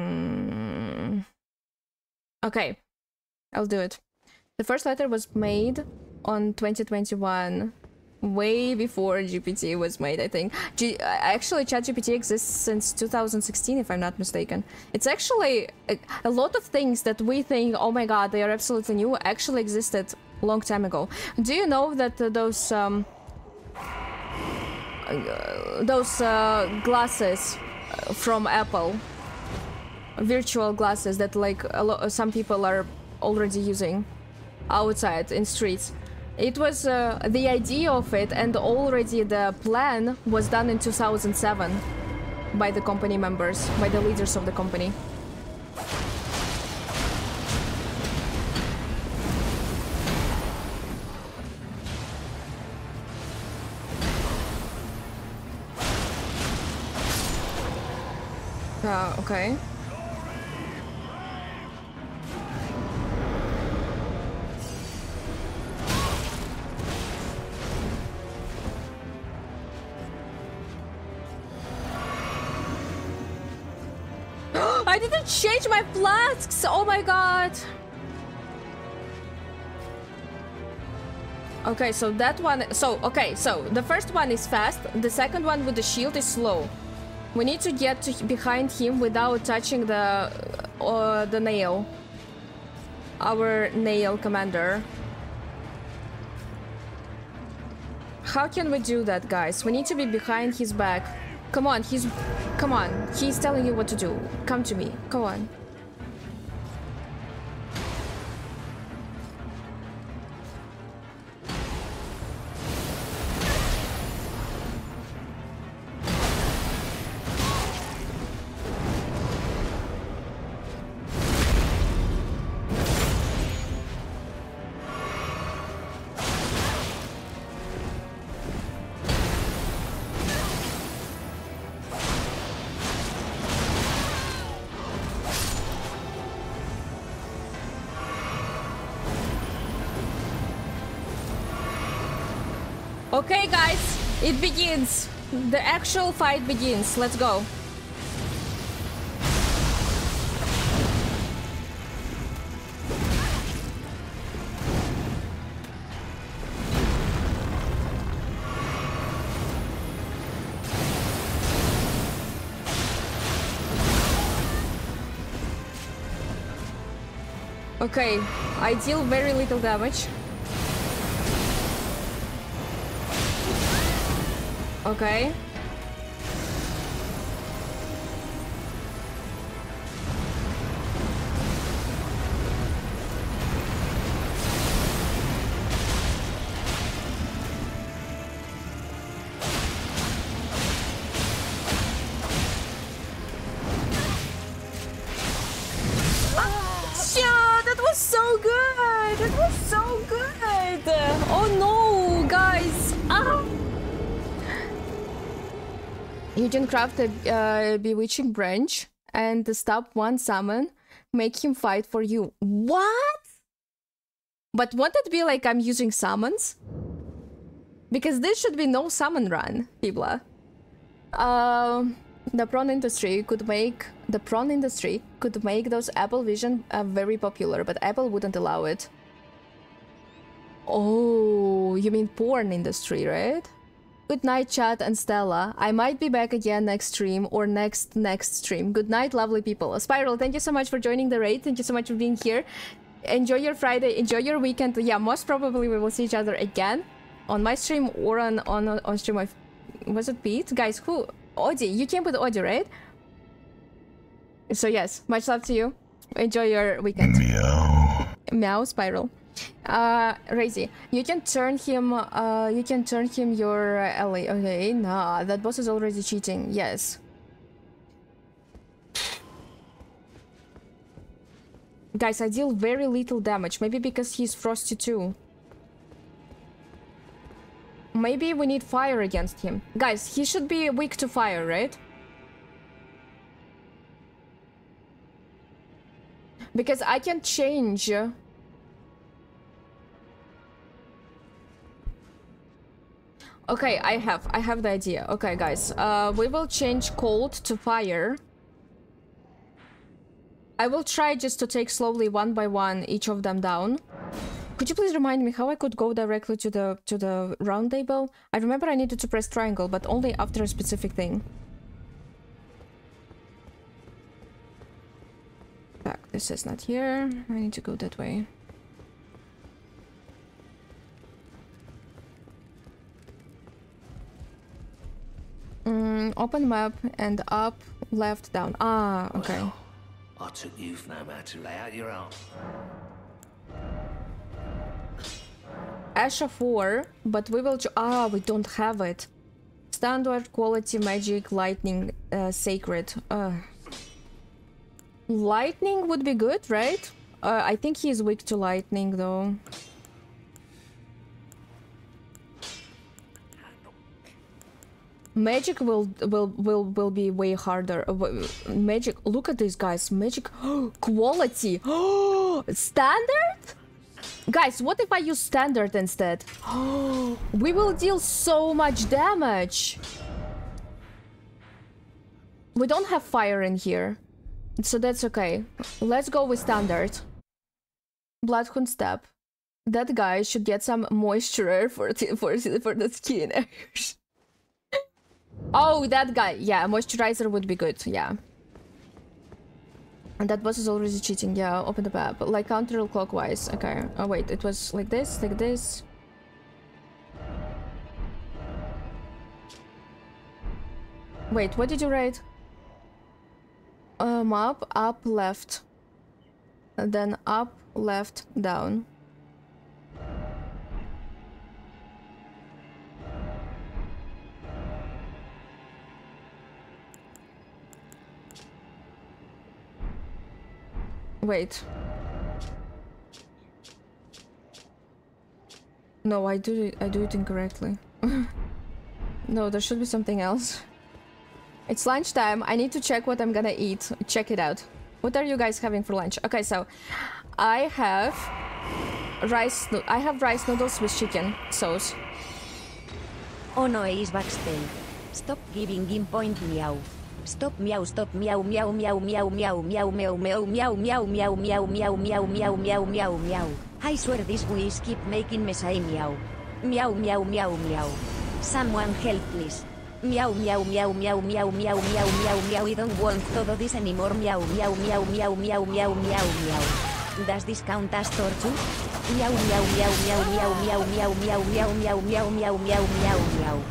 Okay, I'll do it. The first letter was made on twenty twenty-one, way before G P T was made, I think. G actually, ChatGPT exists since two thousand sixteen, if I'm not mistaken. It's actually a, a lot of things that we think, oh my god, they are absolutely new, actually existed a long time ago. Do you know that uh, those um, uh, those uh, glasses from Apple, virtual glasses that like a lo some people are already using outside in streets, it was uh, the idea of it, and already the plan was done in two thousand seven by the company members, by the leaders of the company. Uh, okay. I didn't change my flasks! Oh my god! Okay, so that one... So, okay, so the first one is fast. The second one with the shield is slow. We need to get to behind him without touching the... Uh, the nail. Our nail commander. How can we do that, guys? We need to be behind his back. Come on, he's... Come on, he's telling you what to do. Come to me. Go on. Okay, guys, it begins. The actual fight begins. Let's go. Okay, I deal very little damage. Okay. You can craft a uh, bewitching branch and stop one summon, make him fight for you. What? But won't it be like I'm using summons? Because this should be no summon run, Pibla. Uh, the prawn industry could make the prawn industry could make those Apple Vision uh, very popular, but Apple wouldn't allow it. Oh, you mean porn industry, right? Good night, chat and Stella. I might be back again next stream or next next stream. Good night, lovely people. Spiral, thank you so much for joining the raid. Thank you so much for being here. Enjoy your Friday. Enjoy your weekend. Yeah, most probably we will see each other again on my stream or on on on stream of, was it Pete? Guys, who? Audi. You came with Audi, right? So yes, much love to you. Enjoy your weekend. Meow. Meow, Spiral. Uh, Razy, you can turn him, uh, you can turn him your uh, L A. Okay, nah, that boss is already cheating. Yes. Guys, I deal very little damage. Maybe because he's frosty too. Maybe we need fire against him. Guys, he should be weak to fire, right? Because I can change... Okay, I have. I have the idea. Okay, guys. Uh, we will change cold to fire. I will try just to take slowly one by one each of them down. Could you please remind me how I could go directly to the to the round table? I remember I needed to press triangle, but only after a specific thing. Back. This is not here. I need to go that way. Mm, open map and up, left, down. Ah, okay. Well, I took youth no matter to lay out your own. Asha four, but we will... Ah, we don't have it. Standard, quality, magic, lightning, uh, sacred. Uh. Lightning would be good, right? Uh, I think he is weak to lightning, though. Magic will will will will be way harder. Magic, look at these guys. Magic quality. Standard? Guys, what if I use standard instead? We will deal so much damage. We don't have fire in here, so that's okay. Let's go with standard. Bloodhound step. That guy should get some moisture for the, for for the skin. Oh, that guy. Yeah, moisturizer would be good. Yeah. And that boss is already cheating. Yeah, open the map. Like counter-clockwise. Okay. Oh, wait. It was like this, like this. Wait, what did you write? Uh, map, up, left. And then up, left, down. Wait. No, I do it, I do it incorrectly. No, there should be something else. It's lunchtime. I need to check what I'm gonna eat. Check it out. What are you guys having for lunch? Okay, so I have rice. I have rice noodles with chicken sauce. Oh no, is backstage. Stop giving him point meow. Stop meow, stop meow, meow, meow, meow, meow, meow, meow, meow, meow, meow, meow, meow, meow, meow, meow, meow, meow, meow. I swear this voice keep making me say meow. Meow, meow, meow, meow. Someone help please. Meow, meow, meow, meow, meow, meow, meow, meow, meow. I don't want todo this anymore. Meow, meow, meow, meow, meow, meow, meow, meow. Does this count as torture? Meow, meow, meow, meow, meow, meow, meow, meow, meow, meow, meow, meow, meow, meow, meow.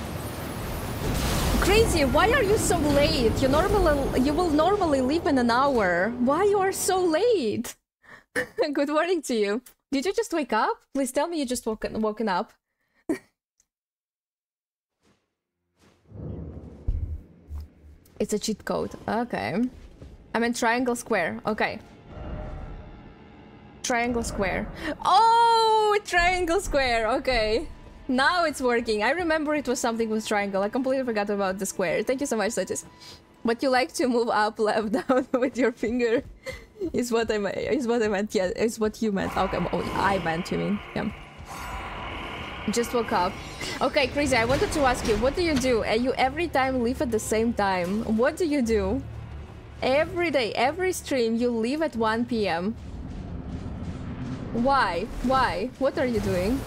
Crazy, why are you so late? You normally you will normally leave in an hour. Why you are so late? Good morning to you. Did you just wake up? Please tell me you just woken woken up. It's a cheat code. Okay. I meant triangle square. Okay. Triangle square. Oh, triangle square. Okay. Now it's working. I remember it was something with triangle. I completely forgot about the square. Thank you so much, Satis. But you like to move up, left, down with your finger. Is what I meant. Is what I meant. Yeah, is what you meant. Okay, oh, I meant. You mean? Yeah. Just woke up. Okay, Crazy. I wanted to ask you, what do you do? And you every time leave at the same time. What do you do? Every day, every stream, you leave at one P M Why? Why? What are you doing?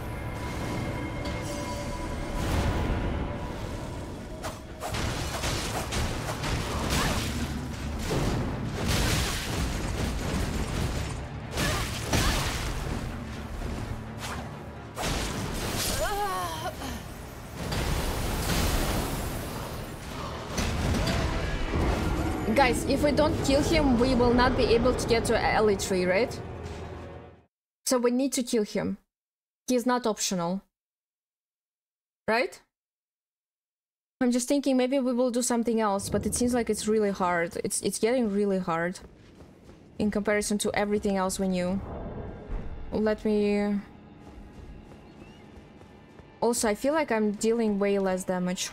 Guys, if we don't kill him, we will not be able to get to Elite Tree, right? So we need to kill him. He's not optional. Right? I'm just thinking maybe we will do something else, but it seems like it's really hard. It's, it's getting really hard in comparison to everything else we knew. Let me... Also, I feel like I'm dealing way less damage.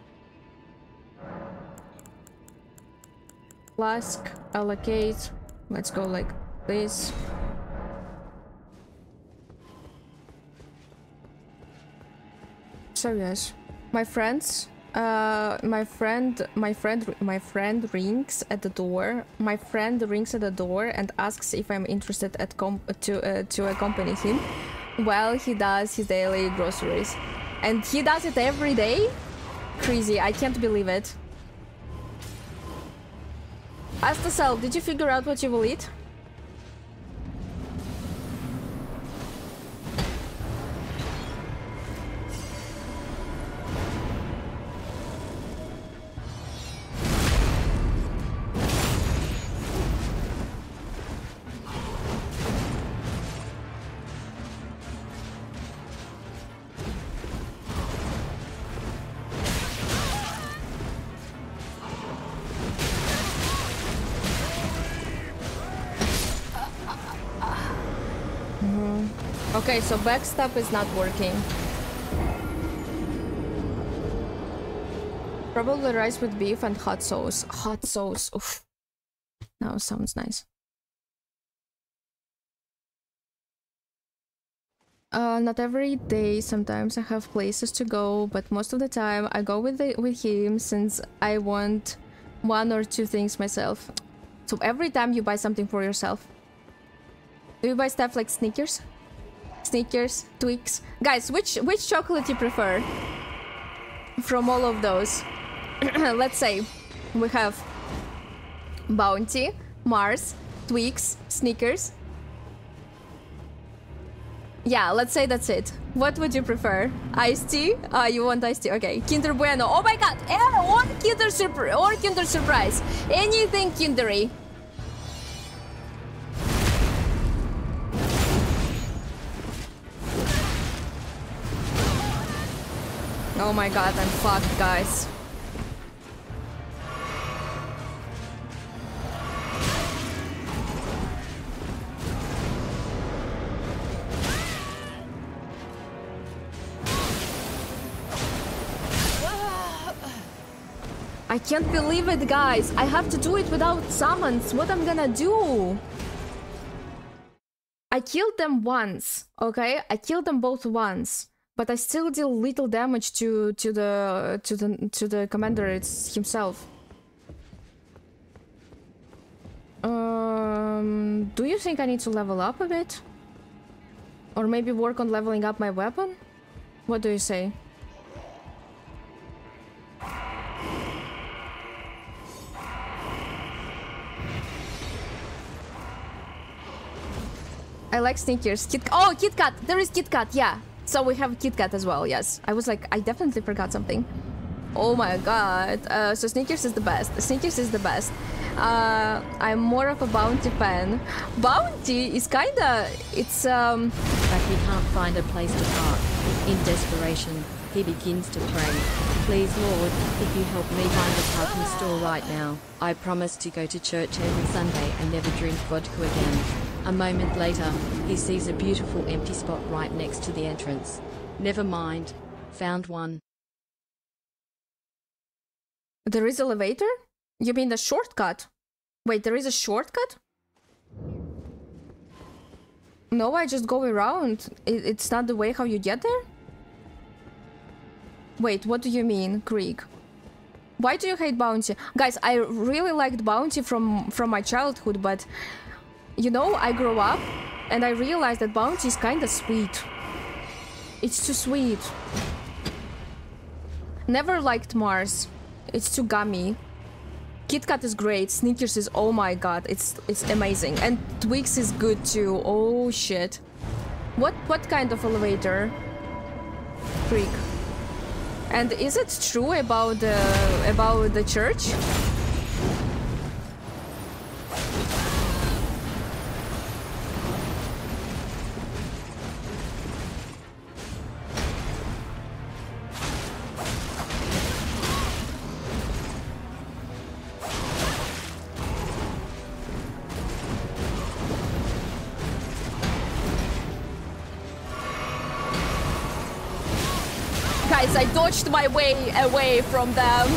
Flask, allocate. Let's go like this. So yes, my friends, uh, my friend, my friend, my friend rings at the door. My friend rings at the door and asks if I'm interested at com to uh, to accompany him while he does his daily groceries, and he does it every day. Crazy! I can't believe it. Ask the self, did you figure out what you will eat? Okay, so backstab is not working. Probably rice with beef and hot sauce. Hot sauce, oof. Now sounds nice. Uh, not every day, sometimes I have places to go, but most of the time I go with, the, with him since I want one or two things myself. So every time you buy something for yourself. Do you buy stuff like Snickers? Snickers, Twix. Guys, which which chocolate you prefer from all of those? Let's say we have Bounty, Mars, Twix, Snickers. Yeah, let's say that's it. What would you prefer? Iced tea? Ah, uh, you want iced tea? Okay. Kinder Bueno. Oh my god! Or Kinder Surprise. Or Kinder Surprise. Anything Kindery. Oh my god, I'm fucked, guys. I can't believe it, guys. I have to do it without summons. What I'm gonna do? I killed them once, okay? I killed them both once. But I still deal little damage to to the to the to the commander it's himself. Um, do you think I need to level up a bit, or maybe work on leveling up my weapon? What do you say? I like Snickers. Kit oh, Kit Kat. There is Kit Kat. Yeah. So we have Kit Kat as well, yes. I was like, I definitely forgot something. Oh my god. Uh, so Snickers is the best. Snickers is the best. Uh, I'm more of a Bounty fan. Bounty is kinda... It's, um... But he can't find a place to park. In desperation, he begins to pray. Please, Lord, if you help me find a parking store right now, I promise to go to church every Sunday and never drink vodka again. A moment later, he sees a beautiful empty spot right next to the entrance. Never mind. Found one. There is elevator? You mean the shortcut? Wait, there is a shortcut? No, I just go around. It, it's not the way how you get there? Wait, what do you mean, Krieg? Why do you hate Bounty? Guys, I really liked Bounty from, from my childhood, but... You know, I grew up and I realized that Bounty is kinda sweet. It's too sweet. Never liked Mars. It's too gummy. Kit Kat is great. Snickers is, oh my god, it's it's amazing. And Twix is good too. Oh shit. What what kind of elevator? Freak. And is it true about the about the church? Guys, I dodged my way away from them.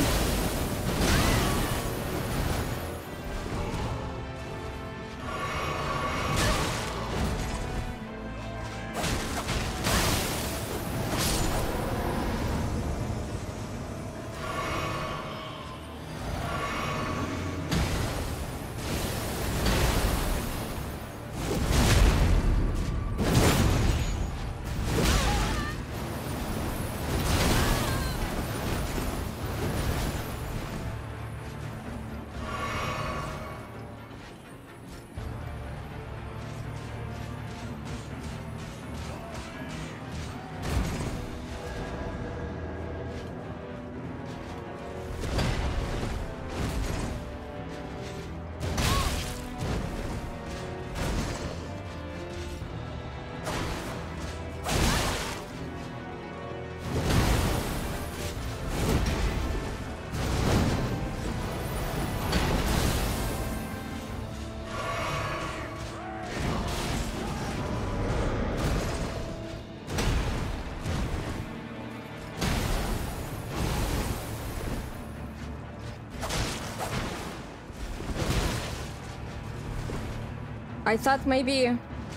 I thought maybe...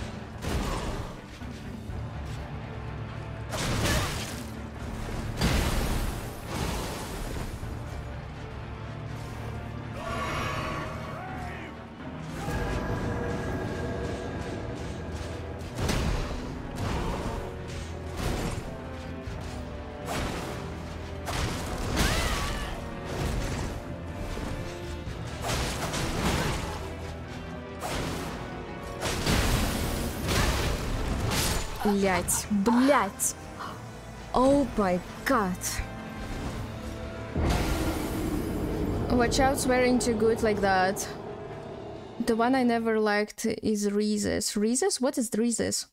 Блять, блять. Oh my god. Watch out, swearing too good like that. The one I never liked is Reese's. Reese's? What is Reese's?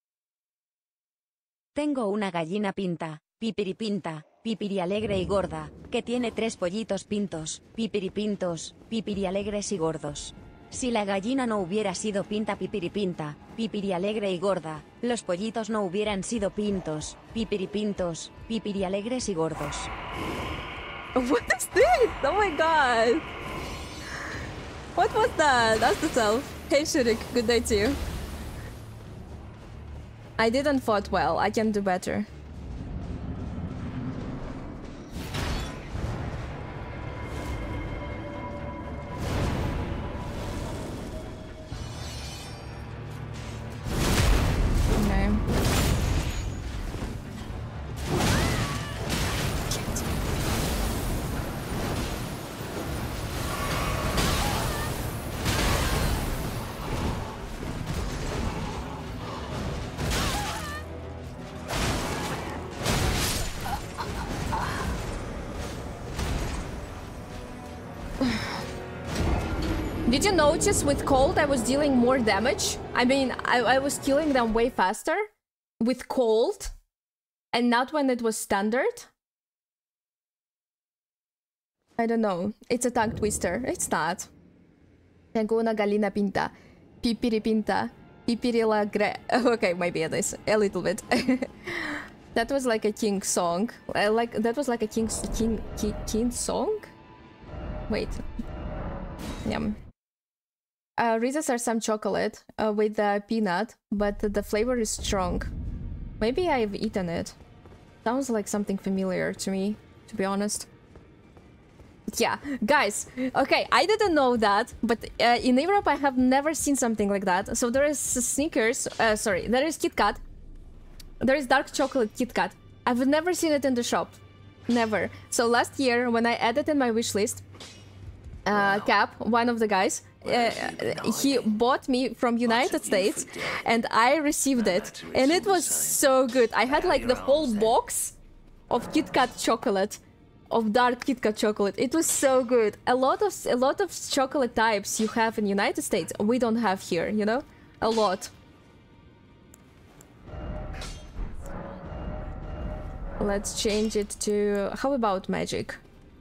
Tengo una gallina pinta, pipiripinta, pipirialegre y gorda, que tiene tres pollitos pintos, pipiripintos, pipirialegres y gordos. Si la gallina no hubiera sido pinta pipiripinta, pipirialegre y gorda, los pollitos no hubieran sido pintos, pipiripintos, pipirialegres y gordos. What is this? Oh my god! What was that? That's the self. Hey Shurik, good day to you. I didn't fought well, I can do better. Did you notice with cold I was dealing more damage? I mean, I, I was killing them way faster with cold and not when it was standard. I don't know. It's a tongue twister. It's not. Tengo una gallina pinta. Pipiri pinta. Pipiri la gre... Okay, maybe it is. A little bit. That was like a king song. Uh, like that was like a king king king, king song. Wait. Yum. Uh, Reese's are some chocolate uh, with uh, peanut, but the flavor is strong. Maybe I've eaten it. Sounds like something familiar to me, to be honest. Yeah, guys. Okay, I didn't know that, but uh, in Europe I have never seen something like that. So there is Snickers. Uh, sorry, there is Kit Kat. There is dark chocolate Kit Kat. I've never seen it in the shop. Never. So last year, when I added in my wish list, uh, Cap, one of the guys, uh, he bought me from United States, and I received it, and it was so good. I had like the whole box of Kit Kat chocolate, of dark Kit Kat chocolate. It was so good. A lot of a lot of chocolate types you have in United States, we don't have here. You know, a lot. Let's change it to... How about magic?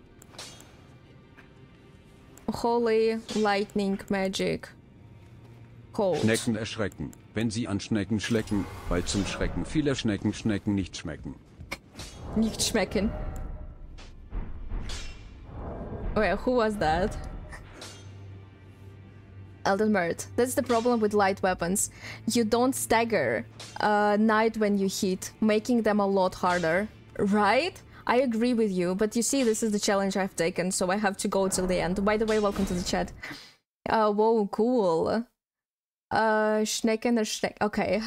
Holy lightning magic. Cold. Schnecken erschrecken, wenn sie an Schnecken schlecken, weil zum Schrecken viele Schnecken Schnecken nicht schmecken. Nicht schmecken. Wait, who was that? Elden Mert. That's the problem with light weapons. You don't stagger uh, night when you hit, making them a lot harder. Right? I agree with you, but you see, this is the challenge I've taken, so I have to go till the end. By the way, welcome to the chat. Uh, whoa, cool. Uh, Schnecken or Schneck. Okay.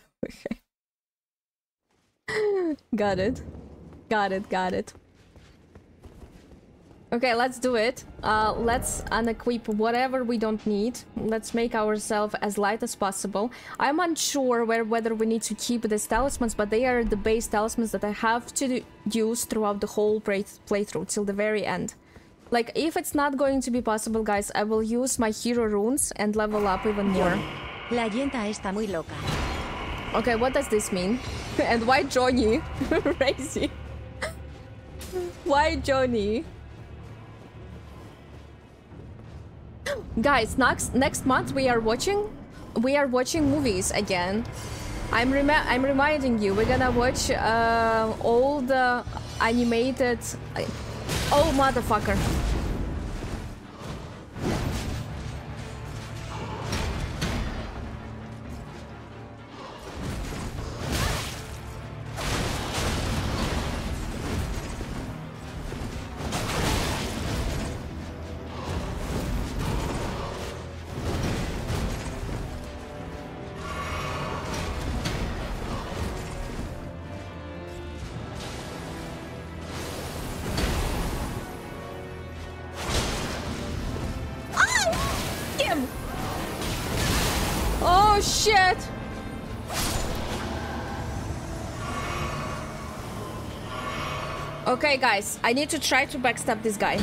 Okay. Got it. Got it, got it. Okay, let's do it. Uh, let's unequip whatever we don't need. Let's make ourselves as light as possible. I'm unsure where whether we need to keep these talismans, but they are the base talismans that I have to use throughout the whole play playthrough till the very end. Like, if it's not going to be possible, guys, I will use my hero runes and level up even more. La yenta está muy loca. Okay, what does this mean? And why Johnny? Crazy. Why Johnny? Guys, next next month we are watching we are watching movies again. I'm rem I'm reminding you, we're gonna watch uh, all the animated. Oh, motherfucker! Oh shit! Okay, guys, I need to try to backstab this guy.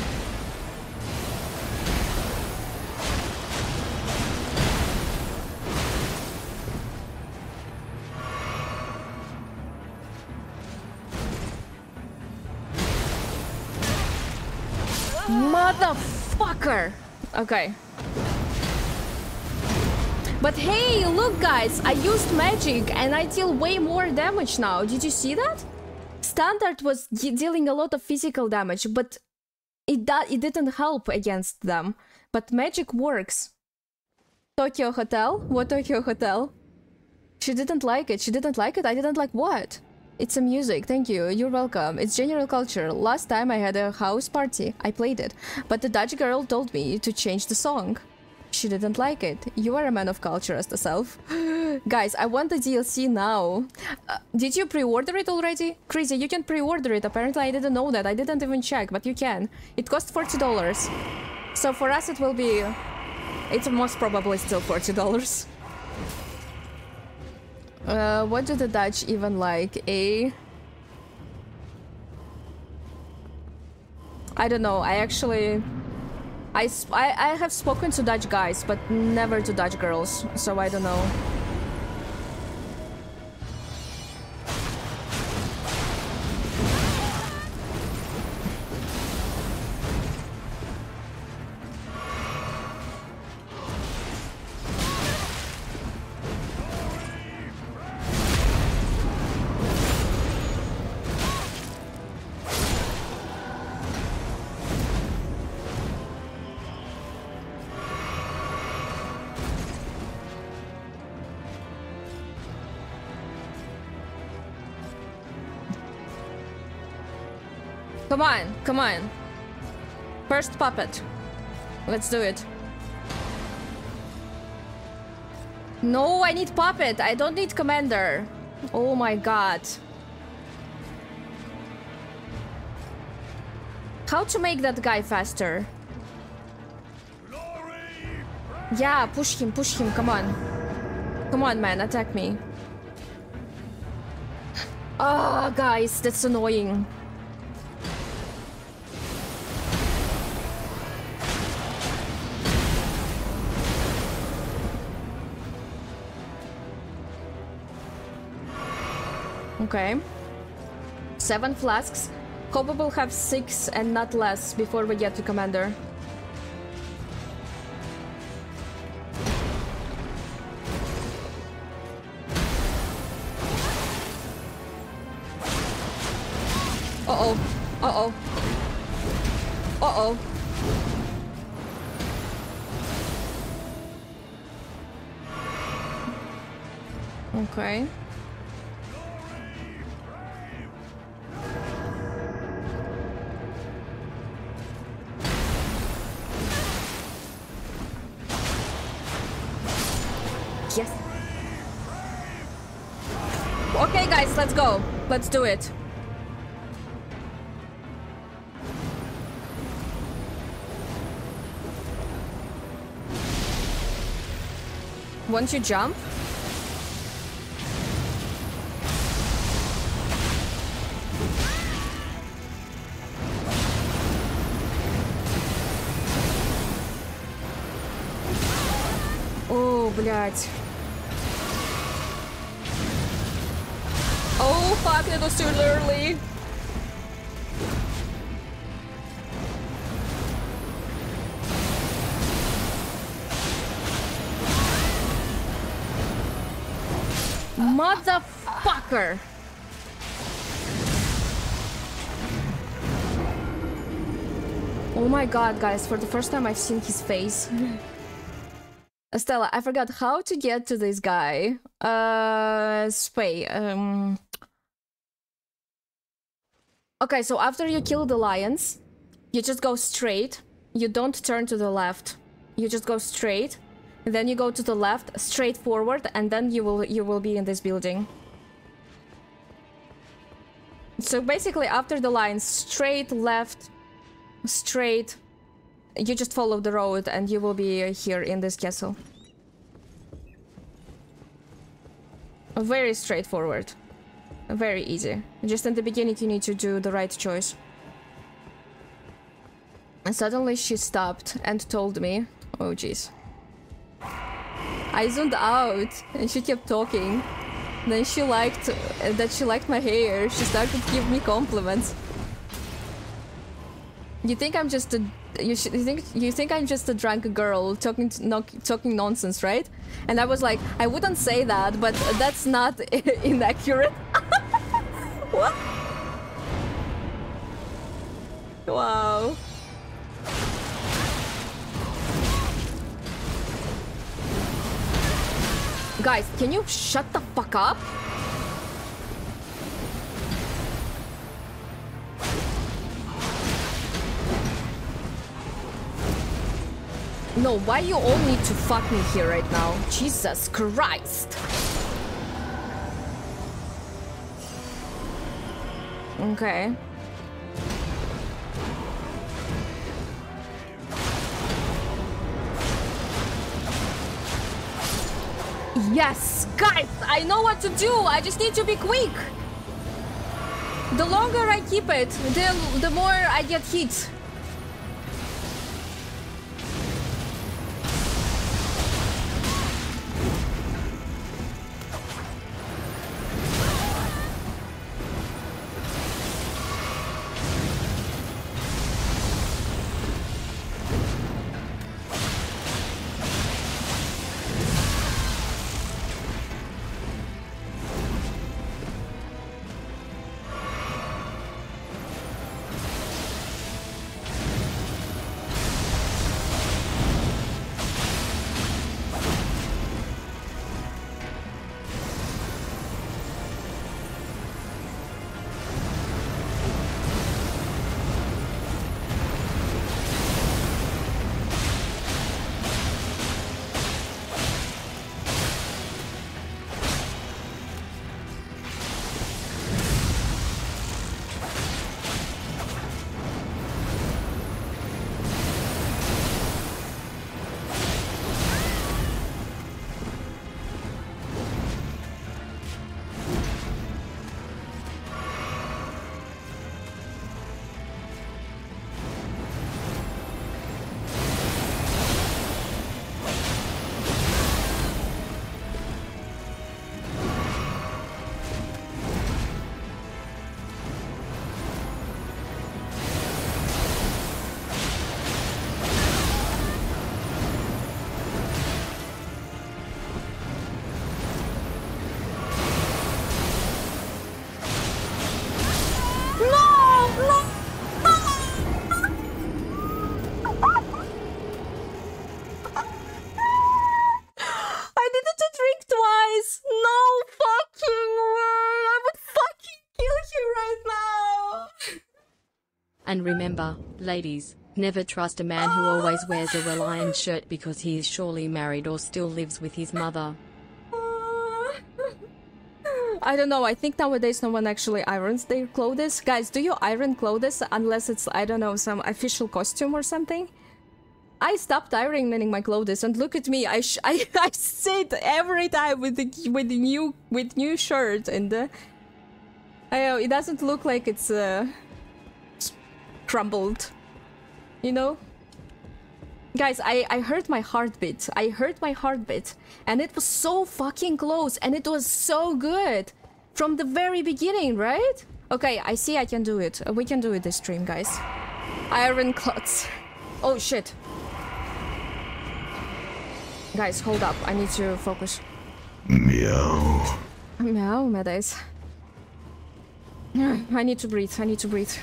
Motherfucker! Okay. But hey, look guys, I used magic and I deal way more damage now. Did you see that? Standard was de dealing a lot of physical damage, but it, it didn't help against them. But magic works. Tokyo Hotel? What Tokyo Hotel? She didn't like it. She didn't like it? I didn't like what? It's a music, thank you, you're welcome. It's general culture. Last time I had a house party, I played it. But the Dutch girl told me to change the song. She didn't like it. You are a man of culture as the self. Guys, I want the D L C now. Uh, did you pre-order it already? Crazy, you can pre-order it. Apparently I didn't know that. I didn't even check, but you can. It costs forty dollars. So for us it will be... It's most probably still forty dollars. Uh, what do the Dutch even like, eh? I don't know, I actually... I, sp I, I have spoken to Dutch guys, but never to Dutch girls, so I don't know. Come on, come on. First puppet. Let's do it. No, I need puppet. I don't need commander. Oh my god. How to make that guy faster? Yeah, push him, push him, come on. Come on, man, attack me. Oh, guys, that's annoying. Okay. Seven flasks. Hope we will have six and not less before we get to commander. Uh-oh. Uh-oh. Uh-oh. Okay. Yes. Okay, guys, let's go. Let's do it. Won't you jump? О, блядь. Oh, fuck, it was too early. Motherfucker. Oh my god, guys, for the first time I've seen his face. Stella, I forgot how to get to this guy. Uh, Spay. Um... Okay, so after you kill the lions, you just go straight. You don't turn to the left. You just go straight. And then you go to the left, straight forward, and then you will you will be in this building. So basically, after the lions, straight, left, straight. You just follow the road and you will be here in this castle. Very straightforward. Very easy. Just in the beginning you need to do the right choice. And suddenly she stopped and told me... Oh jeez. I zoomed out and she kept talking. Then she liked uh, that she liked my hair. She started to give me compliments. You think I'm just a you, sh you think you think I'm just a drunk girl talking no talking nonsense, right? And I was like, I wouldn't say that, but that's not inaccurate. What? Wow. Guys, can you shut the fuck up? No, why you all need to fuck me here right now? Jesus Christ. Okay. Yes, guys, I know what to do. I just need to be quick. The longer I keep it, the, the more I get hit. And remember, ladies, never trust a man who always wears a well-ironed shirt because he is surely married or still lives with his mother. I don't know, I think nowadays no one actually irons their clothes. Guys, do you iron clothes unless it's, I don't know, some official costume or something? I stopped ironing my clothes and look at me, I sh I, I sit every time with the with the new with new shirt and uh, I know it doesn't look like it's uh, crumbled, you know? Guys, I, I heard my heartbeat. I heard my heartbeat. And it was so fucking close. And it was so good. From the very beginning, right? Okay, I see I can do it. Uh, we can do it this stream, guys. Iron clots. Oh, shit. Guys, hold up. I need to focus. Meow. Meow, my days. I need to breathe. I need to breathe.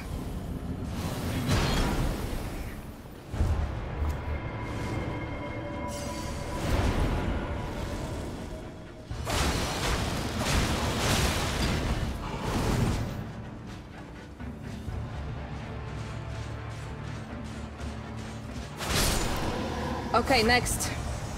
Okay, next.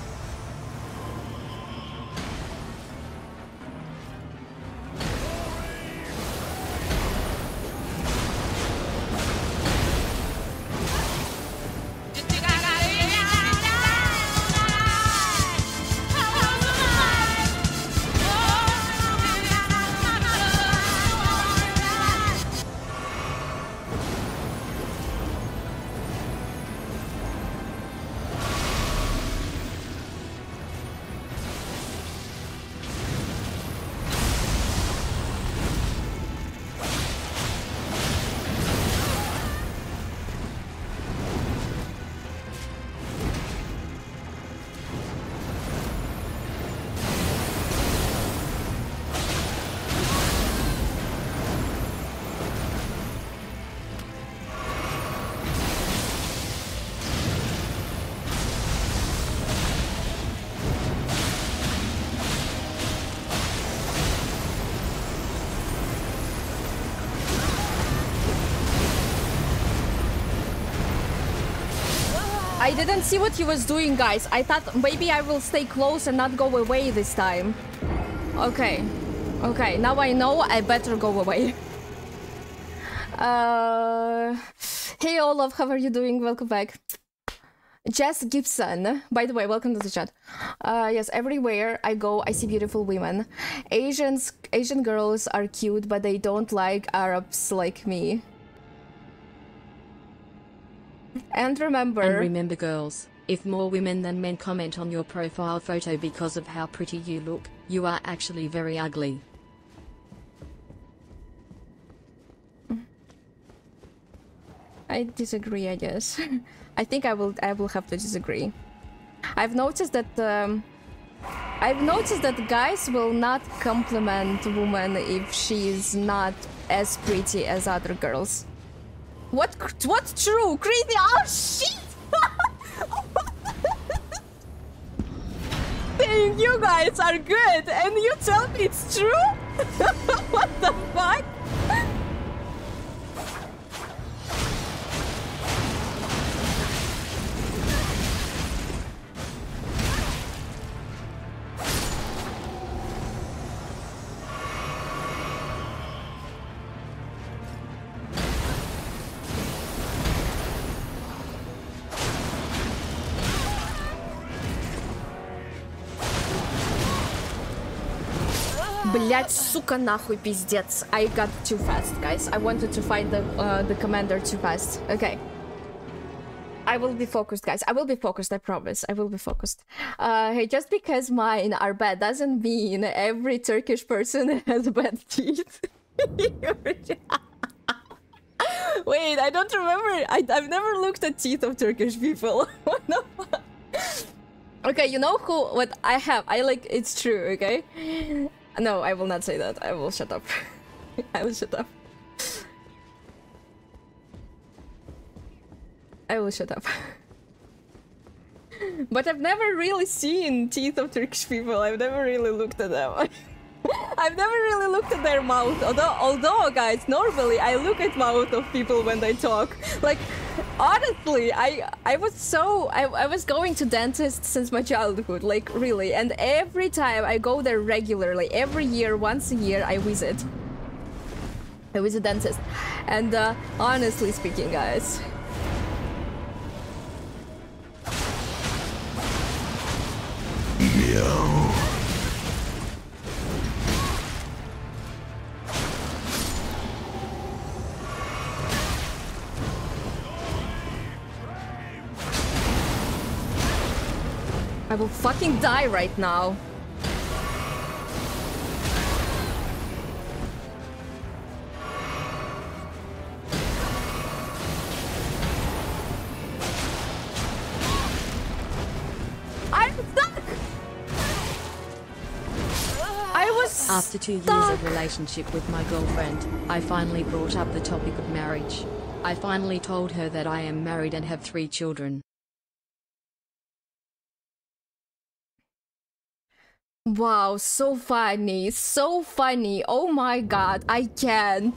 I didn't see what he was doing, guys. I thought maybe I will stay close and not go away this time. Okay. Okay, now I know I better go away. uh, hey Olaf, how are you doing? Welcome back. Jess Gibson, by the way, welcome to the chat. Uh, yes, everywhere I go, I see beautiful women. Asians, Asian girls are cute, but they don't like Arabs like me. And remember... And remember, girls, if more women than men comment on your profile photo because of how pretty you look, you are actually very ugly. I disagree, I guess. I think I will I will have to disagree. I've noticed that um, I've noticed that guys will not compliment women if she is not as pretty as other girls. What? What? True? Crazy? Oh shit! Dang, you guys are good, and you tell me it's true? What the fuck? Блять, сука, нахуй, пиздец. I got too fast, guys. I wanted to find the uh, the commander too fast. Okay. I will be focused, guys. I will be focused, I promise. I will be focused. Uh, hey, just because mine are bad doesn't mean every Turkish person has bad teeth. Wait, I don't remember. I, I've never looked at teeth of Turkish people. What the fuck? Okay, you know who, what I have, I like, it's true, okay? No, I will not say that. I will shut up. I will shut up. I will shut up. But I've never really seen teeth of Turkish people. I've never really looked at them. I've never really looked at their mouth. Although, although, guys, normally I look at mouth of people when they talk. Like, honestly, I I was so I I was going to dentist since my childhood. Like, really, and every time I go there regularly, every year, once a year, I visit. I visit dentist, and uh, honestly speaking, guys. Meow. I will fucking die right now. I'm stuck! I was After two years stuck. of relationship with my girlfriend, I finally brought up the topic of marriage. I finally told her that I am married and have three children. Wow, so funny, so funny. Oh my god, I can't.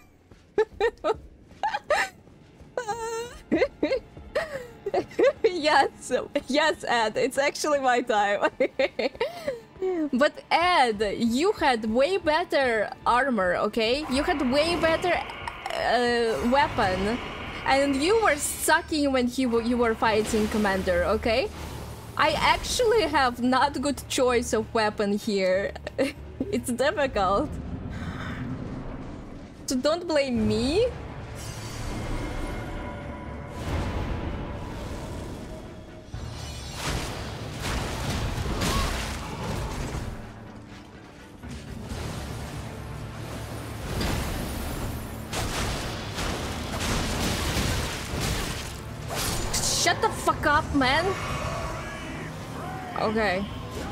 Yes, yes, Ed, it's actually my time. But Ed, you had way better armor, okay? You had way better uh, weapon. And you were sucking when he you were fighting Commander, okay? I actually have not good choice of weapon here. It's difficult. So don't blame me. Shut the fuck up, man. Okay.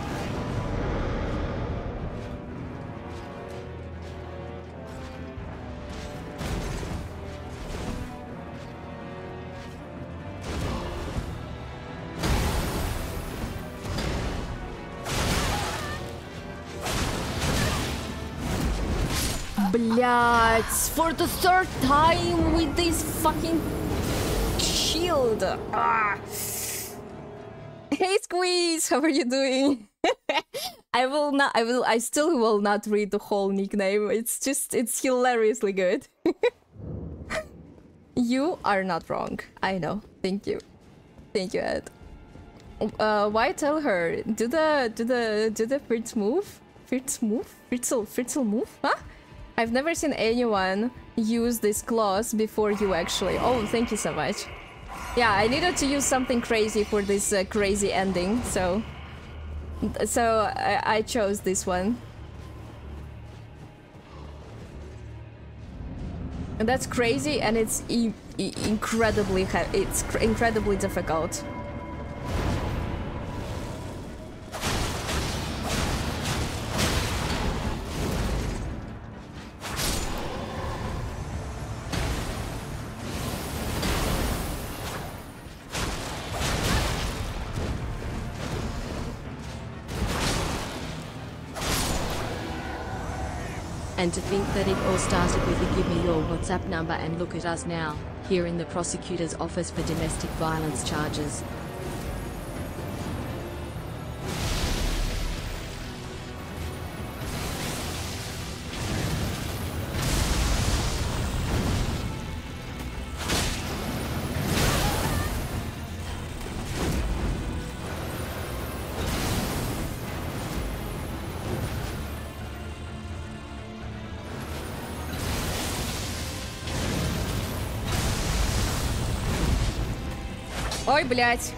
Блять, for the third time with this fucking shield. Ah. Hey Squeeze, how are you doing? I will not, I will, I still will not read the whole nickname. It's just, it's hilariously good. You are not wrong. I know. Thank you. Thank you, Ed. Uh, why tell her? Do the, do the, do the Fritz move? Fritz move? Fritzl, Fritzl move? Huh? I've never seen anyone use this clause before you actually. Oh, thank you so much. Yeah, I needed to use something crazy for this uh, crazy ending, so... So, I, I chose this one. And that's crazy, and it's e e incredibly... It's cr incredibly difficult. And to think that it all started with a give me your WhatsApp number and look at us now, here in the prosecutor's office for domestic violence charges. Ой, блядь.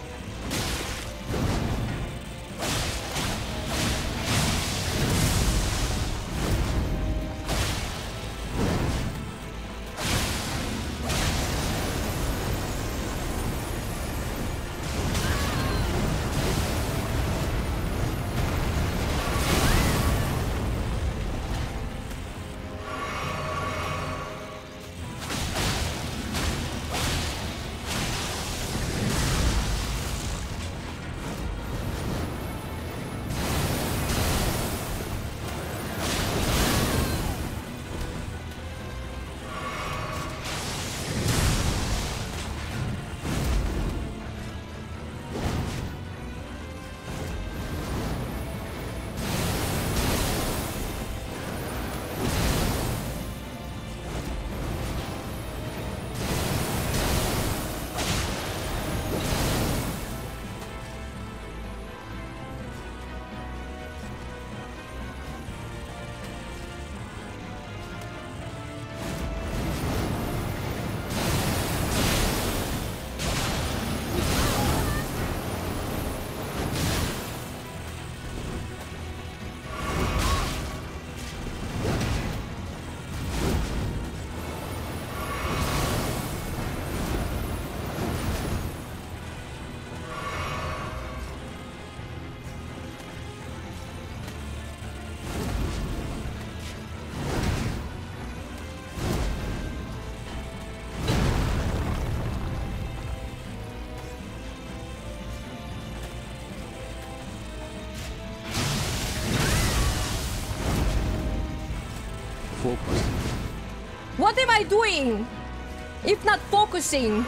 What am I doing? If not focusing?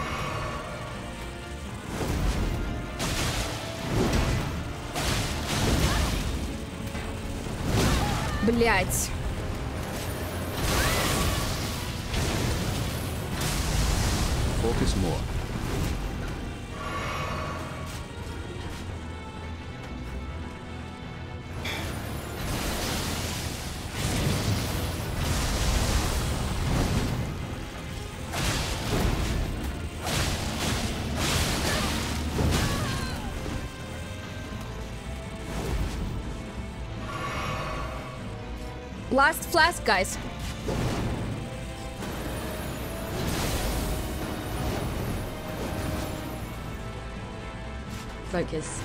Блять. Focus more. Last flask, guys. Focus.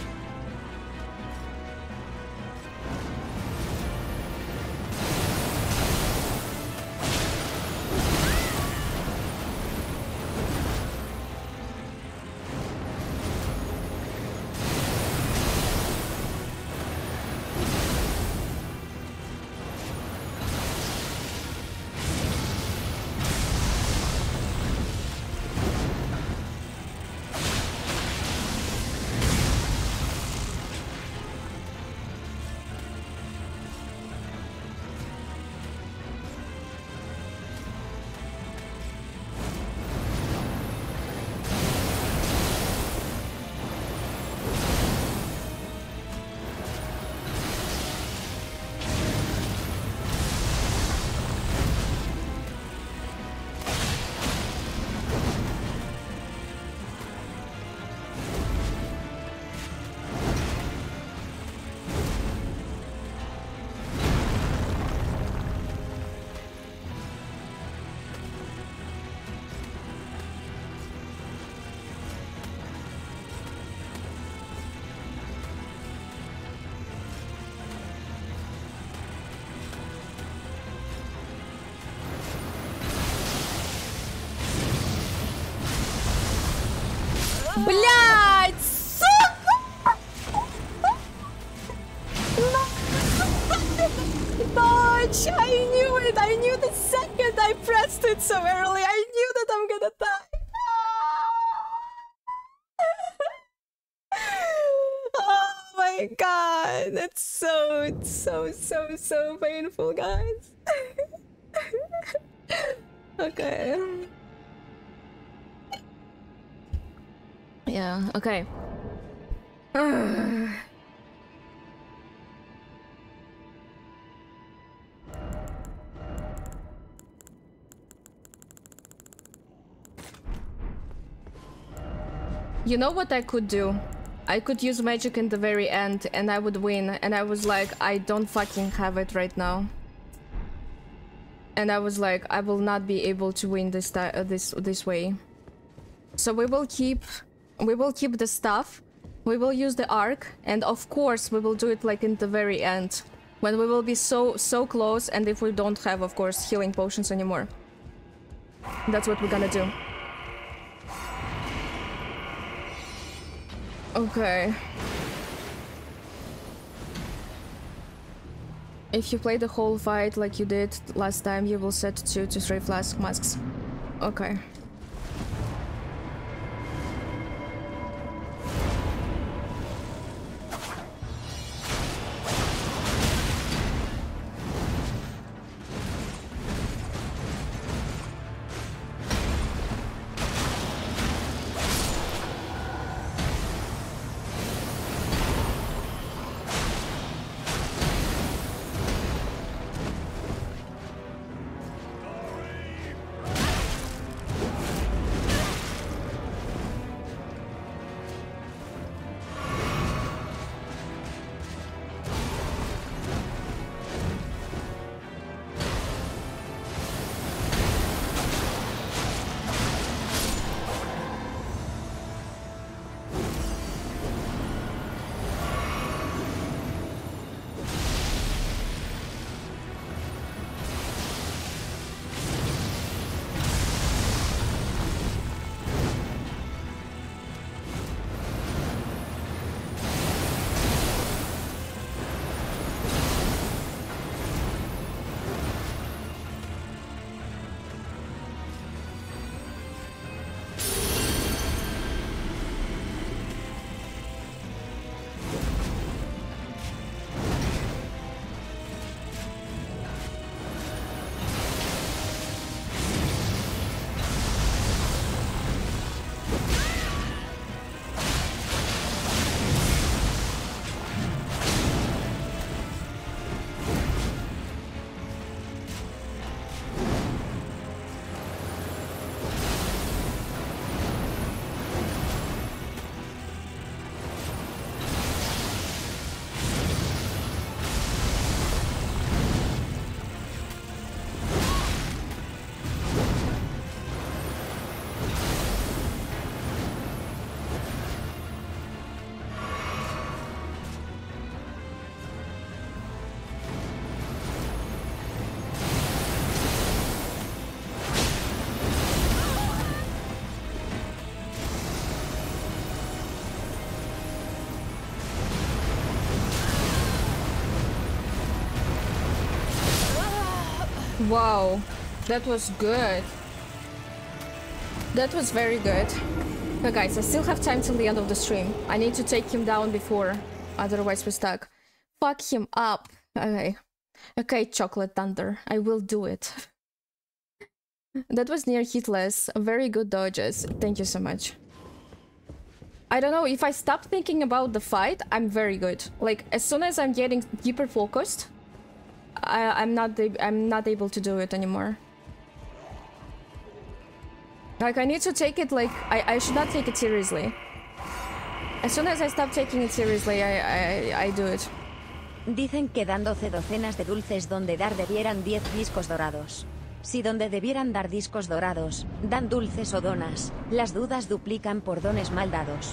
Блять, сука! Dodge! I knew it! I knew the second I pressed it so early. I knew that I'm gonna die. Oh my god, that's so, so, so, so painful, guys. Okay. Yeah, okay. You know what I could do? I could use magic in the very end and I would win. And I was like, I don't fucking have it right now. And I was like, I will not be able to win this uh, this this way. So we will keep we will keep the stuff. We will use the arc, and of course we will do it like in the very end, when we will be so so close, and if we don't have, of course, healing potions anymore. That's what we're gonna do. Okay. If you play the whole fight like you did last time, you will set two to three flask masks. Okay. Wow, that was good. That was very good. Okay, guys, I still have time till the end of the stream. I need to take him down before, otherwise we're stuck. Fuck him up. Okay. Okay, Chocolate Thunder. I will do it. That was near hitless. Very good dodges. Thank you so much. I don't know, if I stop thinking about the fight, I'm very good. Like, as soon as I'm getting deeper focused, I, I'm not I'm not able to do it anymore. Like, I need to take it like... I, I should not take it seriously. As soon as I stop taking it seriously, I, I, I do it. Dicen que dan doce docenas de dulces donde dar debieran diez discos dorados. Si donde debieran dar discos dorados, dan dulces o donas, las dudas duplican por dones mal dados.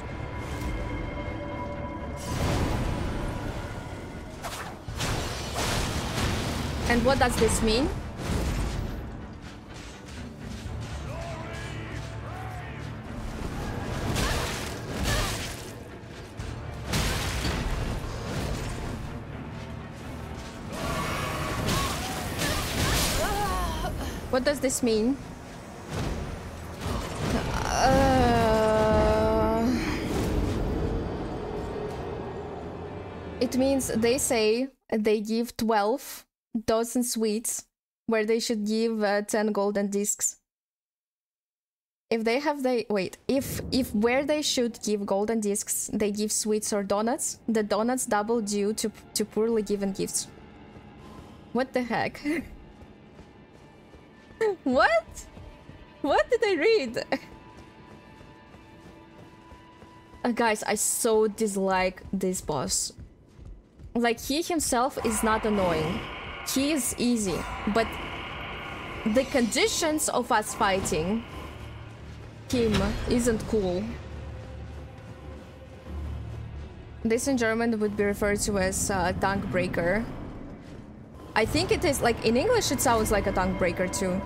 And what does this mean? What does this mean? Uh, it means they say they give twelve dozen sweets where they should give uh, ten golden discs. If they have they wait, if if where they should give golden discs they give sweets or donuts, the donuts double due to to poorly given gifts. What the heck? What? What did I read? Uh, guys, I so dislike this boss. Like, he himself is not annoying. He is easy, but the conditions of us fighting him isn't cool. This in German would be referred to as uh, tongue breaker. I think it is, like, in English it sounds like a tongue breaker too.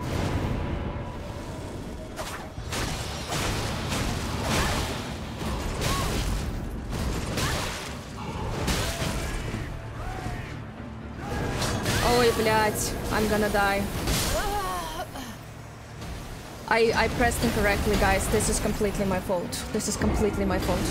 Ой, блядь, I'm gonna die. I, I pressed incorrectly, guys. This is completely my fault. This is completely my fault.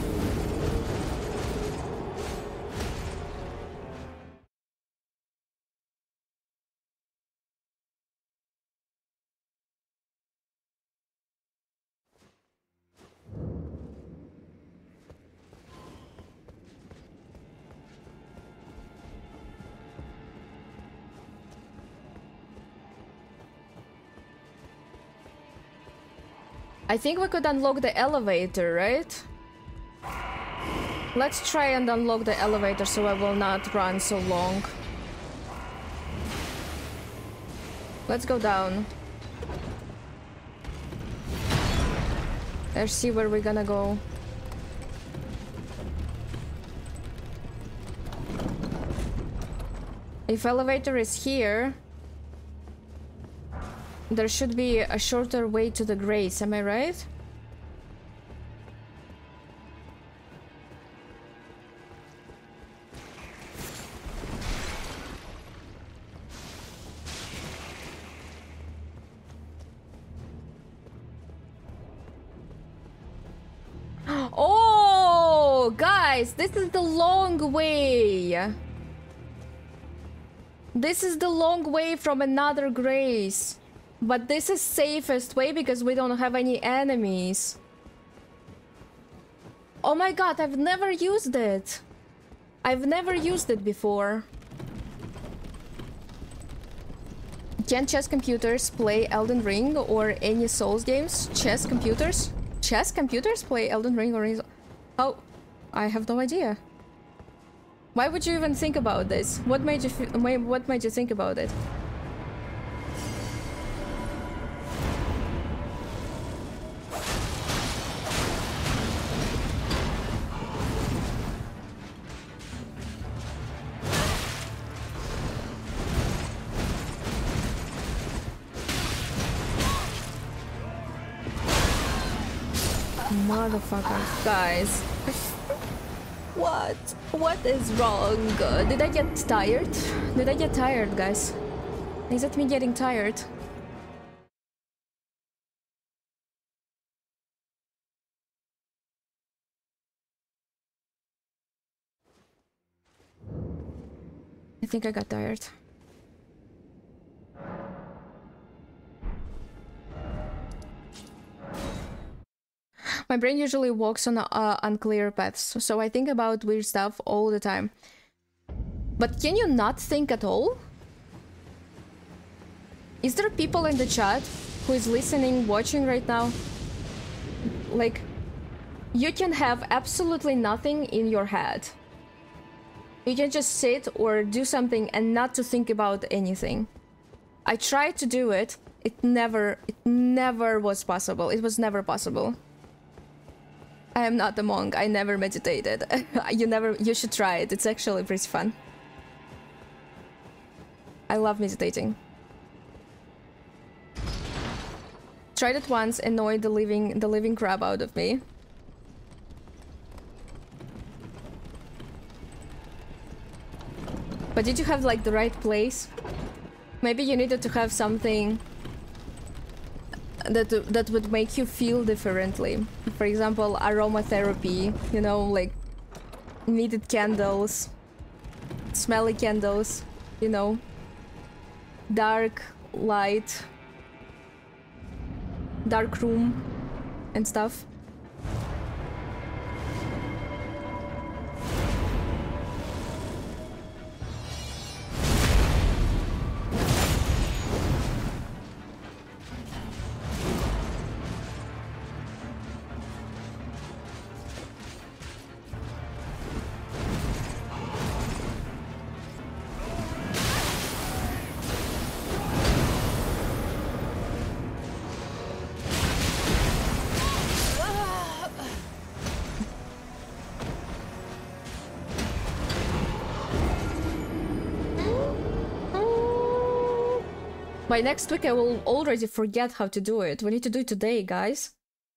I think we could unlock the elevator, right? Let's try and unlock the elevator so I will not run so long. Let's go down. Let's see where we're gonna go. If elevator is here, there should be a shorter way to the Grace, am I right? Oh, guys, this is the long way. This is the long way from another Grace. But this is safest way because we don't have any enemies. Oh my god, I've never used it. I've never used it before. Can chess computers play Elden Ring or any Souls games? Chess computers? Chess computers play Elden Ring or any... Oh, I have no idea. Why would you even think about this? What made you, f what made you think about it? Motherfucker, guys. What? What is wrong? Did I get tired? Did I get tired, guys? Is it me getting tired? I think I got tired. My brain usually walks on uh, unclear paths, so I think about weird stuff all the time. But can you not think at all? Is there people in the chat who is listening, watching right now? Like, you can have absolutely nothing in your head. You can just sit or do something and not to think about anything. I tried to do it. It never, it never was possible. It was never possible. I am not a monk. I never meditated. You never, you should try it. It's actually pretty fun. I love meditating. Tried it once, annoyed the living, the living crap out of me. But did you have like the right place? Maybe you needed to have something that that would make you feel differently. For example, aromatherapy, you know, like needed candles, smelly candles, you know, dark light, dark room and stuff. By next week I will already forget how to do it. We need to do it today, guys.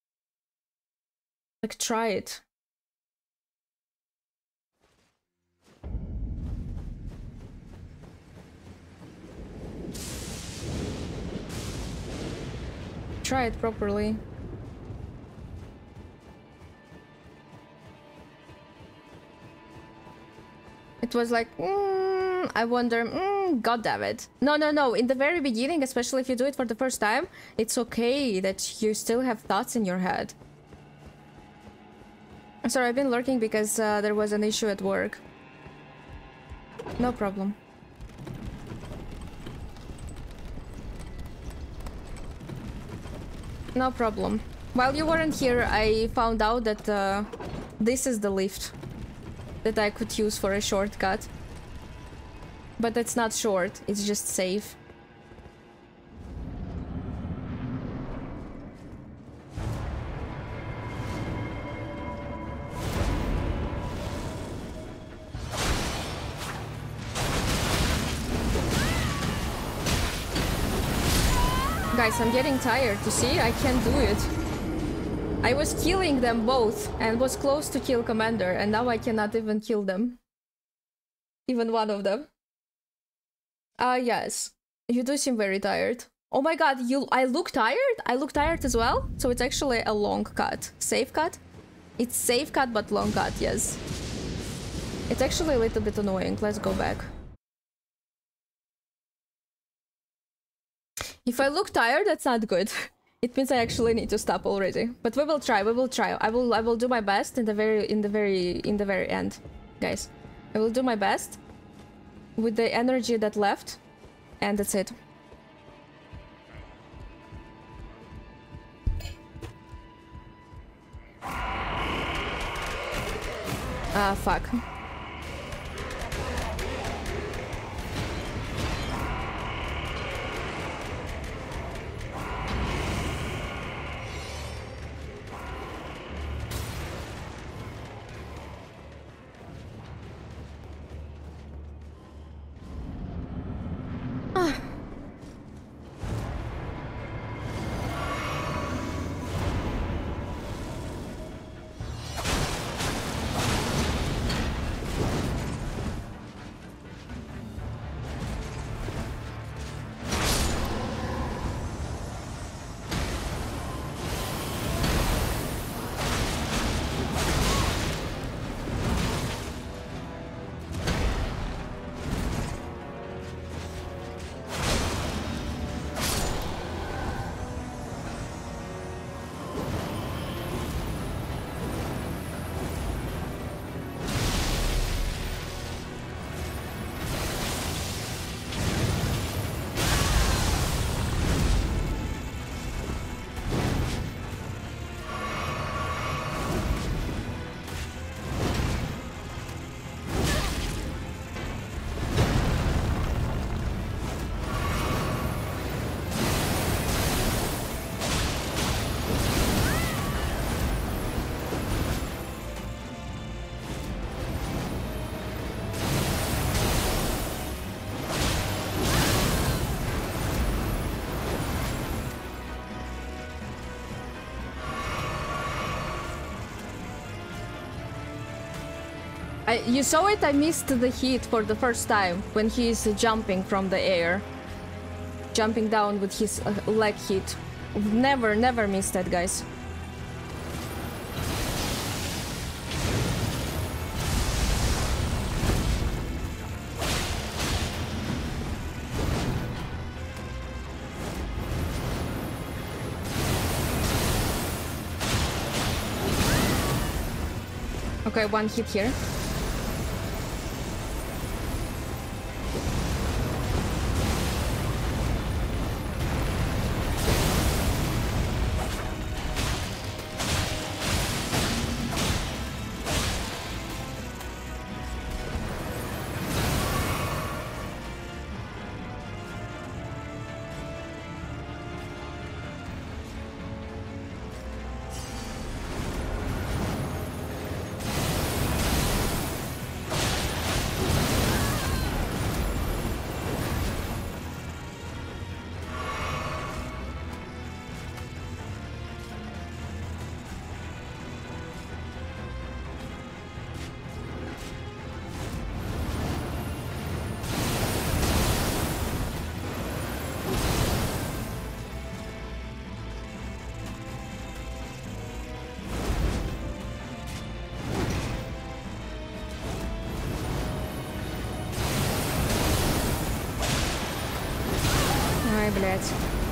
Like, try it. Try it properly. It was like, mm, I wonder, mm, god damn it. No, no, no, in the very beginning, especially if you do it for the first time, it's okay that you still have thoughts in your head. I'm sorry, I've been lurking because uh, there was an issue at work. No problem. No problem. While you weren't here, I found out that uh, this is the lift that I could use for a shortcut. But it's not short, it's just safe. Guys, I'm getting tired. You see, I can't do it. I was killing them both and was close to kill Commander, and now I cannot even kill them. Even one of them. Ah, uh, yes. You do seem very tired. Oh my god, you- I look tired? I look tired as well? So it's actually a long cut. Safe cut? It's safe cut but long cut, yes. It's actually a little bit annoying. Let's go back. If I look tired, that's not good. It means I actually need to stop already. But we will try, we will try. I will I will do my best in the very in the very in the very end. Guys. I will do my best with the energy that left, and that's it. Ah, fuck. Ah. I, you saw it, I missed the hit for the first time when he's jumping from the air. Jumping down with his uh, leg hit. Never, never missed that, guys. Okay, one hit here. Ай, блядь.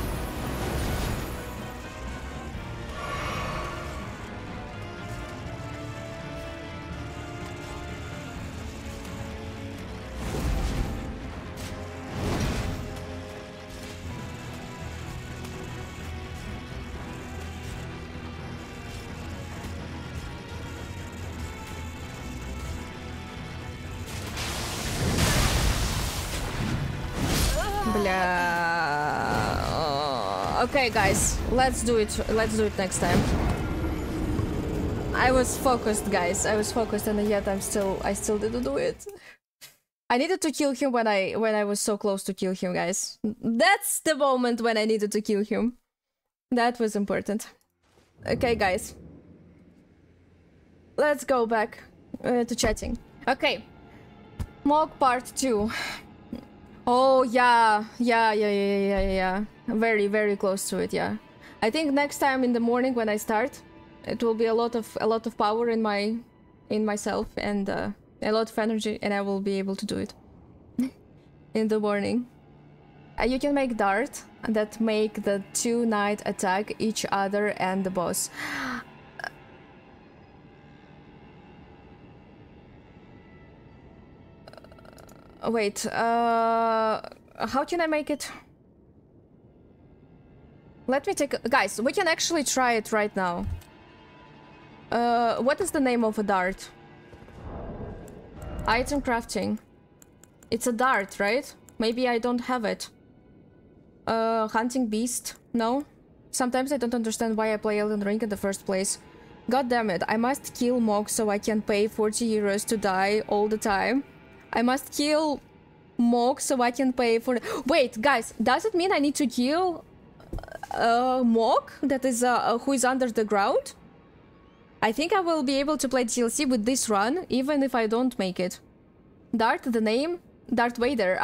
Blah. Okay, guys, let's do it. Let's do it next time. I was focused, guys. I was focused, and yet I'm still. I still didn't do it. I needed to kill him when I when I was so close to kill him, guys. That's the moment when I needed to kill him. That was important. Okay, guys. Let's go back uh, to chatting. Okay. Mog part two. Oh yeah, yeah, yeah, yeah, yeah, yeah, yeah. Very, very close to it. Yeah. I think next time in the morning when I start, it will be a lot of a lot of power in my in myself and uh, a lot of energy, and I will be able to do it in the morning. Uh, you can make dart that make the two knight attack each other and the boss. Uh, wait, uh, how can I make it? Let me take a, guys, we can actually try it right now. Uh, what is the name of a dart? Item crafting. It's a dart, right? Maybe I don't have it. Uh, hunting beast? No? Sometimes I don't understand why I play Elden Ring in the first place. God damn it, I must kill Mog so I can pay forty euros to die all the time. I must kill Mog so I can pay for... Wait, guys, does it mean I need to kill uh, Mog that is, uh, who is under the ground? I think I will be able to play D L C with this run, even if I don't make it. Dart, the name? Darth Vader.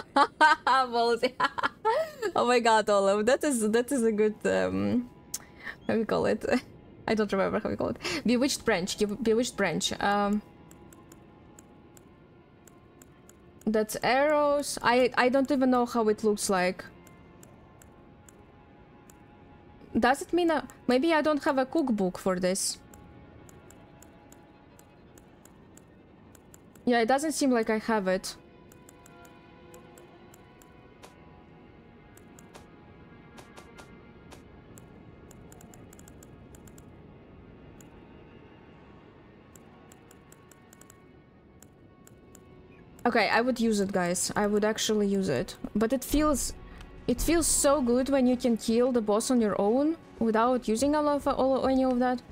Oh my god, Olaf, that is that is a good um, how we call it? I don't remember how we call it. Bewitched branch. Bewitched branch. Um, that's arrows. I I don't even know how it looks like. Does it mean a, maybe I don't have a cookbook for this? Yeah, it doesn't seem like I have it. Okay, I would use it, guys. I would actually use it. But it feels... It feels so good when you can kill the boss on your own without using all of, all, any of that.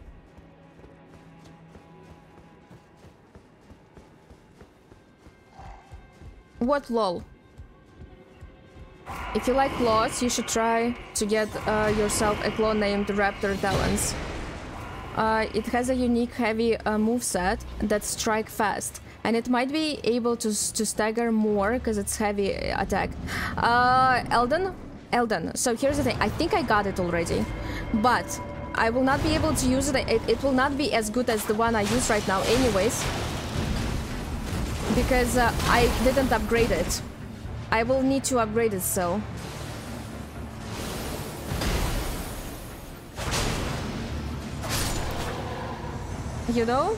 What lol? If you like claws, you should try to get uh, yourself a claw named Raptor Talons. Uh, it has a unique heavy uh, moveset that strike fast. And it might be able to, to stagger more because it's heavy attack. Uh, Elden? Elden. So here's the thing. I think I got it already. But I will not be able to use it. It, it will not be as good as the one I use right now anyways. Because uh, I didn't upgrade it. I will need to upgrade it, so... You know?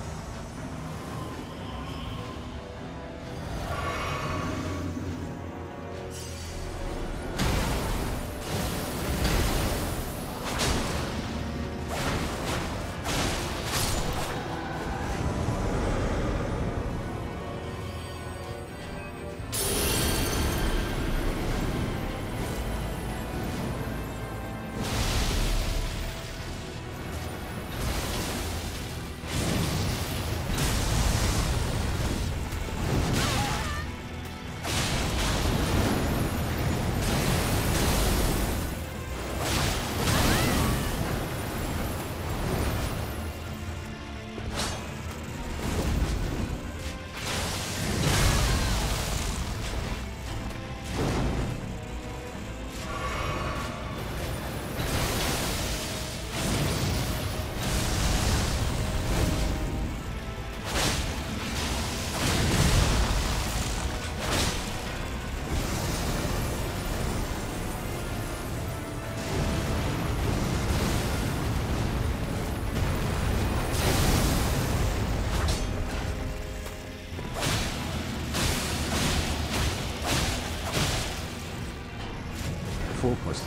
Fokus.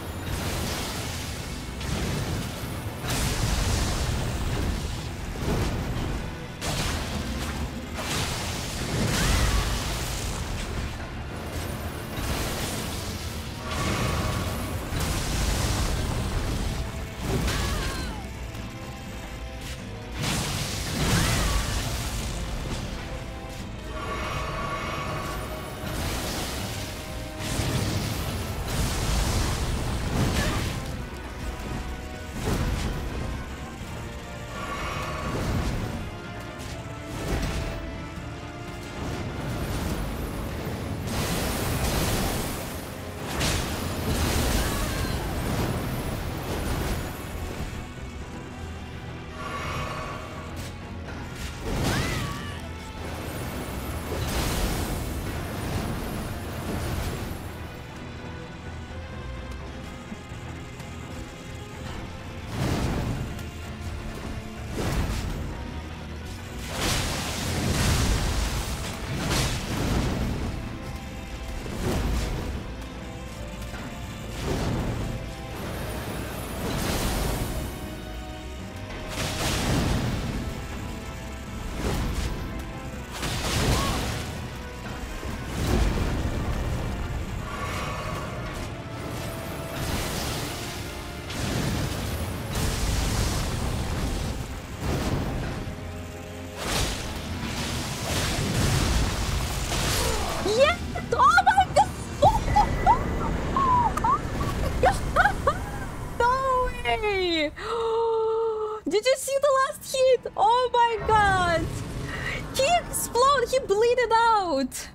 Did you see the last hit? Oh my god! He exploded! He bleeded out!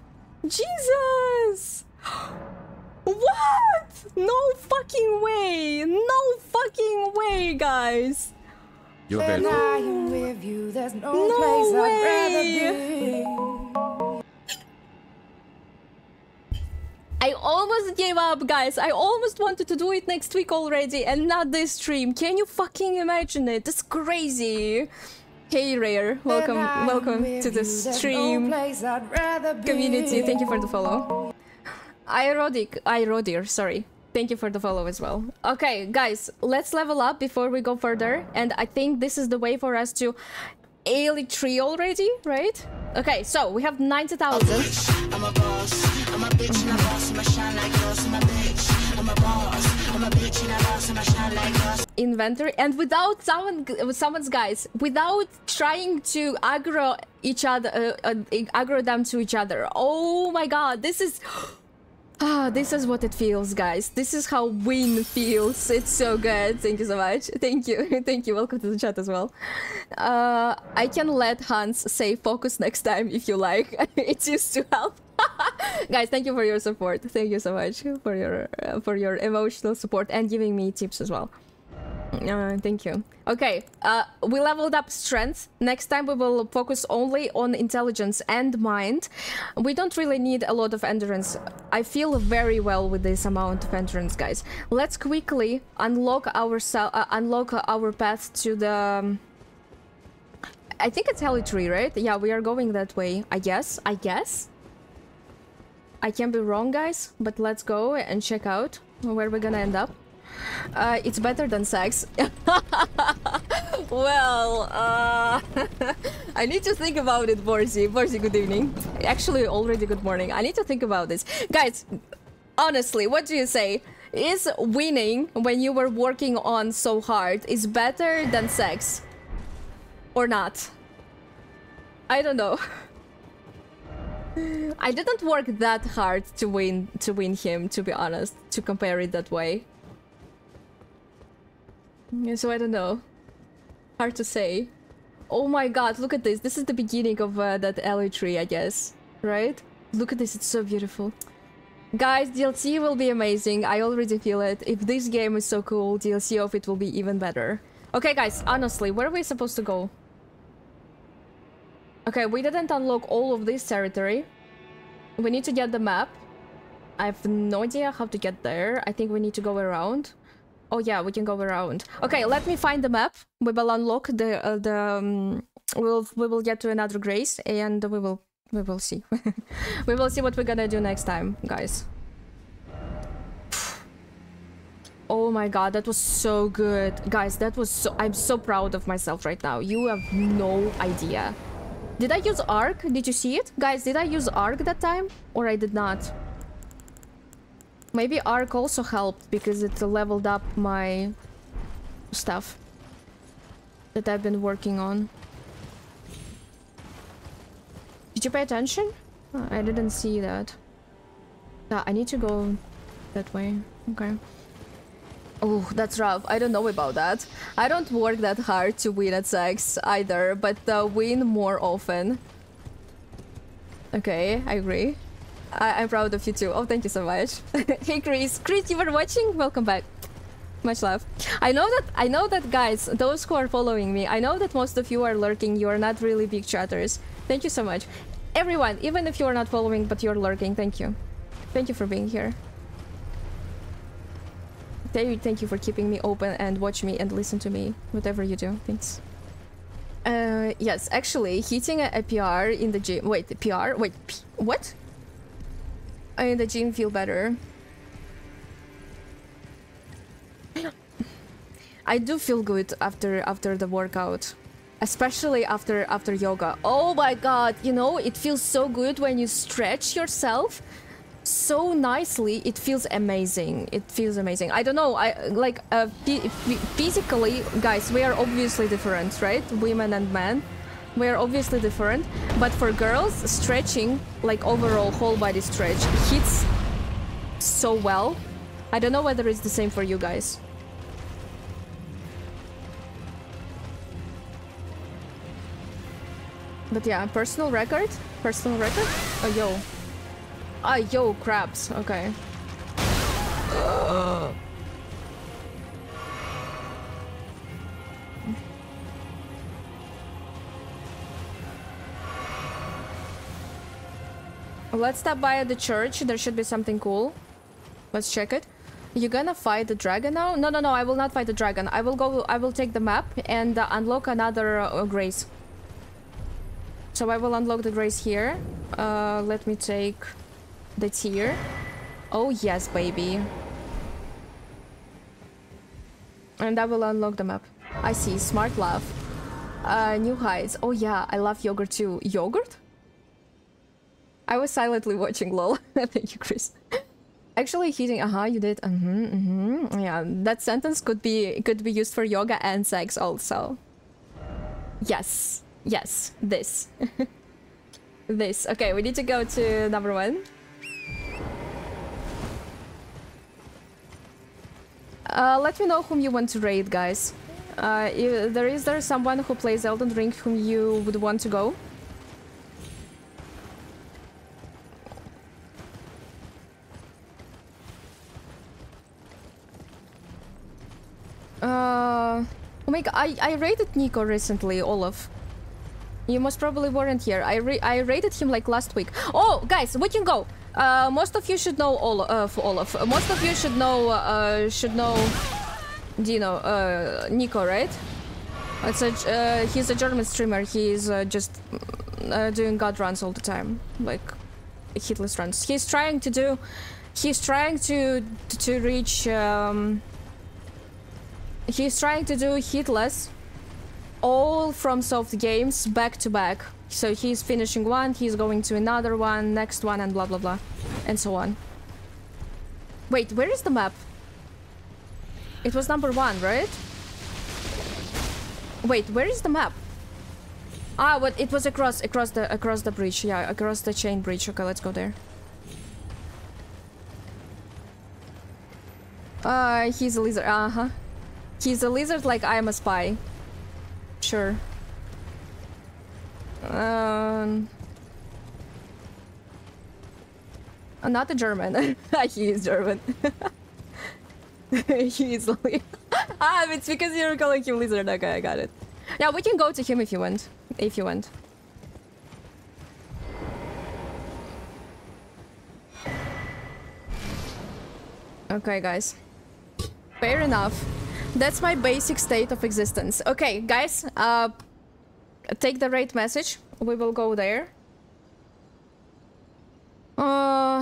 Jesus! What? No fucking way! No fucking way, guys! You're When welcome. I am with you, there's no, No place way. I'd rather be. I almost gave up, guys. I almost wanted to do it next week already and not this stream. Can you fucking imagine it? That's crazy. Hey, Rare. Welcome, When I'm welcome with to the you, there's stream no place I'd rather be. community. Thank you for the follow. Irodic, Irodir, sorry. Thank you for the follow as well. Okay, guys, let's level up before we go further. And I think this is the way for us to Elite three already, right? Okay, so we have ninety thousand. I'm a boss, I'm a bitch and a boss, I'm a shine like yours, I'm a bitch. I'm a boss, I'm a bitch and a boss, I'm a shine like yours. Inventory, and without someone, someone's guys, without trying to aggro each other, uh, uh, aggro them to each other. Oh my god, this is Ah, this is what it feels, guys. This is how win feels. It's so good. Thank you so much. Thank you. Thank you. Welcome to the chat as well. Uh, I can let Hans say focus next time if you like. It used to help. Guys, thank you for your support. Thank you so much for your uh, for your emotional support and giving me tips as well. Uh, thank you. Okay, uh, we leveled up strength. Next time we will focus only on intelligence and mind. We don't really need a lot of endurance. I feel very well with this amount of endurance, guys. Let's quickly unlock our uh, unlock our path to the. Um, I think it's Helly Tree, right? Yeah, we are going that way. I guess. I guess. I can be wrong, guys, but let's go and check out where we're gonna end up. Uh, it's better than sex. Well, uh, I need to think about it, Borzi. Borzi, good evening. Actually, already good morning. I need to think about this. Guys, honestly, what do you say? Is winning when you were working on so hard is better than sex? Or not? I don't know. I didn't work that hard to win to win him, to be honest, to compare it that way. So I don't know. Hard to say. Oh my god, look at this. This is the beginning of uh, that Helly Tree, I guess. Right? Look at this, it's so beautiful. Guys, D L C will be amazing. I already feel it. If this game is so cool, D L C of it will be even better. Okay, guys, honestly, where are we supposed to go? Okay, we didn't unlock all of this territory. We need to get the map. I have no idea how to get there. I think we need to go around. Oh yeah, we can go around. Okay, let me find the map. We will unlock the uh, the. Um, we'll we will get to another grace, and we will we will see. We will see what we're gonna do next time, guys. Oh my god, that was so good, guys. That was so. I'm so proud of myself right now. You have no idea. Did I use Arc? Did you see it? Guys, did I use Arc that time? Or I did not? Maybe Arc also helped because it leveled up my stuff that I've been working on. Did you pay attention? Oh, I didn't see that. Yeah, I need to go that way. Okay. Oh, that's rough. I don't know about that. I don't work that hard to win at sex either, but uh, win more often. Okay, I agree. I I'm proud of you too. Oh, thank you so much. Hey, Chris. Chris, you were watching? Welcome back. Much love. I know that, I know that, guys, those who are following me, I know that most of you are lurking. You are not really big chatters. Thank you so much. Everyone, even if you are not following, but you're lurking, thank you. Thank you for being here. Thank you for keeping me open and watch me and listen to me, whatever you do. Thanks. Uh, yes, actually, hitting a, a P R in the gym. Wait, P R? Wait, P what? In the gym feel better. I do feel good after after the workout, especially after after yoga. Oh my god, you know, it feels so good when you stretch yourself so nicely. It feels amazing. It feels amazing. I don't know, I like uh, physically, guys, we are obviously different, right? Women and men, we are obviously different, but for girls, stretching, like overall whole body stretch, hits so well. I don't know whether it's the same for you guys. But yeah, personal record? Personal record? Oh, yo. Ah, yo, crabs. Okay. Ugh. Let's stop by at the church. There should be something cool. Let's check it. You're gonna fight the dragon now? No, no, no. I will not fight the dragon. I will go. I will take the map and uh, unlock another uh, grace. So I will unlock the grace here. Uh, let me take the tier. Oh yes, baby. And I will unlock the map. I see. Smart love. Uh, new heights. Oh yeah, I love yogurt too. Yogurt? I was silently watching, lol. Thank you, Chris. Actually, hitting. Uh huh. You did. Uh huh. Uh huh. Yeah, that sentence could be could be used for yoga and sex also. Yes. Yes. This. This. Okay, we need to go to number one. Uh, let me know whom you want to raid, guys. Uh, if there is there someone who plays Elden Ring whom you would want to go? Uh, oh my god, I, I raided Nico recently, Olaf. You most probably weren't here. I ra I raided him like last week. Oh, guys, we can go. Uh, most of you should know Ol uh, Olaf. Most of you should know uh, should know Dino, uh, Nico, right? It's a uh, he's a German streamer. He's uh, just uh, doing god runs all the time, like hitless runs. He's trying to do. He's trying to to reach. Um, he's trying to do hitless. All from soft games back to back. So he's finishing one, he's going to another one, next one, and blah blah blah, and so on. Wait, where is the map? It was number one, right? Wait, where is the map? Ah, but it was across across the across the bridge. Yeah, across the chain bridge. Okay, let's go there. Uh, he's a lizard. Uh huh. He's a lizard, like I am a spy. Sure. Um, not a German. He is German. He is like ah, it's because you're calling him lizard. Okay, I got it. Yeah, we can go to him if you want. If you want. Okay, guys. Fair enough. That's my basic state of existence. Okay, guys, uh, take the raid message. We will go there. Uh,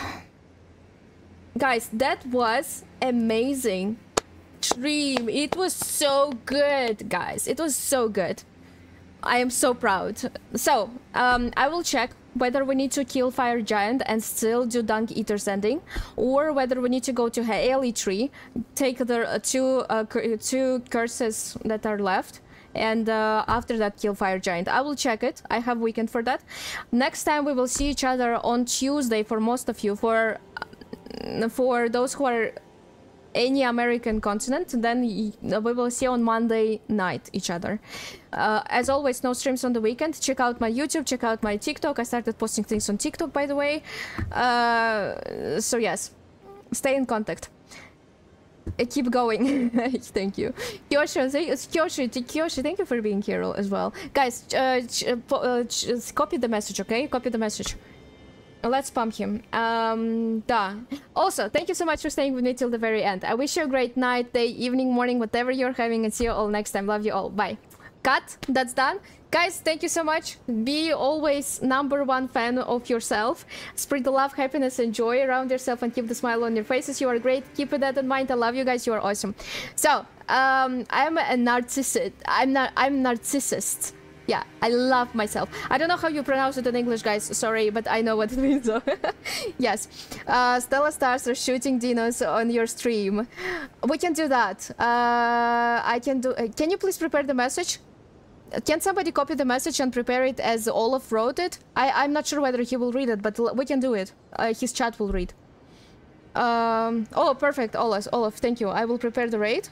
guys, that was amazing stream. It was so good, guys. It was so good. I am so proud. So, um, I will check whether we need to kill Fire Giant and still do Dung Eater's ending, or whether we need to go to Haeli Tree, take the uh, two uh, two curses that are left, and uh, after that kill Fire Giant. I will check it. I have weekend for that. Next time we will see each other on Tuesday for most of you. For uh, for those who are any American continent, then we will see on Monday night each other. Uh, as always, no streams on the weekend. Check out my YouTube, check out my TikTok. I started posting things on TikTok, by the way. Uh, so yes, stay in contact. Uh, keep going. Thank you. Kyoshi, th Kyoshi, Kyoshi, thank you for being here as well. Guys, uh, ch uh, ch copy the message, okay? Copy the message. Let's pump him. Um, da. Also, thank you so much for staying with me till the very end. I wish you a great night, day, evening, morning, whatever you're having, and see you all next time. Love you all. Bye. Cut. That's done. Guys, thank you so much. Be always number one fan of yourself. Spread the love, happiness, and joy around yourself, and keep the smile on your faces. You are great. Keep that in mind. I love you guys. You are awesome. So, um, I'm a narcissist. I'm not. I'm narcissist. Yeah, I love myself. I don't know how you pronounce it in English, guys. Sorry, but I know what it means. So. Yes. Uh, Stella Stars are shooting dinos on your stream. We can do that. Uh, I can do... Uh, can you please prepare the message? Can somebody copy the message and prepare it as Olaf wrote it? I, I'm not sure whether he will read it, but we can do it. Uh, his chat will read. Um, oh, perfect. Olaf, Olaf, thank you. I will prepare the raid.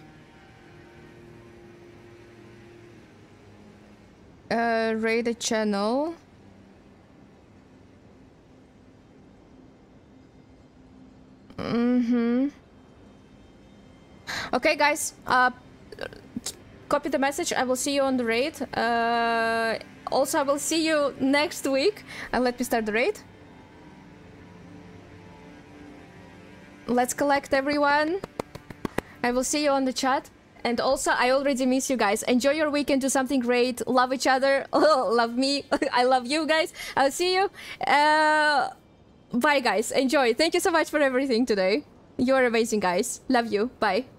Uh, raid a channel. Mm-hmm. Okay, guys. Uh, copy the message. I will see you on the raid. Uh, also, I will see you next week. And let me start the raid. Let's collect everyone. I will see you on the chat. And also, I already miss you guys. Enjoy your weekend, do something great, love each other, love me, I love you guys. I'll see you. Uh, bye, guys. Enjoy. Thank you so much for everything today. You're amazing, guys. Love you. Bye.